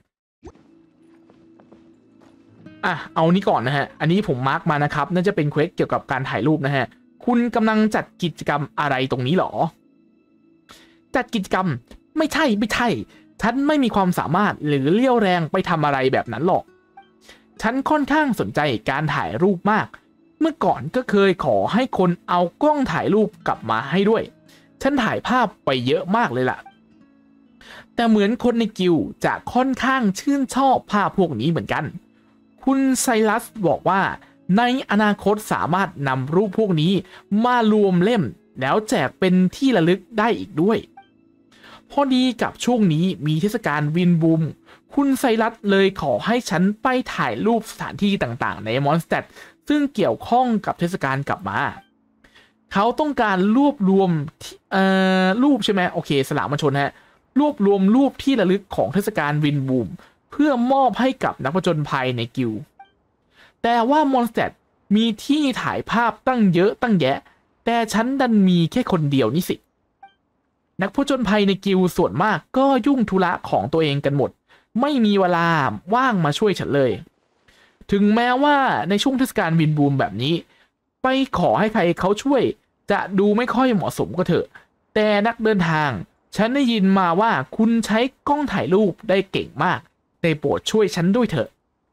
เอานี้ก่อนนะฮะอันนี้ผมมาร์กมานะครับน่าจะเป็นเควสเกี่ยวกับการถ่ายรูปนะฮะคุณกำลังจัดกิจกรรมอะไรตรงนี้หรอจัดกิจกรรมไม่ใช่ฉันไม่มีความสามารถหรือเลี้ยวแรงไปทำอะไรแบบนั้นหรอกฉันค่อนข้างสนใจการถ่ายรูปมากเมื่อก่อนก็เคยขอให้คนเอากล้องถ่ายรูปกลับมาให้ด้วยฉันถ่ายภาพไปเยอะมากเลยล่ะแต่เหมือนคนในกิลด์จะค่อนข้างชื่นชอบภาพพวกนี้เหมือนกันคุณไซรัสบอกว่าในอนาคตสามารถนำรูปพวกนี้มารวมเล่มแล้วแจกเป็นที่ระลึกได้อีกด้วยพอดีกับช่วงนี้มีเทศกาลวินบูมคุณไซรัสเลยขอให้ฉันไปถ่ายรูปสถานที่ต่างๆในมอนสเตดซึ่งเกี่ยวข้องกับเทศกาลกลับมาเขาต้องการรวบรวมรูปใช่ไหมโอเคสลามัญชนฮะรวบรวมรูปที่ระลึกของเทศกาลวินบูมเพื่อมอบให้กับนักผจญภัยในกิลด์แต่ว่ามอนสเตดมีที่ถ่ายภาพตั้งเยอะตั้งแยะแต่ฉันดันมีแค่คนเดียวนี่สินักผจญภัยในกิลด์ส่วนมากก็ยุ่งธุระของตัวเองกันหมดไม่มีเวลาว่างมาช่วยฉันเลยถึงแม้ว่าในช่วงเทศกาลวินบูมแบบนี้ไปขอให้ใครเขาช่วยจะดูไม่ค่อยเหมาะสมก็เถอะแต่นักเดินทางฉันได้ยินมาว่าคุณใช้กล้องถ่ายรูปได้เก่งมากได้โปรดช่วยฉันด้วยเถอะ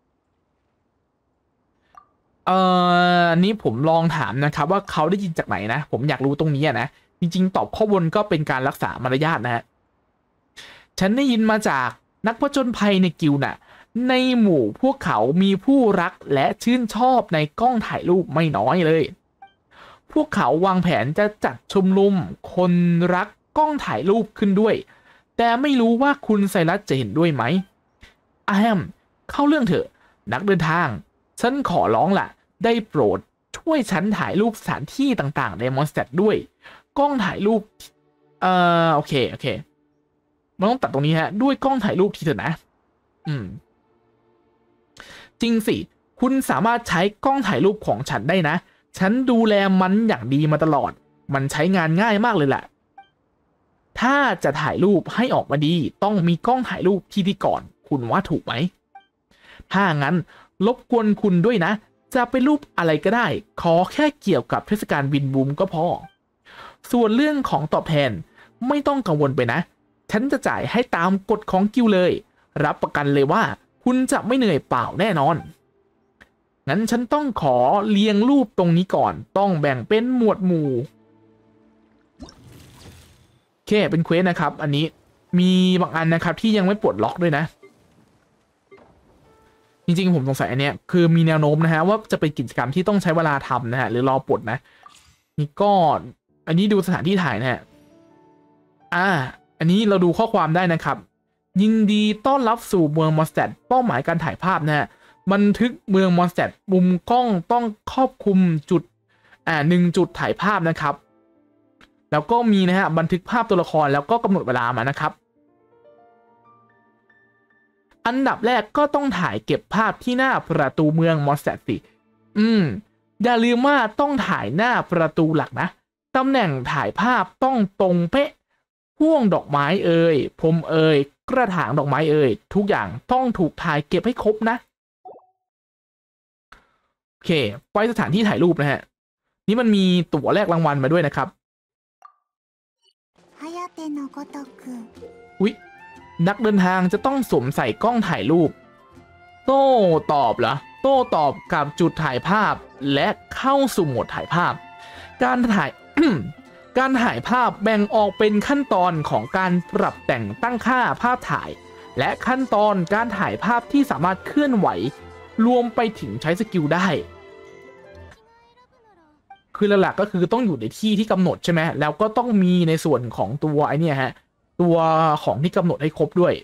อันนี้ผมลองถามนะครับว่าเขาได้ยินจากไหนนะผมอยากรู้ตรงนี้นะจริงๆตอบข้อบนก็เป็นการรักษามารยาทนะฮะฉันได้ยินมาจากนักผจญภัยในกิลด์น่ะในหมู่พวกเขามีผู้รักและชื่นชอบในกล้องถ่ายรูปไม่น้อยเลยพวกเขาวางแผนจะจัดชมรมคนรักกล้องถ่ายรูปขึ้นด้วยแต่ไม่รู้ว่าคุณไซรัสจะเห็นด้วยไหมอาแฮมเข้าเรื่องเถอะนักเดินทางฉันขอร้องล่ะได้โปรดช่วยฉันถ่ายรูปสถานที่ต่างๆในมอนสเตอร์ด้วยกล้องถ่ายรูปโอเคมันต้องตัดตรงนี้ฮะด้วยกล้องถ่ายรูปทีเถอะนะจริงสิคุณสามารถใช้กล้องถ่ายรูปของฉันได้นะฉันดูแลมันอย่างดีมาตลอดมันใช้งานง่ายมากเลยแหละถ้าจะถ่ายรูปให้ออกมาดีต้องมีกล้องถ่ายรูปที่ก่อนคุณว่าถูกไหมถ้างั้นรบกวนคุณด้วยนะจะเป็นรูปอะไรก็ได้ขอแค่เกี่ยวกับเทศกาลวินบูมก็พอส่วนเรื่องของตอบแทนไม่ต้องกังวลไปนะฉันจะจ่ายให้ตามกฎของกิลด์เลยรับประกันเลยว่าคุณจะไม่เหนื่อยเปล่าแน่นอนงั้นฉันต้องขอเรียงรูปตรงนี้ก่อนต้องแบ่งเป็นหมวดหมู่โอเคเป็นเควสนะครับอันนี้มีบางอันนะครับที่ยังไม่ปลดล็อกด้วยนะจริงๆผมสงสัยอันเนี้ยคือมีแนวโน้มนะฮะว่าจะเป็นกิจกรรมที่ต้องใช้เวลาทำนะฮะหรือรอปลดนะนี่ก็อันนี้ดูสถานที่ถ่ายนะฮะอันนี้เราดูข้อความได้นะครับยินดีต้อนรับสู่เมืองมอนสเตอร์เป้าหมายการถ่ายภาพนะฮะบันทึกเมืองมอนสเตอร์มุมกล้องต้องครอบคลุมจุด1 จุดถ่ายภาพนะครับแล้วก็มีนะฮะบันทึกภาพตัวละครแล้วก็กำหนดเวลามานะครับอันดับแรกก็ต้องถ่ายเก็บภาพที่หน้าประตูเมืองมอนสเตอร์สิอย่าลืมว่าต้องถ่ายหน้าประตูหลักนะตำแหน่งถ่ายภาพต้องตรงเป๊ะพ่วงดอกไม้พรมกระถางดอกไม้ทุกอย่างต้องถูกถ่ายเก็บให้ครบนะโอเคไปสถานที่ถ่ายรูปนะฮะนี่มันมีตั๋วแลกรางวัลมาด้วยนะครับอุ๊ยนักเดินทางจะต้องสวมใส่กล้องถ่ายรูปโต้ตอบเหรอโต้ตอบกับจุดถ่ายภาพและเข้าสู่โหมดถ่ายภาพการถ่าย การถ่ายภาพแบ่งออกเป็นขั้นตอนของการปรับแต่งตั้งค่าภาพถ่ายและขั้นตอนการถ่ายภาพที่สามารถเคลื่อนไหวรวมไปถึงใช้สกิลได้คือหลักๆก็คือต้องอยู่ในที่ที่กำหนดใช่ไหมแล้วก็ต้องมีในส่วนของตัวไอเนี่ยฮะตัวของที่กำหนดให้ครบด้วย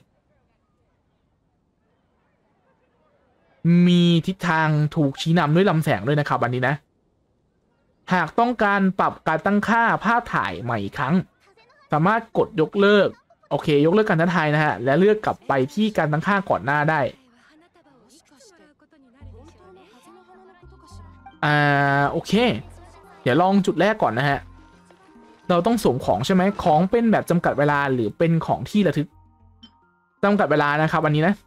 มีทิศทางถูกชี้นำด้วยลำแสงด้วยนะครับอันนี้นะหากต้องการปรับการตั้งค่าภาพถ่ายใหม่อีกครั้งสามารถกดยกเลิกโอเคยกเลิกการท้าทายนะฮะและเลือกกลับไปที่การตั้งค่าก่อนหน้าได้โอเคเดี๋ยวลองจุดแรกก่อนนะฮะเราต้องสวมของใช่ไหมของเป็นแบบจำกัดเวลาหรือเป็นของที่ระทึกจำกัดเวลานะครับอันนี้นะ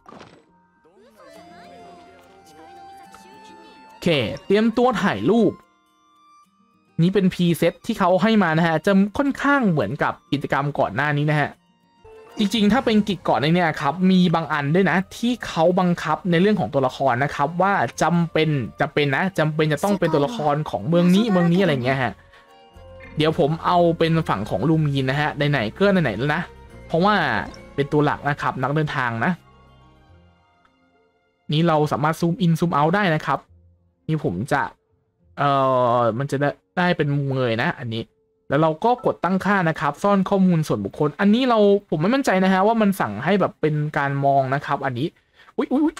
โอเคเตรียมตัวถ่ายรูปนี้เป็นพรีเซตที่เขาให้มานะฮะจะค่อนข้างเหมือนกับกิจกรรมก่อนหน้านี้นะฮะจริงๆถ้าเป็นกิจก่อนในเนี่ยครับมีบางอันด้วยนะที่เขาบังคับในเรื่องของตัวละครนะครับว่าจำเป็นจะต้องเป็นตัวละครของเมืองนี้อะไรเงี้ยฮะเดี๋ยวผมเอาเป็นฝั่งของลูมีนนะฮะไหนๆก็ไหนๆแล้วนะเพราะว่าเป็นตัวหลักนะครับนักเดินทางนะนี้เราสามารถซูมอินซูมเอาได้นะครับนี่ผมจะมันจะได้เป็นมุมเงยนะอันนี้แล้วเราก็กดตั้งค่านะครับซ่อนข้อมูลส่วนบุคคลอันนี้ผมไม่มั่นใจนะฮะว่ามันสั่งให้แบบเป็นการมองนะครับอันนี้อุ๊ย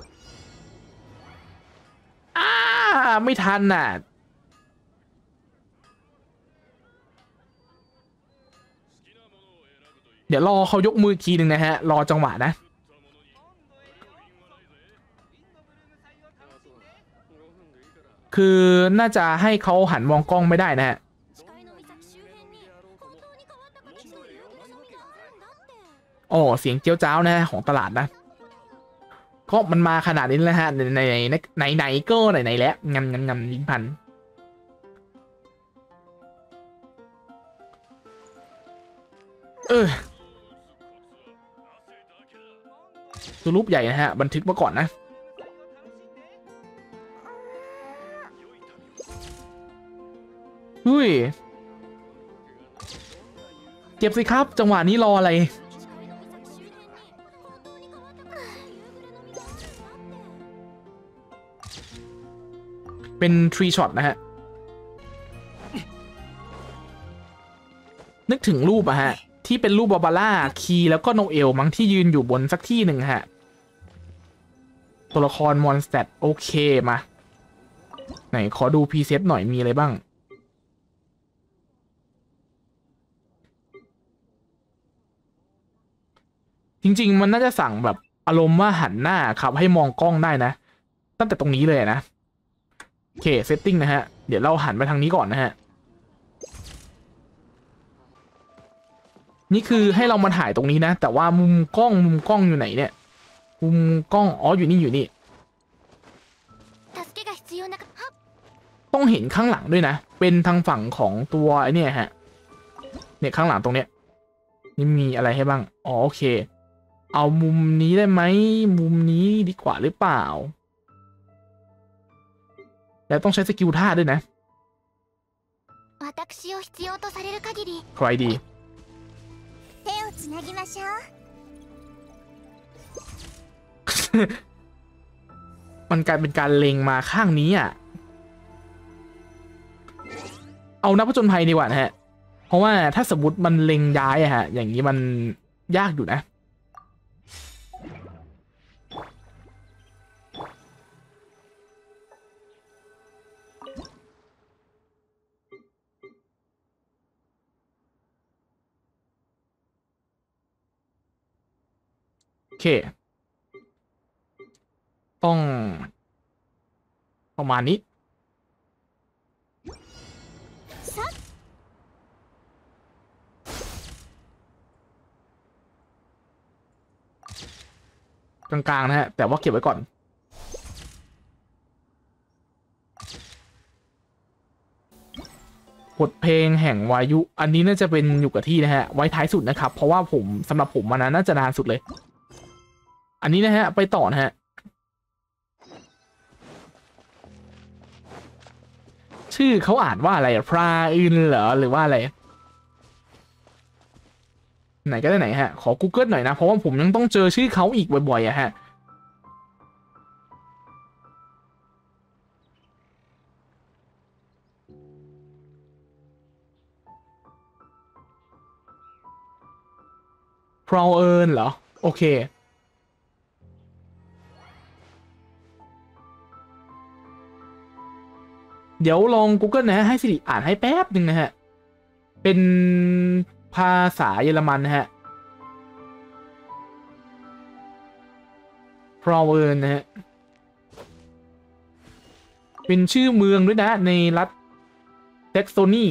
ไม่ทันน่ะเดี๋ยวรอเขายกมือทีหนึ่งนะฮะรอจังหวะนะคือน่าจะให้เขาหันมองกล้องไม่ได้นะฮะอ๋อเสียงเจียวจ้าวนะของตลาดนะก็มันมาขนาดนี้แล้วฮะไหนก็ไหนแล้วงำลิ้นพันตัวรูปใหญ่นะฮะบันทึกมาก่อนนะอุ้ยเก็บสิครับจังหวะนี้รออะไรเป็นทรีช็อตนะฮะนึกถึงรูปอะฮะที่เป็นรูปบาบาร่าคีแล้วก็โนเอลมั้งที่ยืนอยู่บนสักที่หนึ่งฮะตัวละครมอนสเตอร์โอเคมาไหนขอดูพรีเซตหน่อยมีอะไรบ้างจริงๆมันน่าจะสั่งแบบอารมณ์ว่าหันหน้าครับให้มองกล้องได้นะตั้งแต่ตรงนี้เลยนะโอเคเซตติ้งนะฮะเดี๋ยวเราหันไปทางนี้ก่อนนะฮะนี่คือให้เรามาถ่ายตรงนี้นะแต่ว่ามุมกล้องอยู่ไหนเนี่ยมุมกล้องอ๋ออยู่นี่ต้องเห็นข้างหลังด้วยนะเป็นทางฝั่งของตัวไอ้นี่ฮะเนี่ยข้างหลังตรงเนี้ยนี่มีอะไรให้บ้างอ๋อโอเคเอามุมนี้ได้ไหมมุมนี้ดีกว่าหรือเปล่าแล้วต้องใช้สกิลท่าด้วยนะใครดีมันกลายเป็นการเล็งมาข้างนี้อ่ะเอานักผจญภัยดีกว่านะฮะเพราะว่าถ้าสมมติมันเล็งย้ายอะฮะอย่างนี้มันยากอยู่นะโอเคต้องประมาณนี้กลางๆนะฮะแต่ว่าเก็บไว้ก่อนบทเพลงแห่งวายุอันนี้น่าจะเป็นอยู่กับที่นะฮะไว้ท้ายสุดนะครับเพราะว่าสำหรับผมมันน่าจะนานสุดเลยอันนี้นะฮะไปต่อนะฮะชื่อเขาอ่านว่าอะไรพราอินเหรอหรือว่าอะไรไหนก็ได้ไหนฮะขอ Google หน่อยนะเพราะว่าผมยังต้องเจอชื่อเขาอีกบ่อยๆอะฮะพราวเอิร์นเหรอโอเคเดี๋ยวลอง Google นะฮะให้สิริอ่านให้แป๊บหนึ่งนะฮะเป็นภาษาเยอรมันนะฮะพราวเอิร์นนะฮะเป็นชื่อเมืองด้วยนะในรัฐแซ็กโซนี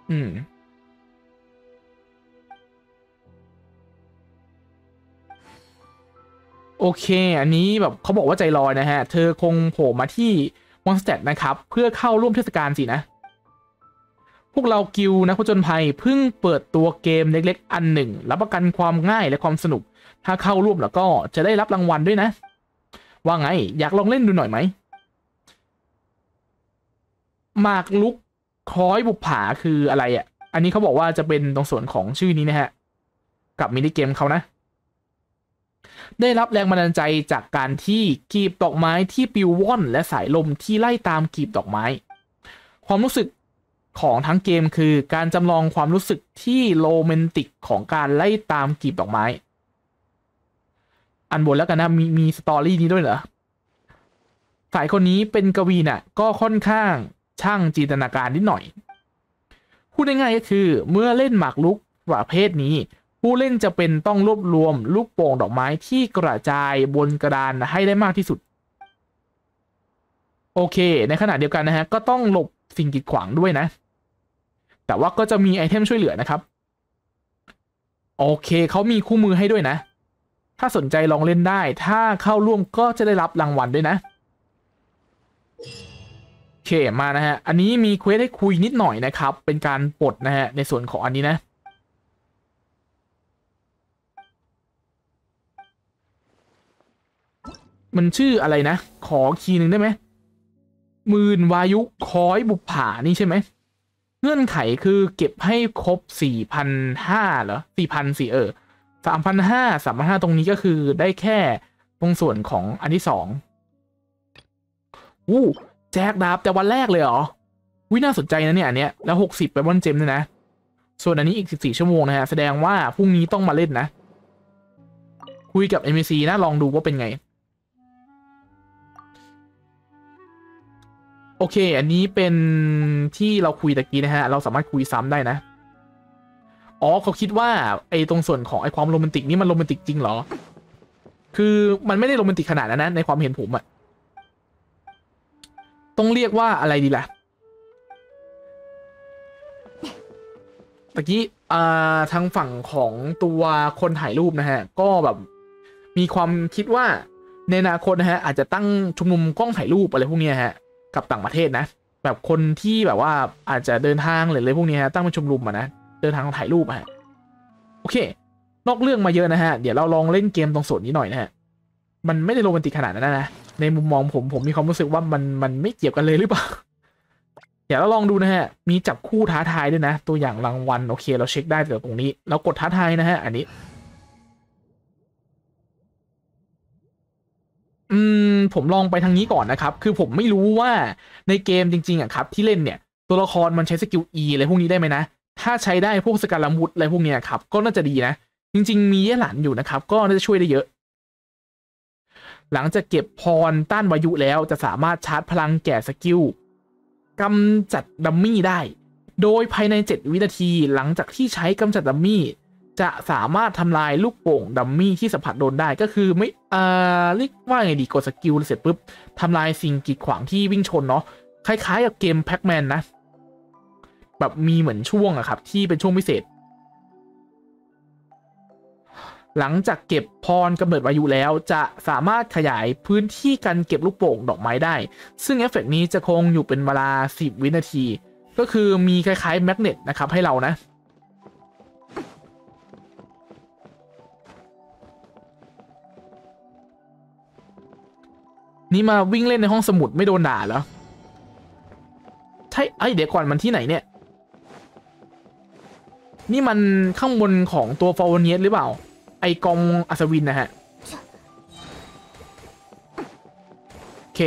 โอเคอันนี้แบบเขาบอกว่าใจลอยนะฮะเธอคงโผล่มาที่มอนสเตอร์นะครับเพื่อเข้าร่วมเทศกาลสินะพวกเรากิลนักผจญภัยเพิ่งเปิดตัวเกมเล็กๆอันหนึ่งรับประกันความง่ายและความสนุกถ้าเข้าร่วมแล้วก็จะได้รับรางวัลด้วยนะว่าไงอยากลองเล่นดูหน่อยไหมหมากลุกคล้อยบุปผาคืออะไรอ่ะอันนี้เขาบอกว่าจะเป็นตรงส่วนของชื่อนี้นะฮะกับมินิเกมเขานะได้รับแรงบันดาลใจจากการที่กีบดอกไม้ที่ปลิวว่อนและสายลมที่ไล่ตามกีบดอกไม้ความรู้สึกของทั้งเกมคือการจำลองความรู้สึกที่โรแมนติกของการไล่ตามกีบดอกไม้อันบนแล้วกันนะมีสตอรี่นี้ด้วยเหรอสายคนนี้เป็นกวีน่ะก็ค่อนข้างช่างจินตนาการนิดหน่อยพูดง่ายๆก็คือเมื่อเล่นหมากรุกประเภทนี้ผู้เล่นจะเป็นต้องรวบรวมลูกโป่งดอกไม้ที่กระจายบนกระดานให้ได้มากที่สุดโอเคในขณะเดียวกันนะฮะก็ต้องหลบสิ่งกีดขวางด้วยนะแต่ว่าก็จะมีไอเทมช่วยเหลือนะครับโอเคเขามีคู่มือให้ด้วยนะถ้าสนใจลองเล่นได้ถ้าเข้าร่วมก็จะได้รับรางวัลด้วยนะโอเคมานะฮะอันนี้มีเควสให้คุยนิดหน่อยนะครับเป็นการปลดนะฮะในส่วนของอันนี้นะมันชื่ออะไรนะขอคีย์หนึ่งได้ไหม10,000 วายุค้อยบุปผานี่ใช่ไหมเงื่อนไขคือเก็บให้ครบ 4,500เหรอ 4,400 3,500 3,500ตรงนี้ก็คือได้แค่ตรงส่วนของอันที่2แจกดาบแต่วันแรกเลยเหรอวิน่าสนใจนะเนี่ยอันเนี้ยแล้ว60ไปบอนเจมด้วยนะส่วนอันนี้อีก14 ชั่วโมงนะฮะแสดงว่าพรุ่งนี้ต้องมาเล่นนะคุยกับ NPC นะลองดูว่าเป็นไงโอเคอันนี้เป็นที่เราคุยตะกี้นะฮะเราสามารถคุยซ้ำได้นะอ๋อเขาคิดว่าไอ้ตรงส่วนของไอ้ความโรแมนติกนี่มันโรแมนติกจริงเหรอคือมันไม่ได้โรแมนติกขนาดนั้นนะในความเห็นผมอะต้องเรียกว่าอะไรดีล่ะตะกี้ทางฝั่งของตัวคนถ่ายรูปนะฮะก็แบบมีความคิดว่าในอนาคตนะฮะอาจจะตั้งชุมนุมกล้องถ่ายรูปอะไรพวกนี้ฮะกับต่างประเทศนะแบบคนที่แบบว่าอาจจะเดินทางหรืออะไรพวกนี้ฮะตั้งเป็นชมรมอะนะเดินทางถ่ายรูปฮะโอเคนอกเรื่องมาเยอะนะฮะเดี๋ยวเราลองเล่นเกมตรงส่วนนี้หน่อยนะฮะมันไม่ได้โรแมนติกขนาดนั้นนะในมุมมองผมมีความรู้สึกว่ามันไม่เกี่ยวกันเลยหรือเปล่าเดี๋ยวเราลองดูนะฮะมีจับคู่ท้าทายด้วยนะตัวอย่างรางวัลโอเคเราเช็คได้จากตรงนี้เรากดท้าทายนะฮะอันนี้ผมลองไปทางนี้ก่อนนะครับคือผมไม่รู้ว่าในเกมจริงๆอ่ะครับที่เล่นเนี่ยตัวละครมันใช้สกิล E อะไรพวกนี้ได้ไหมนะถ้าใช้ได้พวกสกัดละมุดอะไรพวกนี้ครับก็น่าจะดีนะจริงๆมีเย่หลันอยู่นะครับก็น่าจะช่วยได้เยอะหลังจากเก็บพรต้านวายุแล้วจะสามารถชาร์จพลังแก่สกิลกำจัดดัมมี่ได้โดยภายใน7 วินาทีหลังจากที่ใช้กำจัดดัมมี่จะสามารถทำลายลูกโป่งดัมมี่ที่สัมผัสโดนได้ก็คือไม่เรียกว่าไงดีกดสกิลเสร็จปุ๊บทำลายสิ่งกีดขวางที่วิ่งชนเนาะคล้ายๆกับเกมแพ็กแมนนะแบบมีเหมือนช่วงอะครับที่เป็นช่วงพิเศษหลังจากเก็บพรกำเนิดวายุแล้วจะสามารถขยายพื้นที่การเก็บลูกโป่งดอกไม้ได้ซึ่งเอฟเฟกต์นี้จะคงอยู่เป็นเวลา10 วินาทีก็คือมีคล้ายๆแมกเนตนะครับให้เรานะนี่มาวิ่งเล่นในห้องสมุดไม่โดนด่าเหรอใช่เดี๋ยวก่อนมันที่ไหนเนี่ยนี่มันข้างบนของตัวฟอร์เนียสหรือเปล่าไอกองอัศวินนะฮะโอเค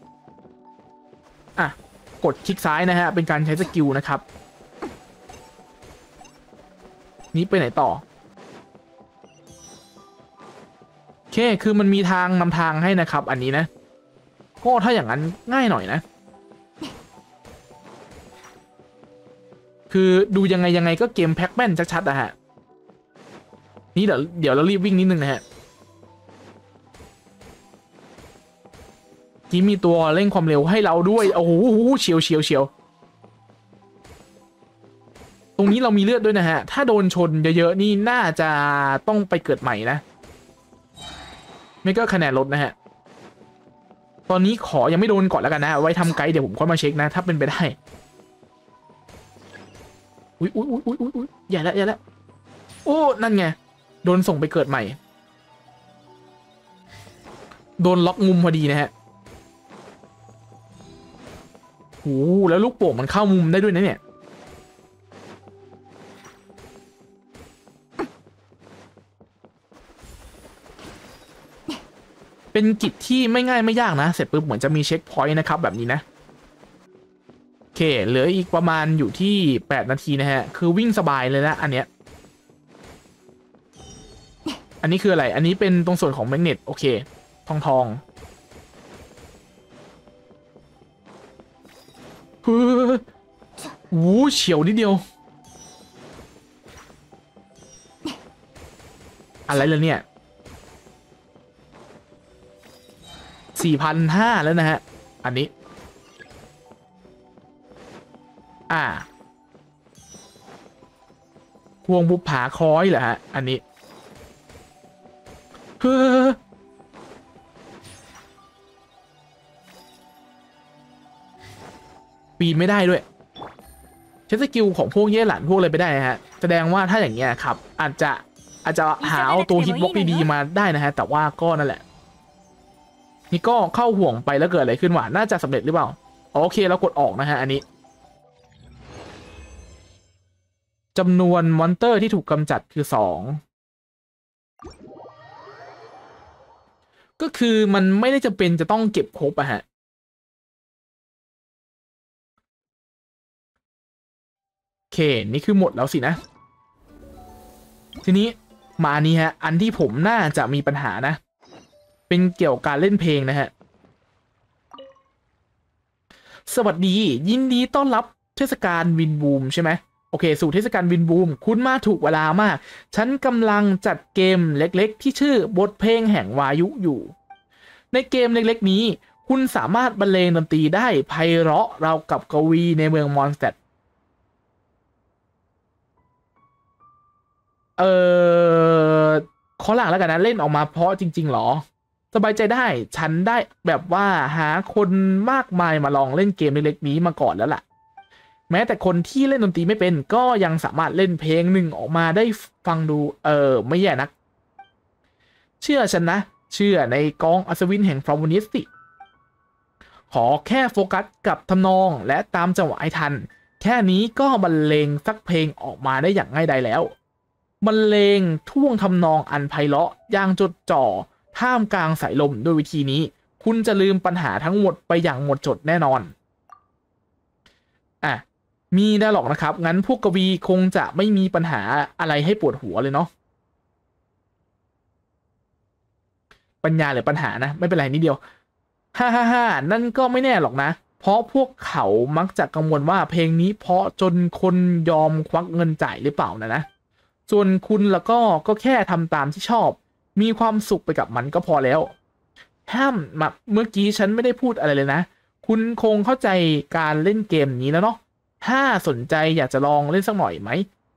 กดคลิกซ้ายนะฮะเป็นการใช้สกิลนะครับนี้ไปไหนต่อโอเคคือมันมีทางนำทางให้นะครับอันนี้นะก็ถ้าอย่างนั้นง่ายหน่อยนะคือดูยังไงก็เกมแพ็กแมนชัดๆนะฮะนี่เดี๋ยวเรารีบวิ่งนิดนึงนะฮะที่มีตัวเร่งความเร็วให้เราด้วยโอ้โหเฉียวตรงนี้เรามีเลือดด้วยนะฮะถ้าโดนชนเยอะๆนี่น่าจะต้องไปเกิดใหม่นะไม่ก็คะแนนลดนะฮะตอนนี้ขอยังไม่โดนก่อนแล้วกันนะไว้ทำไกด์เดี๋ยวผมค่อยมาเช็คนะถ้าเป็นไปได้อุ้ยอย่าละโอ้นั่นไงโดนส่งไปเกิดใหม่โดนล็อกมุมพอดีนะฮะโอ้แล้วลูกโป่งมันเข้ามุมได้ด้วยนะเนี่ยเป็นกิจที่ไม่ง่ายไม่ยากนะเสร็จปุ๊บเหมือนจะมีเช็คพอยต์นะครับแบบนี้นะโอเคเหลืออีกประมาณอยู่ที่8 นาทีนะฮะคือวิ่งสบายเลยนะอันเนี้ยอันนี้คืออะไรอันนี้เป็นตรงส่วนของแมกเนตโอเคทองโอ้เฉียวนิดเดียวอะไรเลยเนี่ย4,500แล้วนะฮะอันนี้พวงบุปผาคอยเหรอฮะอันนี้ฮ้อปีนไม่ได้ด้วยใช้สกิลของพวกเย่หลันพวกอะไรไปได้ฮะแสดงว่าถ้าอย่างเงี้ยครับอาจจะหาเอาตัวฮิตบ็อกดีๆมาได้นะฮะแต่ว่าก็นั่นแหละนี่ก็เข้าห่วงไปแล้วเกิดอะไรขึ้นวะน่าจะสำเร็จหรือเปล่าโอเคเรากดออกนะฮะอันนี้จำนวนมอนเตอร์ที่ถูกกำจัดคือ2ก็คือมันไม่ได้จำเป็นจะต้องเก็บครบอะฮะโอเคนี่คือหมดแล้วสินะทีนี้มาอันนี้ฮะอันที่ผมน่าจะมีปัญหานะเป็นเกี่ยวกับการเล่นเพลงนะฮะสวัสดียินดีต้อนรับเทศกาลวินบูมใช่ไหมโอเคสู่เทศกาลวินบูมคุณมาถูกเวลามากฉันกำลังจัดเกมเล็กๆที่ชื่อบทเพลงแห่งวายุอยู่ในเกมเล็กๆนี้คุณสามารถบรรเลงดนตรีได้ไพเราะราวกับกวีในเมืองมอนสเตดขอหลังแล้วกันนะเล่นออกมาเพราะจริงๆหรอสบายใจได้ฉันได้แบบว่าหาคนมากมายมาลองเล่นเกมเล็กๆนี้มาก่อนแล้วล่ะแม้แต่คนที่เล่นดนตรีไม่เป็นก็ยังสามารถเล่นเพลงหนึ่งออกมาได้ฟังดูไม่แย่นักเชื่อฉันนะเชื่อในกองอัศวินแห่งฟรอมนิสติขอแค่โฟกัสกับทำนองและตามจังหวะให้ทันแค่นี้ก็บรรเลงสักเพลงออกมาได้อย่างง่ายดายแล้วบรรเลงท่วงทำนองอันไพเราะอย่างจดจ่อท่ามกลางสายลมด้วยวิธีนี้คุณจะลืมปัญหาทั้งหมดไปอย่างหมดจดแน่นอนมีได้หรอกนะครับงั้นพวกกวีคงจะไม่มีปัญหาอะไรให้ปวดหัวเลยเนาะปัญญาหรือปัญหานะไม่เป็นไรนิดเดียวฮ่านั่นก็ไม่แน่หรอกนะเพราะพวกเขามักจะกังวลว่าเพลงนี้เพราะจนคนยอมควักเงินจ่ายหรือเปล่านะส่วนคุณแล้วก็แค่ทำตามที่ชอบมีความสุขไปกับมันก็พอแล้วห้ามมาเมื่อกี้ฉันไม่ได้พูดอะไรเลยนะคุณคงเข้าใจการเล่นเกมนี้แล้วเนาะถ้าสนใจอยากจะลองเล่นสักหน่อยไหม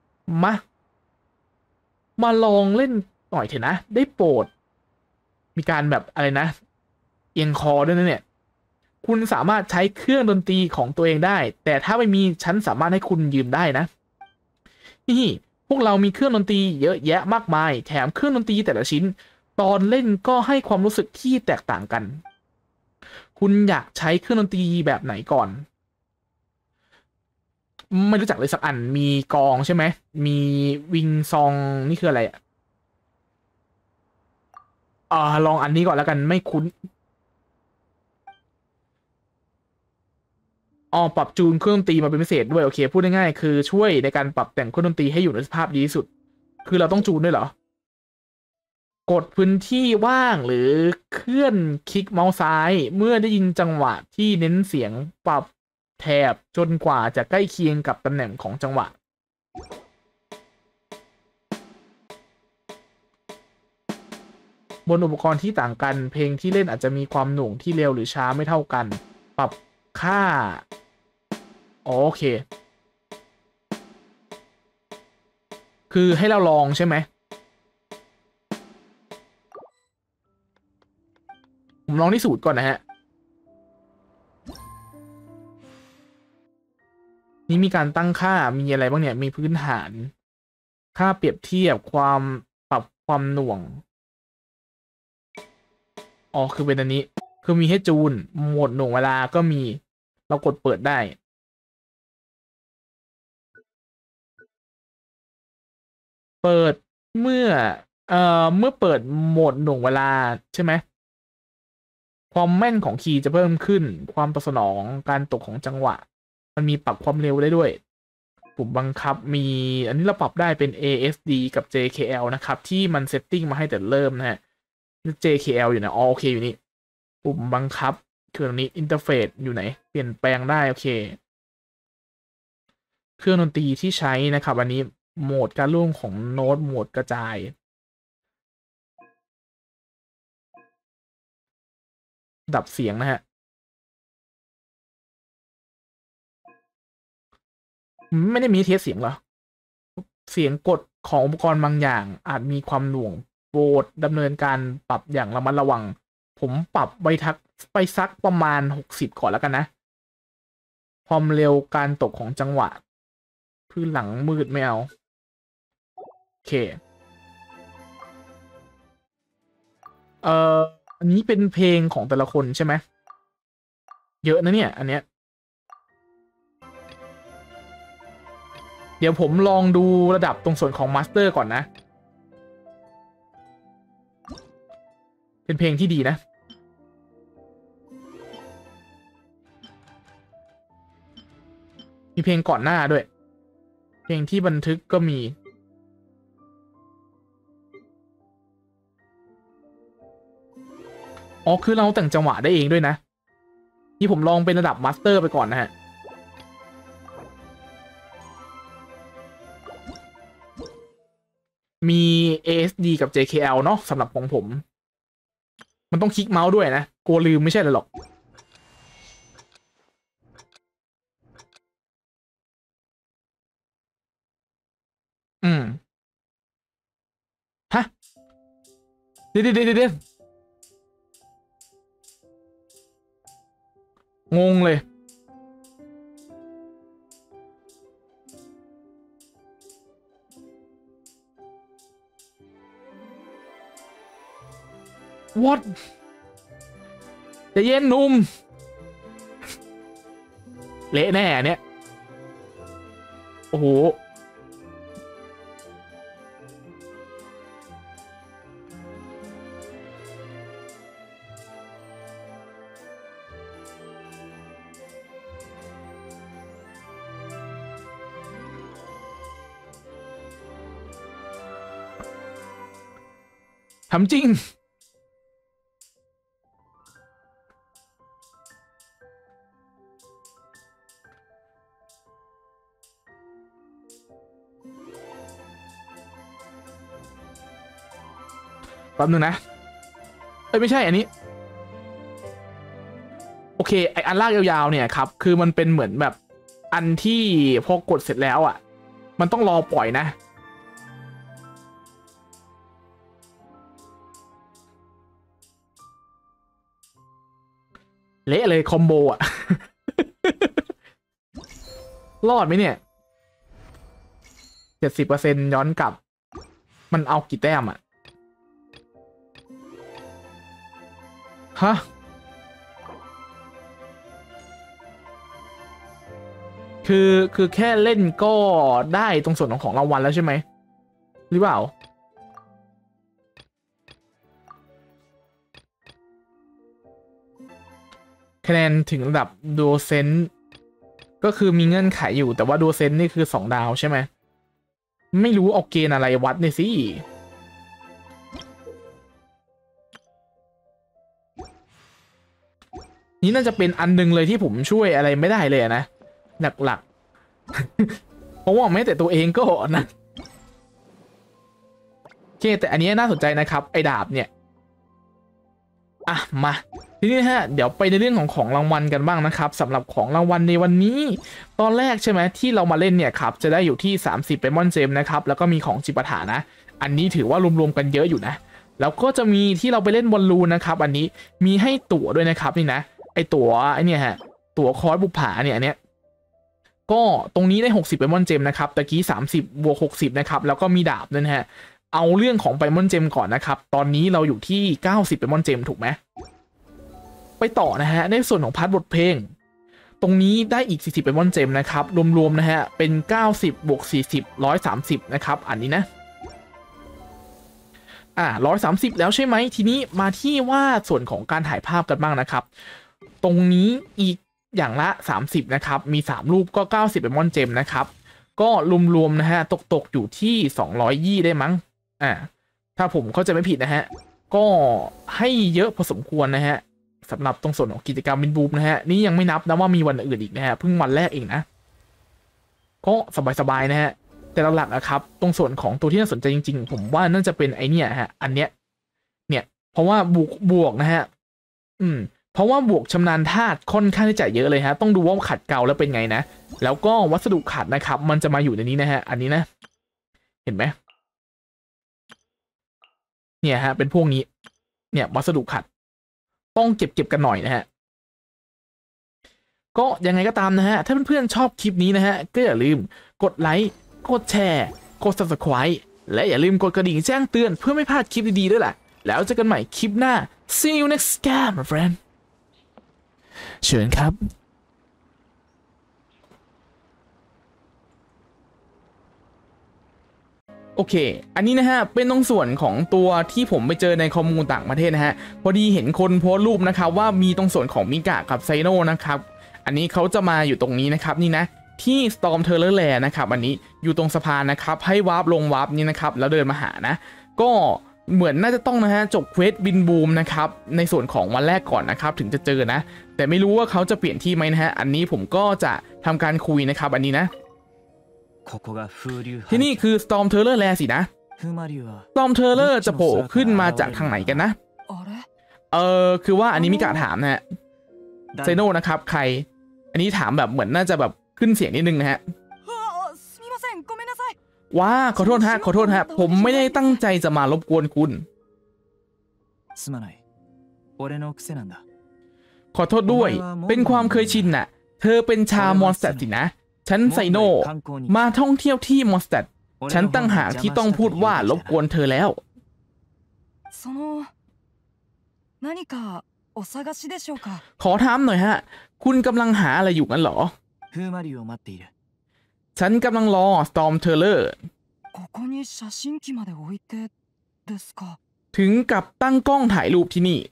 มาลองเล่นหน่อยเถอะนะได้โปรดมีการแบบอะไรนะเอียงคอด้วยนะเนี่ยคุณสามารถใช้เครื่องดนตรีของตัวเองได้แต่ถ้าไม่มีฉันสามารถให้คุณยืมได้นะนี่พวกเรามีเครื่องดนตรีเยอะแยะมากมายแถมเครื่องดนตรีแต่ละชิ้นตอนเล่นก็ให้ความรู้สึกที่แตกต่างกันคุณอยากใช้เครื่องดนตรีแบบไหนก่อนไม่รู้จักเลยสักอันมีกองใช่ไหมมีวิงซองนี่คืออะไรลองอันนี้ก่อนแล้วกันไม่คุ้นปรับจูนเครื่องดนตรีมาเป็นพิเศษด้วยโอเคพูดง่ายๆคือช่วยในการปรับแต่งเครื่องดนตรีให้อยู่ในสภาพดีที่สุดคือเราต้องจูนด้วยเหรอกดพื้นที่ว่างหรือเคลื่อนคลิกเมาส์ซ้ายเมื่อได้ยินจังหวะที่เน้นเสียงปรับแถบจนกว่าจะใกล้เคียงกับตำแหน่งของจังหวะบนอุปกรณ์ที่ต่างกันเพลงที่เล่นอาจจะมีความหน่วงที่เร็วหรือช้าไม่เท่ากันปรับค่าโอเคคือให้เราลองใช่ไหมผมลองที่สูตรก่อนนะฮะนี่มีการตั้งค่ามีอะไรบ้างเนี่ยมีพื้นฐานค่าเปรียบเทียบความปรับความหน่วงคือเป็นอันนี้คือมีให้จูนโหมดหน่วงเวลาก็มีเรากดเปิดได้เปิดเมื่อเปิดโหมดหน่วงเวลาใช่ไหมความแม่นของคีย์จะเพิ่มขึ้นความตอบสนองการตกของจังหวะมันมีปรับความเร็วได้ด้วยปุ่มบังคับมีอันนี้เราปรับได้เป็น ASD กับ JKL นะครับที่มันเซตติ้งมาให้แต่เริ่มนะฮะ JKL อยู่นะโอเคอยู่นี่ปุ่มบังคับคือตรงนี้อินเทอร์เฟซอยู่ไหนเปลี่ยนแปลงได้โอเคเครื่องดนตรีที่ใช้นะครับอันนี้โหมดการร่วมของโน้ตโหมดกระจายดับเสียงนะฮะไม่ได้มีเทสเสียงเหรอเสียงกดของอุปกรณ์บางอย่างอาจมีความหน่วงโหวตดำเนินการปรับอย่างระมัดระวังผมปรับไปสักประมาณ60ก่อนแล้วกันนะความเร็วการตกของจังหวะพื้นหลังมืดไม่เอาโอเคอันนี้เป็นเพลงของแต่ละคนใช่ไหมเยอะนะเนี่ยอันเนี้ยเดี๋ยวผมลองดูระดับตรงส่วนของมาสเตอร์ก่อนนะเป็นเพลงที่ดีนะมีเพลงก่อนหน้าด้วยเพลงที่บันทึกก็มีอ๋อคือเราแต่งจังหวะได้เองด้วยนะนี่ผมลองเป็นระดับมาสเตอร์ไปก่อนนะฮะมี ASD กับ JKL เนาะสำหรับของผมมันต้องคลิกเมาส์ด้วยนะกลัวลืมไม่ใช่หรอกฮะเดี๋ยวงงเลยWhat จะเย็นนุ่มเละแน่เนี่ยโอ้โหทำจริงแป๊บนึงนะไม่ใช่อันนี้โอเคไออันลากยาวๆเนี่ยครับคือมันเป็นเหมือนแบบอันที่พอกดเสร็จแล้วอ่ะมันต้องรอปล่อยนะเละเลยคอมโบอ่ะ รอดไหมเนี่ย70%ย้อนกลับมันเอากี่แต้มอ่ะฮะคือแค่เล่นก็ได้ตรงส่วนของรางวัลแล้วใช่ไหมหรือเปล่าคะแนนถึงระดับดูเซนต์ก็คือมีเงื่อนไขอยู่แต่ว่าดูเซนต์นี่คือ2 ดาวใช่ไหมไม่รู้เอาเกณฑ์อะไรวัดเนี่ยสินี่น่าจะเป็นอันนึงเลยที่ผมช่วยอะไรไม่ได้เลยนะหลักๆเพราะว่าแม้แต่ตัวเองก็นะโอเคแต่อันนี้น่าสนใจนะครับไอ้ดาบเนี่ยมาทีนี้ฮะเดี๋ยวไปในเรื่องของรางวัลกันบ้างนะครับสำหรับของรางวัลในวันนี้ตอนแรกใช่ไหมที่เรามาเล่นเนี่ยครับจะได้อยู่ที่30เป็นมอนเจมนะครับแล้วก็มีของจิปาถานะอันนี้ถือว่ารวมๆกันเยอะอยู่นะแล้วก็จะมีที่เราไปเล่นบอลลูนนะครับอันนี้มีให้ตั๋วด้วยนะครับนี่นะไอตั๋วไอเนี่ยฮะตั๋วคอร์สบุปผาเนี่ยอันเนี้ยก็ตรงนี้ได้60เป็นมอนเจมนะครับตะกี้30บวก60นะครับแล้วก็มีดาบด้วยนะฮะเอาเรื่องของไปมอนเจมก่อนนะครับตอนนี้เราอยู่ที่90เป็นมอนเจมถูกไหมไปต่อนะฮะในส่วนของพาร์ทบทเพลงตรงนี้ได้อีก40เป็นมอนเจมนะครับรวมๆนะฮะเป็น90บวก40 130นะครับอันนี้นะ130แล้วใช่ไหมทีนี้มาที่ว่าส่วนของการถ่ายภาพกันบ้างนะครับตรงนี้อีกอย่างละ30นะครับมี3รูปก็90เป็นมอนเจมนะครับก็รวมๆนะฮะตกอยู่ที่220ได้มั้งถ้าผมเข้าใจไม่ผิดนะฮะก็ให้เยอะพอสมควรนะฮะสำหรับตรงส่วนของกิจกรรมบินบูมนะฮะนี่ยังไม่นับนะว่ามีวันอื่นอีกนะฮะเพิ่งวันแรกเองนะก็สบายๆนะฮะแต่หลักๆนะครับตรงส่วนของตัวที่น่าสนใจจริงๆผมว่าน่าจะเป็นไอเนี่ยฮะอันเนี้ยเนี่ยเพราะว่าบวกนะฮะเพราะว่าบวกชำนาญธาตุค่อนข้างที่จะเยอะเลยฮะต้องดูว่าขัดเกลาแล้วเป็นไงนะแล้วก็วัสดุขัดนะครับมันจะมาอยู่ในนี้นะฮะอันนี้นะเห็นไหมเนี่ยฮะเป็นพวกนี้เนี่ยวัสดุขัดต้องเก็บกันหน่อยนะฮะก็ยังไงก็ตามนะฮะถ้าเพื่อนๆชอบคลิปนี้นะฮะก็อย่าลืมกดไลค์กดแชร์กด Subscribe และอย่าลืมกดกระดิ่งแจ้งเตือนเพื่อไม่พลาดคลิปดีๆด้วยล่ะแล้วเจอกันใหม่คลิปหน้า See you next time my friend เชิญครับโอเคอันนี้นะฮะเป็นตรงส่วนของตัวที่ผมไปเจอในข้อมูลต่างประเทศนะฮะพอดีเห็นคนโพสต์รูปนะครับว่ามีตรงส่วนของมิกะกับไซโนนะครับอันนี้เขาจะมาอยู่ตรงนี้นะครับนี่นะที่ Storm Terror Land นะครับอันนี้อยู่ตรงสะพานนะครับให้วาร์ปลงวาร์ปนี่นะครับแล้วเดินมาหานะก็เหมือนน่าจะต้องนะฮะจบเควสบินบูมนะครับในส่วนของวันแรกก่อนนะครับถึงจะเจอนะแต่ไม่รู้ว่าเขาจะเปลี่ยนที่ไหมนะฮะอันนี้ผมก็จะทำการคุยนะครับอันนี้นะที่นี่คือ Storm Terror Land สินะ Storm Terror จะโผล่ขึ้นมาจากทางไหนกันนะคือว่าอันนี้มิกะถามนะฮะไซโนนะครับใครอันนี้ถามแบบเหมือนน่าจะแบบขึ้นเสียงนิดนึงนะฮะว้าขอโทษฮะผมไม่ได้ตั้งใจจะมารบกวนคุณขอโทษด้วยเป็นความเคยชินน่ะเธอเป็นชาวมอนสเตอร์สินะฉันไซโนมาท่องเที่ยวที่มอนสเตอร์ฉันตั้งหากที่ต้องพูดว่ารบกวนเธอแล้วขอถามหน่อยฮะคุณกำลังหาอะไรอยู่กันเหรอฉันกำลังรอ Storm Terror ถึงกับตั้งกล้องถ่ายรูปที่นี่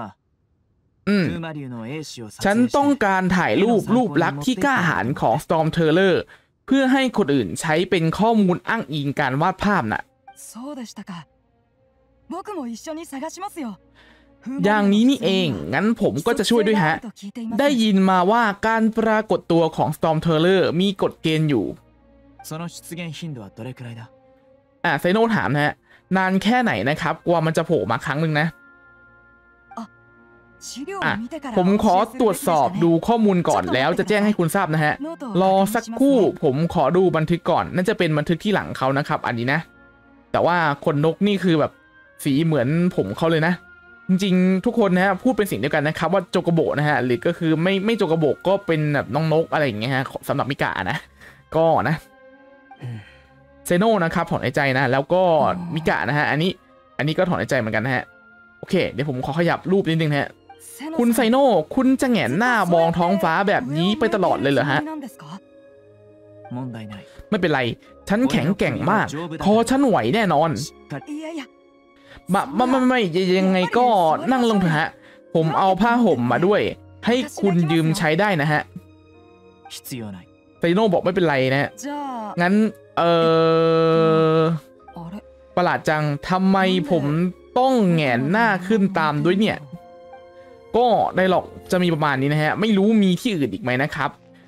ฉันต้องการถ่ายรูปลักษณ์ที่กล้าหาญของ Storm Terror เพื่อให้คนอื่นใช้เป็นข้อมูลอ้างอิงการวาดภาพน่ะอย่างนี้นี่เองงั้นผมก็จะช่วยด้วยฮะได้ยินมาว่าการปรากฏตัวของ Storm Terror มีกฎเกณฑ์อยู่ไซโนถามนะฮะนานแค่ไหนนะครับกว่ามันจะโผล่มาครั้งหนึ่งนะผมขอตรวจสอบดูข้อมูลก่อนแล้วจะแจ้งให้คุณทราบนะฮะรอสักครู่ผมขอดูบันทึกก่อนน่าจะเป็นบันทึกที่หลังเขานะครับอันนี้นะแต่ว่าคนนกนี่คือแบบสีเหมือนผมเขาเลยนะจริงๆทุกคนนะฮะพูดเป็นเสียงเดียวกันนะครับว่าโจโกโบนะฮะหรือก็คือไม่โจโกโบก็เป็นแบบน้องนกอะไรอย่างเงี้ยฮะสำหรับมิกะนะก็นะเซโนนะครับถอนหายใจนะแล้วก็มิกะนะฮะอันนี้ก็ถอนหายใจเหมือนกันนะฮะโอเคเดี๋ยวผมขอขยับรูปนิดนึงนะฮะคุณไซโนคุณจะแหงนหน้ามองท้องฟ้าแบบนี้ไปตลอดเลยเหรอฮะไม่เป็นไรฉันแข็งแกร่งมากคอฉันไหวแน่นอนไม่ยังไงก็นั่งลงเถอะฮะผมเอาผ้าห่มมาด้วยให้คุณยืมใช้ได้นะฮะไซโนบอกไม่เป็นไรนะฮะงั้นประหลาดจังทำไมผมต้องแหงนหน้าขึ้นตามด้วยเนี่ยก็ได้หรอกจะมีประมาณนี้นะฮะไม่รู้มีที่อื่นอีกไหมนะครับ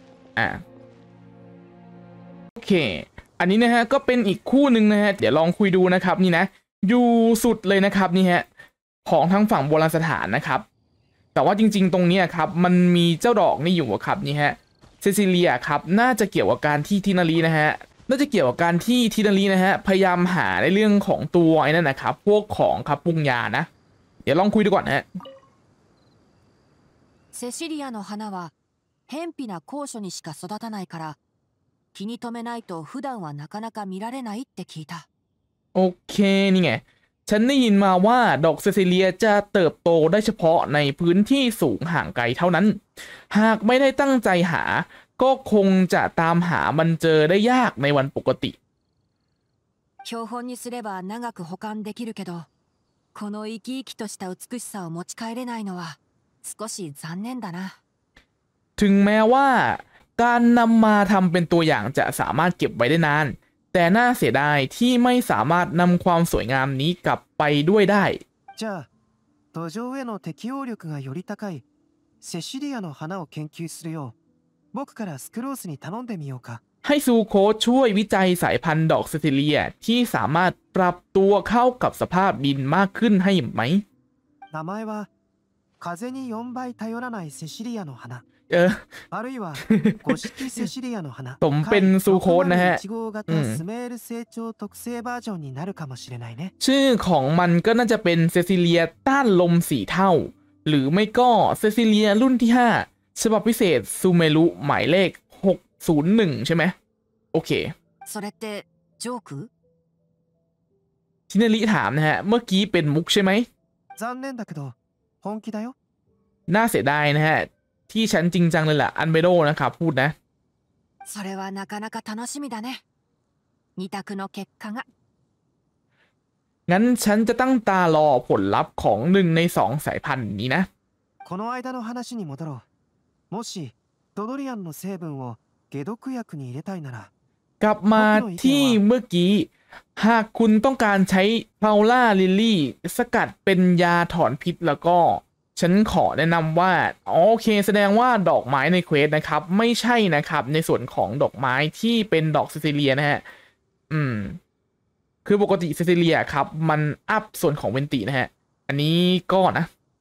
โอเคอันนี้นะฮะก็เป็นอีกคู่หนึ่งนะฮะเดี๋ยวลองคุยดูนะครับนี่นะอยู่สุดเลยนะครับนี่ฮะของทางฝั่งโบราณสถานนะครับแต่ว่าจริงๆตรงนี้ครับมันมีเจ้าดอกนี่อยู่ครับนี่ฮะเซซิเลียครับน่าจะเกี่ยวกับการที่ทินารีนะฮะน่าจะเกี่ยวกับการที่ทินารีนะฮะพยายามหาในเรื่องของตัวไอ้นั่นนะครับพวกของครับปรุงยานะเดี๋ยวลองคุยดูก่อนนะฮะセシリアの花は偏僻な高所にしか育たないから気に留めないと普段はなかなか見られないって聞いたโอเคนี่ไงฉันได้ยินมาว่าดอกเซซิเลียจะเติบโตได้เฉพาะในพื้นที่สูงห่างไกลเท่านั้นหากไม่ได้ตั้งใจหาก็คงจะตามหามันเจอได้ยากในวันปกติ標本にすれば長く保管できるけどこの生き生きとした美しさを持ち帰れないのは少し残念だなถึงแม้ว่าการนำมาทำเป็นตัวอย่างจะสามารถเก็บไว้ได้นานแต่น่าเสียดายที่ไม่สามารถนำความสวยงามนี้กลับไปด้วยได้じゃあ土壌への適応力がより高いセシリアの花を研究するよう僕からスクロースに頼んでみようかให้ซูโคช่วยวิจัยสายพันธุ์ดอกเซซิเลียที่สามารถปรับตัวเข้ากับสภาพดินมากขึ้นให้ไหม名前は風に4倍頼らないセシリアの花あるいはゴシキセシリアの花สมเป็นซูโค้ดนะฮะ 1号型スメール成長特性バージョンになるかもしれないねชื่อของมันก็น่าจะเป็นเซซิเลียต้านลม4เท่า หรือไม่ก็เซซิเลียรุ่นที่5ฉบับพิเศษซูเมรุหมายเลข601ใช่ไหมโอเคそれってジョーク？ ชินาริถามนะฮะเมื่อกี้เป็นมุกใช่ไหม残念だけど本気だよน่าเสียดายนะฮะที่ฉันจริงจังเลยล่ะอันเบโดนะครับพูดนะそれはなかなか楽しみだね。二択の結果が。 งั้นฉันจะตั้งตารอผลลัพธ์ของ1 ใน 2 สายพันธุ์นี้นะこの間の話に戻ろうもしドドリアンの成分を解毒薬に入れたいならกลับมาที่เมื่อกี้ หากคุณต้องการใช้พาวล่าลิลลี่สกัดเป็นยาถอนพิษแล้วก็ ฉันขอแนะนำว่าโอเคแสดงว่าดอกไม้ในเควสนะครับไม่ใช่นะครับในส่วนของดอกไม้ที่เป็นดอกซิซิเลียนะฮะคือปกติซิซิเลียครับมันอัพส่วนของเวนตินะฮะอันนี้ก็นะ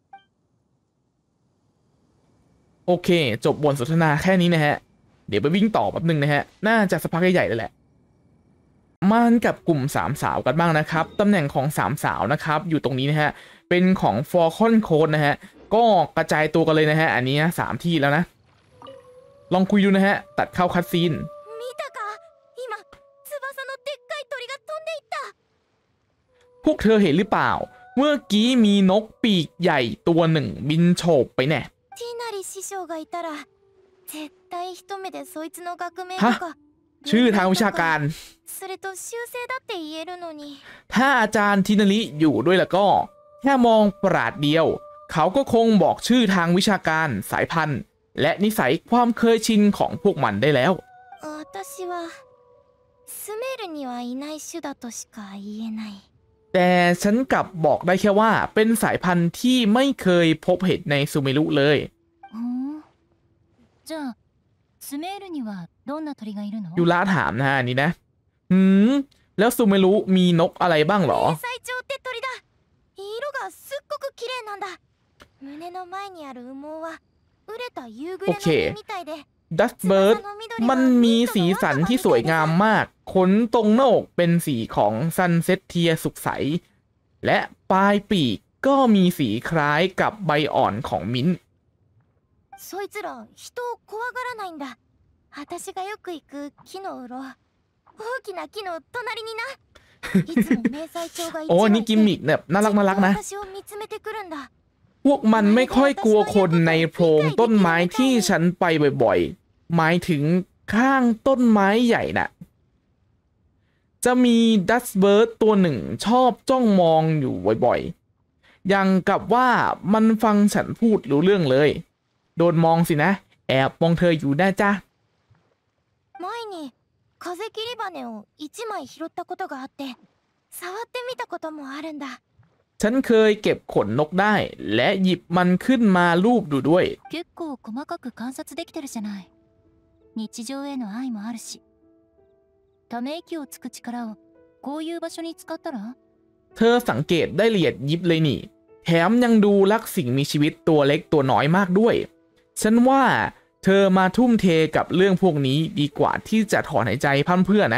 โอเคจบบทสนทนาแค่นี้นะฮะเดี๋ยวไปวิ่งต่อแป๊บนึงนะฮะน่าจะสักพักใหญ่ๆเลยแหละมันกับกลุ่ม3 สาวกันบ้างนะครับตำแหน่งของ3 สาวนะครับอยู่ตรงนี้นะฮะเป็นของฟอร์คอนโค้ดนะฮะก็กระจายตัวกันเลยนะฮะอันนี้3 ที่แล้วนะลองคุยดูนะฮะตัดเข้าคัดซีน見たか今翼のでっかい鳥が飛んでいったพวกเธอเห็นหรือเปล่าเมื่อกี้มีนกปีกใหญ่ตัวหนึ่งบินโฉบไปแน่ティナリ師匠がいたら絶対一目でそいつの学名とかชื่อทางวิชาการそれと修正だって言えるのにถ้าอาจารย์ทินาริอยู่ด้วยแล้วก็แค่มองปราดเดียวเขาก็คงบอกชื่อทางวิชาการสายพันธุ์และนิสัยความเคยชินของพวกมันได้แล้ว私はスメールにはいない種だとしか言えないแต่ฉันกลับบอกได้แค่ว่าเป็นสายพันธุ์ที่ไม่เคยพบเห็นในซูเมรุเลยじゃあスメールにはどんな鳥がいるのยูระถามนะฮะอันนี้นะแล้วซูเมรุมีนกอะไรบ้างหรอ最長って鳥だ色がすっごく綺麗なんだ胸の前にある羽毛は熟れた夕暮れの実みたいでดัสเบิร์ดมันมีสีสันที่สวยงามมากขนตรงหน้าอกเป็นสีของซันเซ็ตเทียสุขใสและปลายปีกก็มีสีคล้ายกับใบอ่อนของมิ้นท์そいつら人を怖がらないんだ私がよく行く木のうろ大きな木の隣にないつも迷彩鳥が一โอ้羽นี่いกิมมิกแบบน่ารักนะ私を見つめてくるんだพวกมันไม่ค่อยกลัวคนในโพรงต้นไม้ที่ฉันไปบ่อยๆหมายถึงข้างต้นไม้ใหญ่น่ะจะมีดัสเบิร์ดตัวหนึ่งชอบจ้องมองอยู่บ่อยๆยังกับว่ามันฟังฉันพูดรู้เรื่องเลยโดนมองสินะแอบมองเธออยู่ได้จ้ะ前に風切り羽を1枚拾ったことがあって触ってみたこともあるんだฉันเคยเก็บขนนกได้และหยิบมันขึ้นมาลูบดูด้วย結構細かく観察できてるじゃない日常への愛もあるしため息をつく力をこういう場所に使ったらเธอสังเกตได้ละเอียดยิบเลยนี่แถมยังดูรักสิ่งมีชีวิตตัวเล็กตัวน้อยมากด้วยฉันว่าเธอมาทุ่มเทกับเรื่องพวกนี้ดีกว่าที่จะถอนหายใจพั่มเพรื่อนะ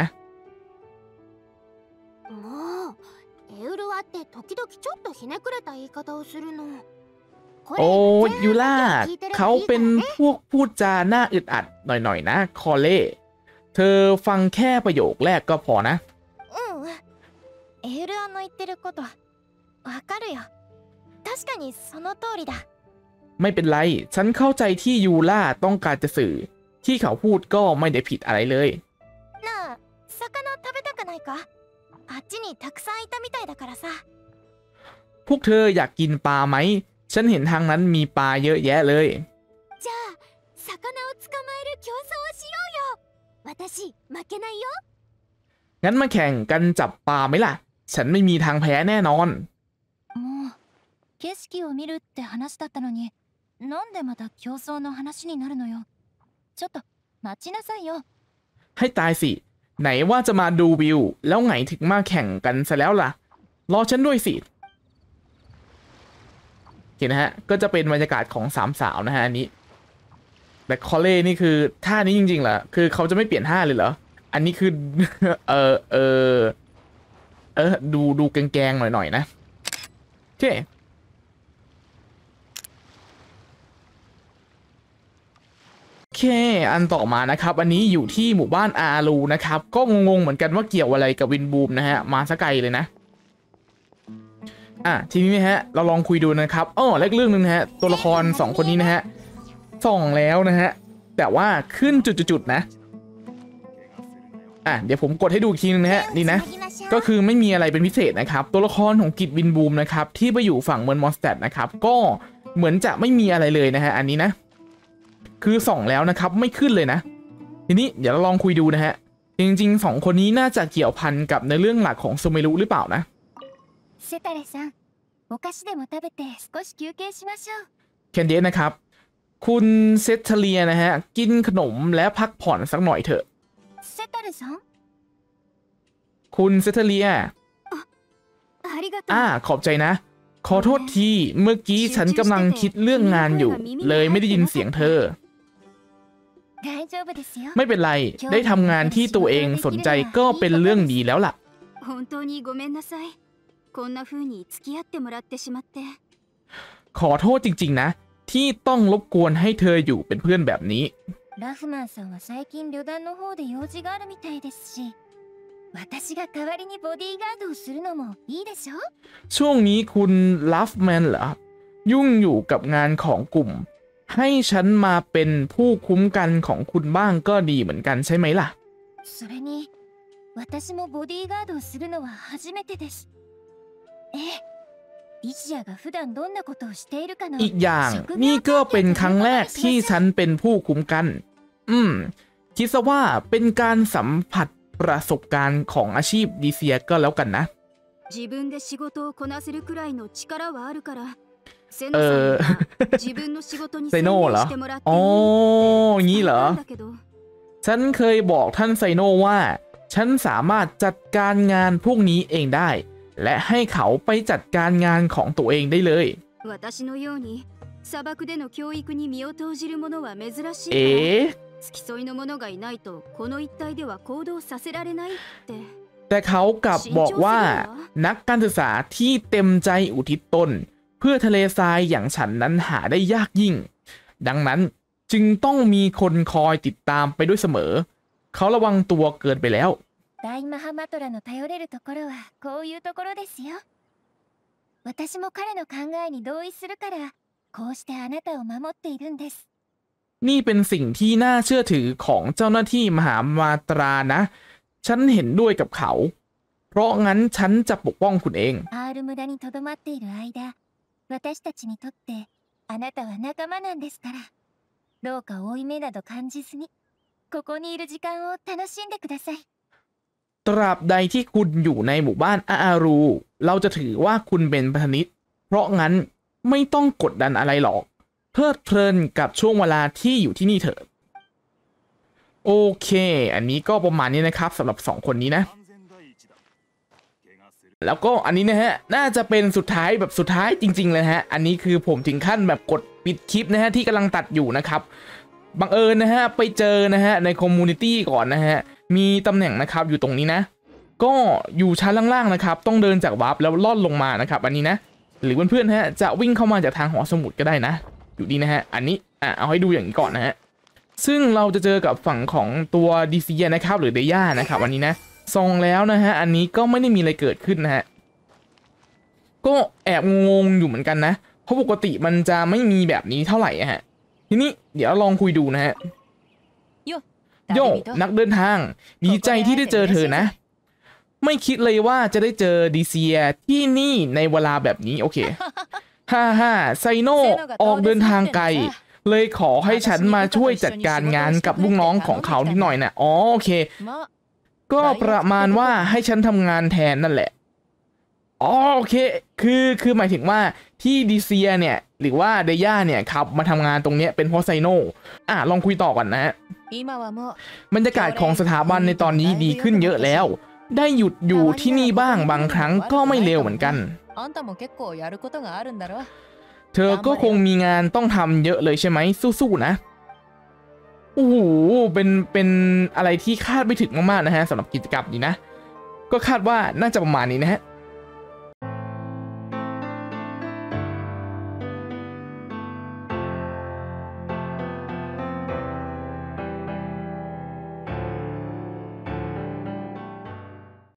もうエウルワって時々ちょっとひねくれた言い方をするのโอ้ยูล่าเขาเป็นพวกพูดจาหน้าอึดอัดหน่อยๆนะคอเล่เธอฟังแค่ประโยคแรกก็พอนะエウルワの言ってることわかるよ確かにその通りだไม่เป็นไรฉันเข้าใจที่ยูล่าต้องการจะสื่อที่เขาพูดก็ไม่ได้ผิดอะไรเลยなあ魚食べたくないかあっちにたくさんいたみたいだからさพวกเธออยากกินปลาไหมฉันเห็นทางนั้นมีปลาเยอะแยะเลยじゃあ魚を捕まえる競争をしようよ私負けないよงั้นมาแข่งกันจับปลาไหมล่ะฉันไม่มีทางแพ้แน่นอนもう景色を見るって話だったのになんでまた競争の話になるのよちょっと待ちなさいよให้ตายสิไหนว่าจะมาดูวิวแล้วไงถึงมาแข่งกันซะแล้วล่ะรอฉันด้วยสิเห็นนะฮะก็จะเป็นบรรยากาศของ3 สาวนะฮะอันนี้แต่คอเล่นี่คือท่านี้จริงๆเหรอคือเขาจะไม่เปลี่ยนท่าเลยเหรออันนี้คือ ดูแกงๆหน่อยๆนะโอเคอันต่อมานะครับอันนี้อยู่ที่หมู่บ้านอารูนะครับก็งงๆเหมือนกันว่าเกี่ยวอะไรกับวินบูมนะฮะมาซะไกลเลยนะทีนี้นะฮะเราลองคุยดูนะครับและเรื่องนึงนะฮะตัวละคร2คนนี้นะฮะส่องแล้วนะฮะแต่ว่าขึ้นจุดๆนะเดี๋ยวผมกดให้ดูอีกทีนึงนะฮะนี่นะก็คือไม่มีอะไรเป็นพิเศษนะครับตัวละครของกิจวินบูมนะครับที่ไปอยู่ฝั่งเมืองมอนสเตดนะครับก็เหมือนจะไม่มีอะไรเลยนะฮะอันนี้นะคือส่องแล้วนะครับไม่ขึ้นเลยนะทีนี้เดี๋ยวเราลองคุยดูนะฮะจริงๆ2คนนี้น่าจะเกี่ยวพันกับในเรื่องหลักของซูเมรุหรือเปล่านะセタレさんお菓子でも食べて少し休憩しましょうเคนเดสนะครับคุณเซตเทเลียนะฮะกินขนมและพักผ่อนสักหน่อยเถอะセタレさんคุณเซตเทเลียありがとうขอบใจนะขอโทษทีเมื่อกี้ฉันกำลังคิดเรื่องงานอยู่เลยไม่ได้ยินเสียงเธอไม่เป็นไรได้ทำงานที่ตัวเองสนใจก็เป็นเรื่องดีแล้วล่ะขอโทษจริงๆนะที่ต้องรบกวนให้เธออยู่เป็นเพื่อนแบบนี้ラフマンさんは最近旅団の方で用事があるみたいですし私が代わりにボディーガードをするのもいいでしょช่วงนี้คุณลัฟแมนเหรอยุ่งอยู่กับงานของกลุ่มให้ฉันมาเป็นผู้คุ้มกันของคุณบ้างก็ดีเหมือนกันใช่ไหมล่ะそれに私もボディーガードをするのは初めてですリチアが普段どんなことをしているかのอีกอย่างนี่ก็เป็นครั้งแรกที่ฉันเป็นผู้คุ้มกันคิดซะว่าเป็นการสัมผัสประสบการณ์ของอาชีพดีเซียก็แล้วกันนะ自分で仕事をこなせるくらいの力はあるからเซโน่เหรออย่างนี้เหรอฉันเคยบอกท่านไซโน่ว่าฉันสามารถจัดการงานพวกนี้เองได้และให้เขาไปจัดการงานของตัวเองได้เลย砂漠での教育に身を投じる者は珍しい付き添いの者がいないとこの一帯では行動させられないってแต่เขากลับบอกว่านักการศึกษาที่เต็มใจอุทิศตนเพื่อทะเลทรายอย่างฉันนั้นหาได้ยากยิ่งดังนั้นจึงต้องมีคนคอยติดตามไปด้วยเสมอเขาระวังตัวเกินไปแล้ว大マハマトラの頼れるところはこういうところですよ私も彼の考えに同意するからこうしてあなたを守っているんですนี่เป็นสิ่งที่น่าเชื่อถือของเจ้าหน้าที่มหามาตรานะฉันเห็นด้วยกับเขาเพราะงั้นฉันจะปกป้องคุณเองアール村にとどまっている間私たちにとってあなたは仲間なんですからどうか負い目など感じずにここにいる時間を楽しんでくださいตราบใดที่คุณอยู่ในหมู่บ้านอารูเราจะถือว่าคุณเป็นพันธมิตรเพราะงั้นไม่ต้องกดดันอะไรหรอกเพลิดเพลินกับช่วงเวลาที่อยู่ที่นี่เถอะโอเคอันนี้ก็ประมาณนี้นะครับสำหรับ2คนนี้นะแล้วก็อันนี้นะฮะน่าจะเป็นสุดท้ายแบบสุดท้ายจริงๆเลยฮะอันนี้คือผมถึงขั้นแบบกดปิดคลิปนะฮะที่กำลังตัดอยู่นะครับบังเอิญนะฮะไปเจอนะฮะในคอมมูนิตี้ก่อนนะฮะมีตำแหน่งนะครับอยู่ตรงนี้นะก็อยู่ชั้นล่างๆนะครับต้องเดินจากวาร์ปแล้วล่อนลงมานะครับอันนี้นะหรือเพื่อนๆฮะจะวิ่งเข้ามาจากทางหอสมุดก็ได้นะอยู่ดีนะฮะอันนี้เอาให้ดูอย่างนี้ก่อนนะฮะซึ่งเราจะเจอกับฝั่งของตัวดีเซียนะครับหรือเดย่านะครับอันนี้นะซองแล้วนะฮะอันนี้ก็ไม่ได้มีอะไรเกิดขึ้นนะฮะก็แอบงงอยู่เหมือนกันนะเพราะปกติมันจะไม่มีแบบนี้เท่าไหร่ฮะทีนี้เดี๋ยวลองคุยดูนะฮะโยนักเดินทางดีใจที่ได้เจอเธอนะไม่คิดเลยว่าจะได้เจอดีเซียที่นี่ในเวลาแบบนี้โอเคฮ่าไซโน่ออกเดินทางไกลเลยขอให้ฉันมาช่วยจัดการงานกับลูกน้องของเขานิดหน่อยนะโอเคก็ประมาณว่าให้ฉันทำงานแทนนั่นแหละโอเคคือหมายถึงว่าที่ดีเซียเนี่ยหรือว่าเดย่าเนี่ยครับมาทำงานตรงเนี้ยเป็นเพราะไซโน่ลองคุยต่อก่อนนะบรรยากาศของสถาบันในตอนนี้ดีขึ้นเยอะแล้วได้หยุดอยู่ที่นี่บ้างบางครั้งก็ไม่เลวเหมือนกันเธอก็คงมีงานต้องทำเยอะเลยใช่ไหมสู้ๆนะโอ้โหเป็นอะไรที่คาดไม่ถึงมากๆนะฮะสำหรับกิจกรรมนี้นะก็คาดว่าน่าจะประมาณนี้นะฮะ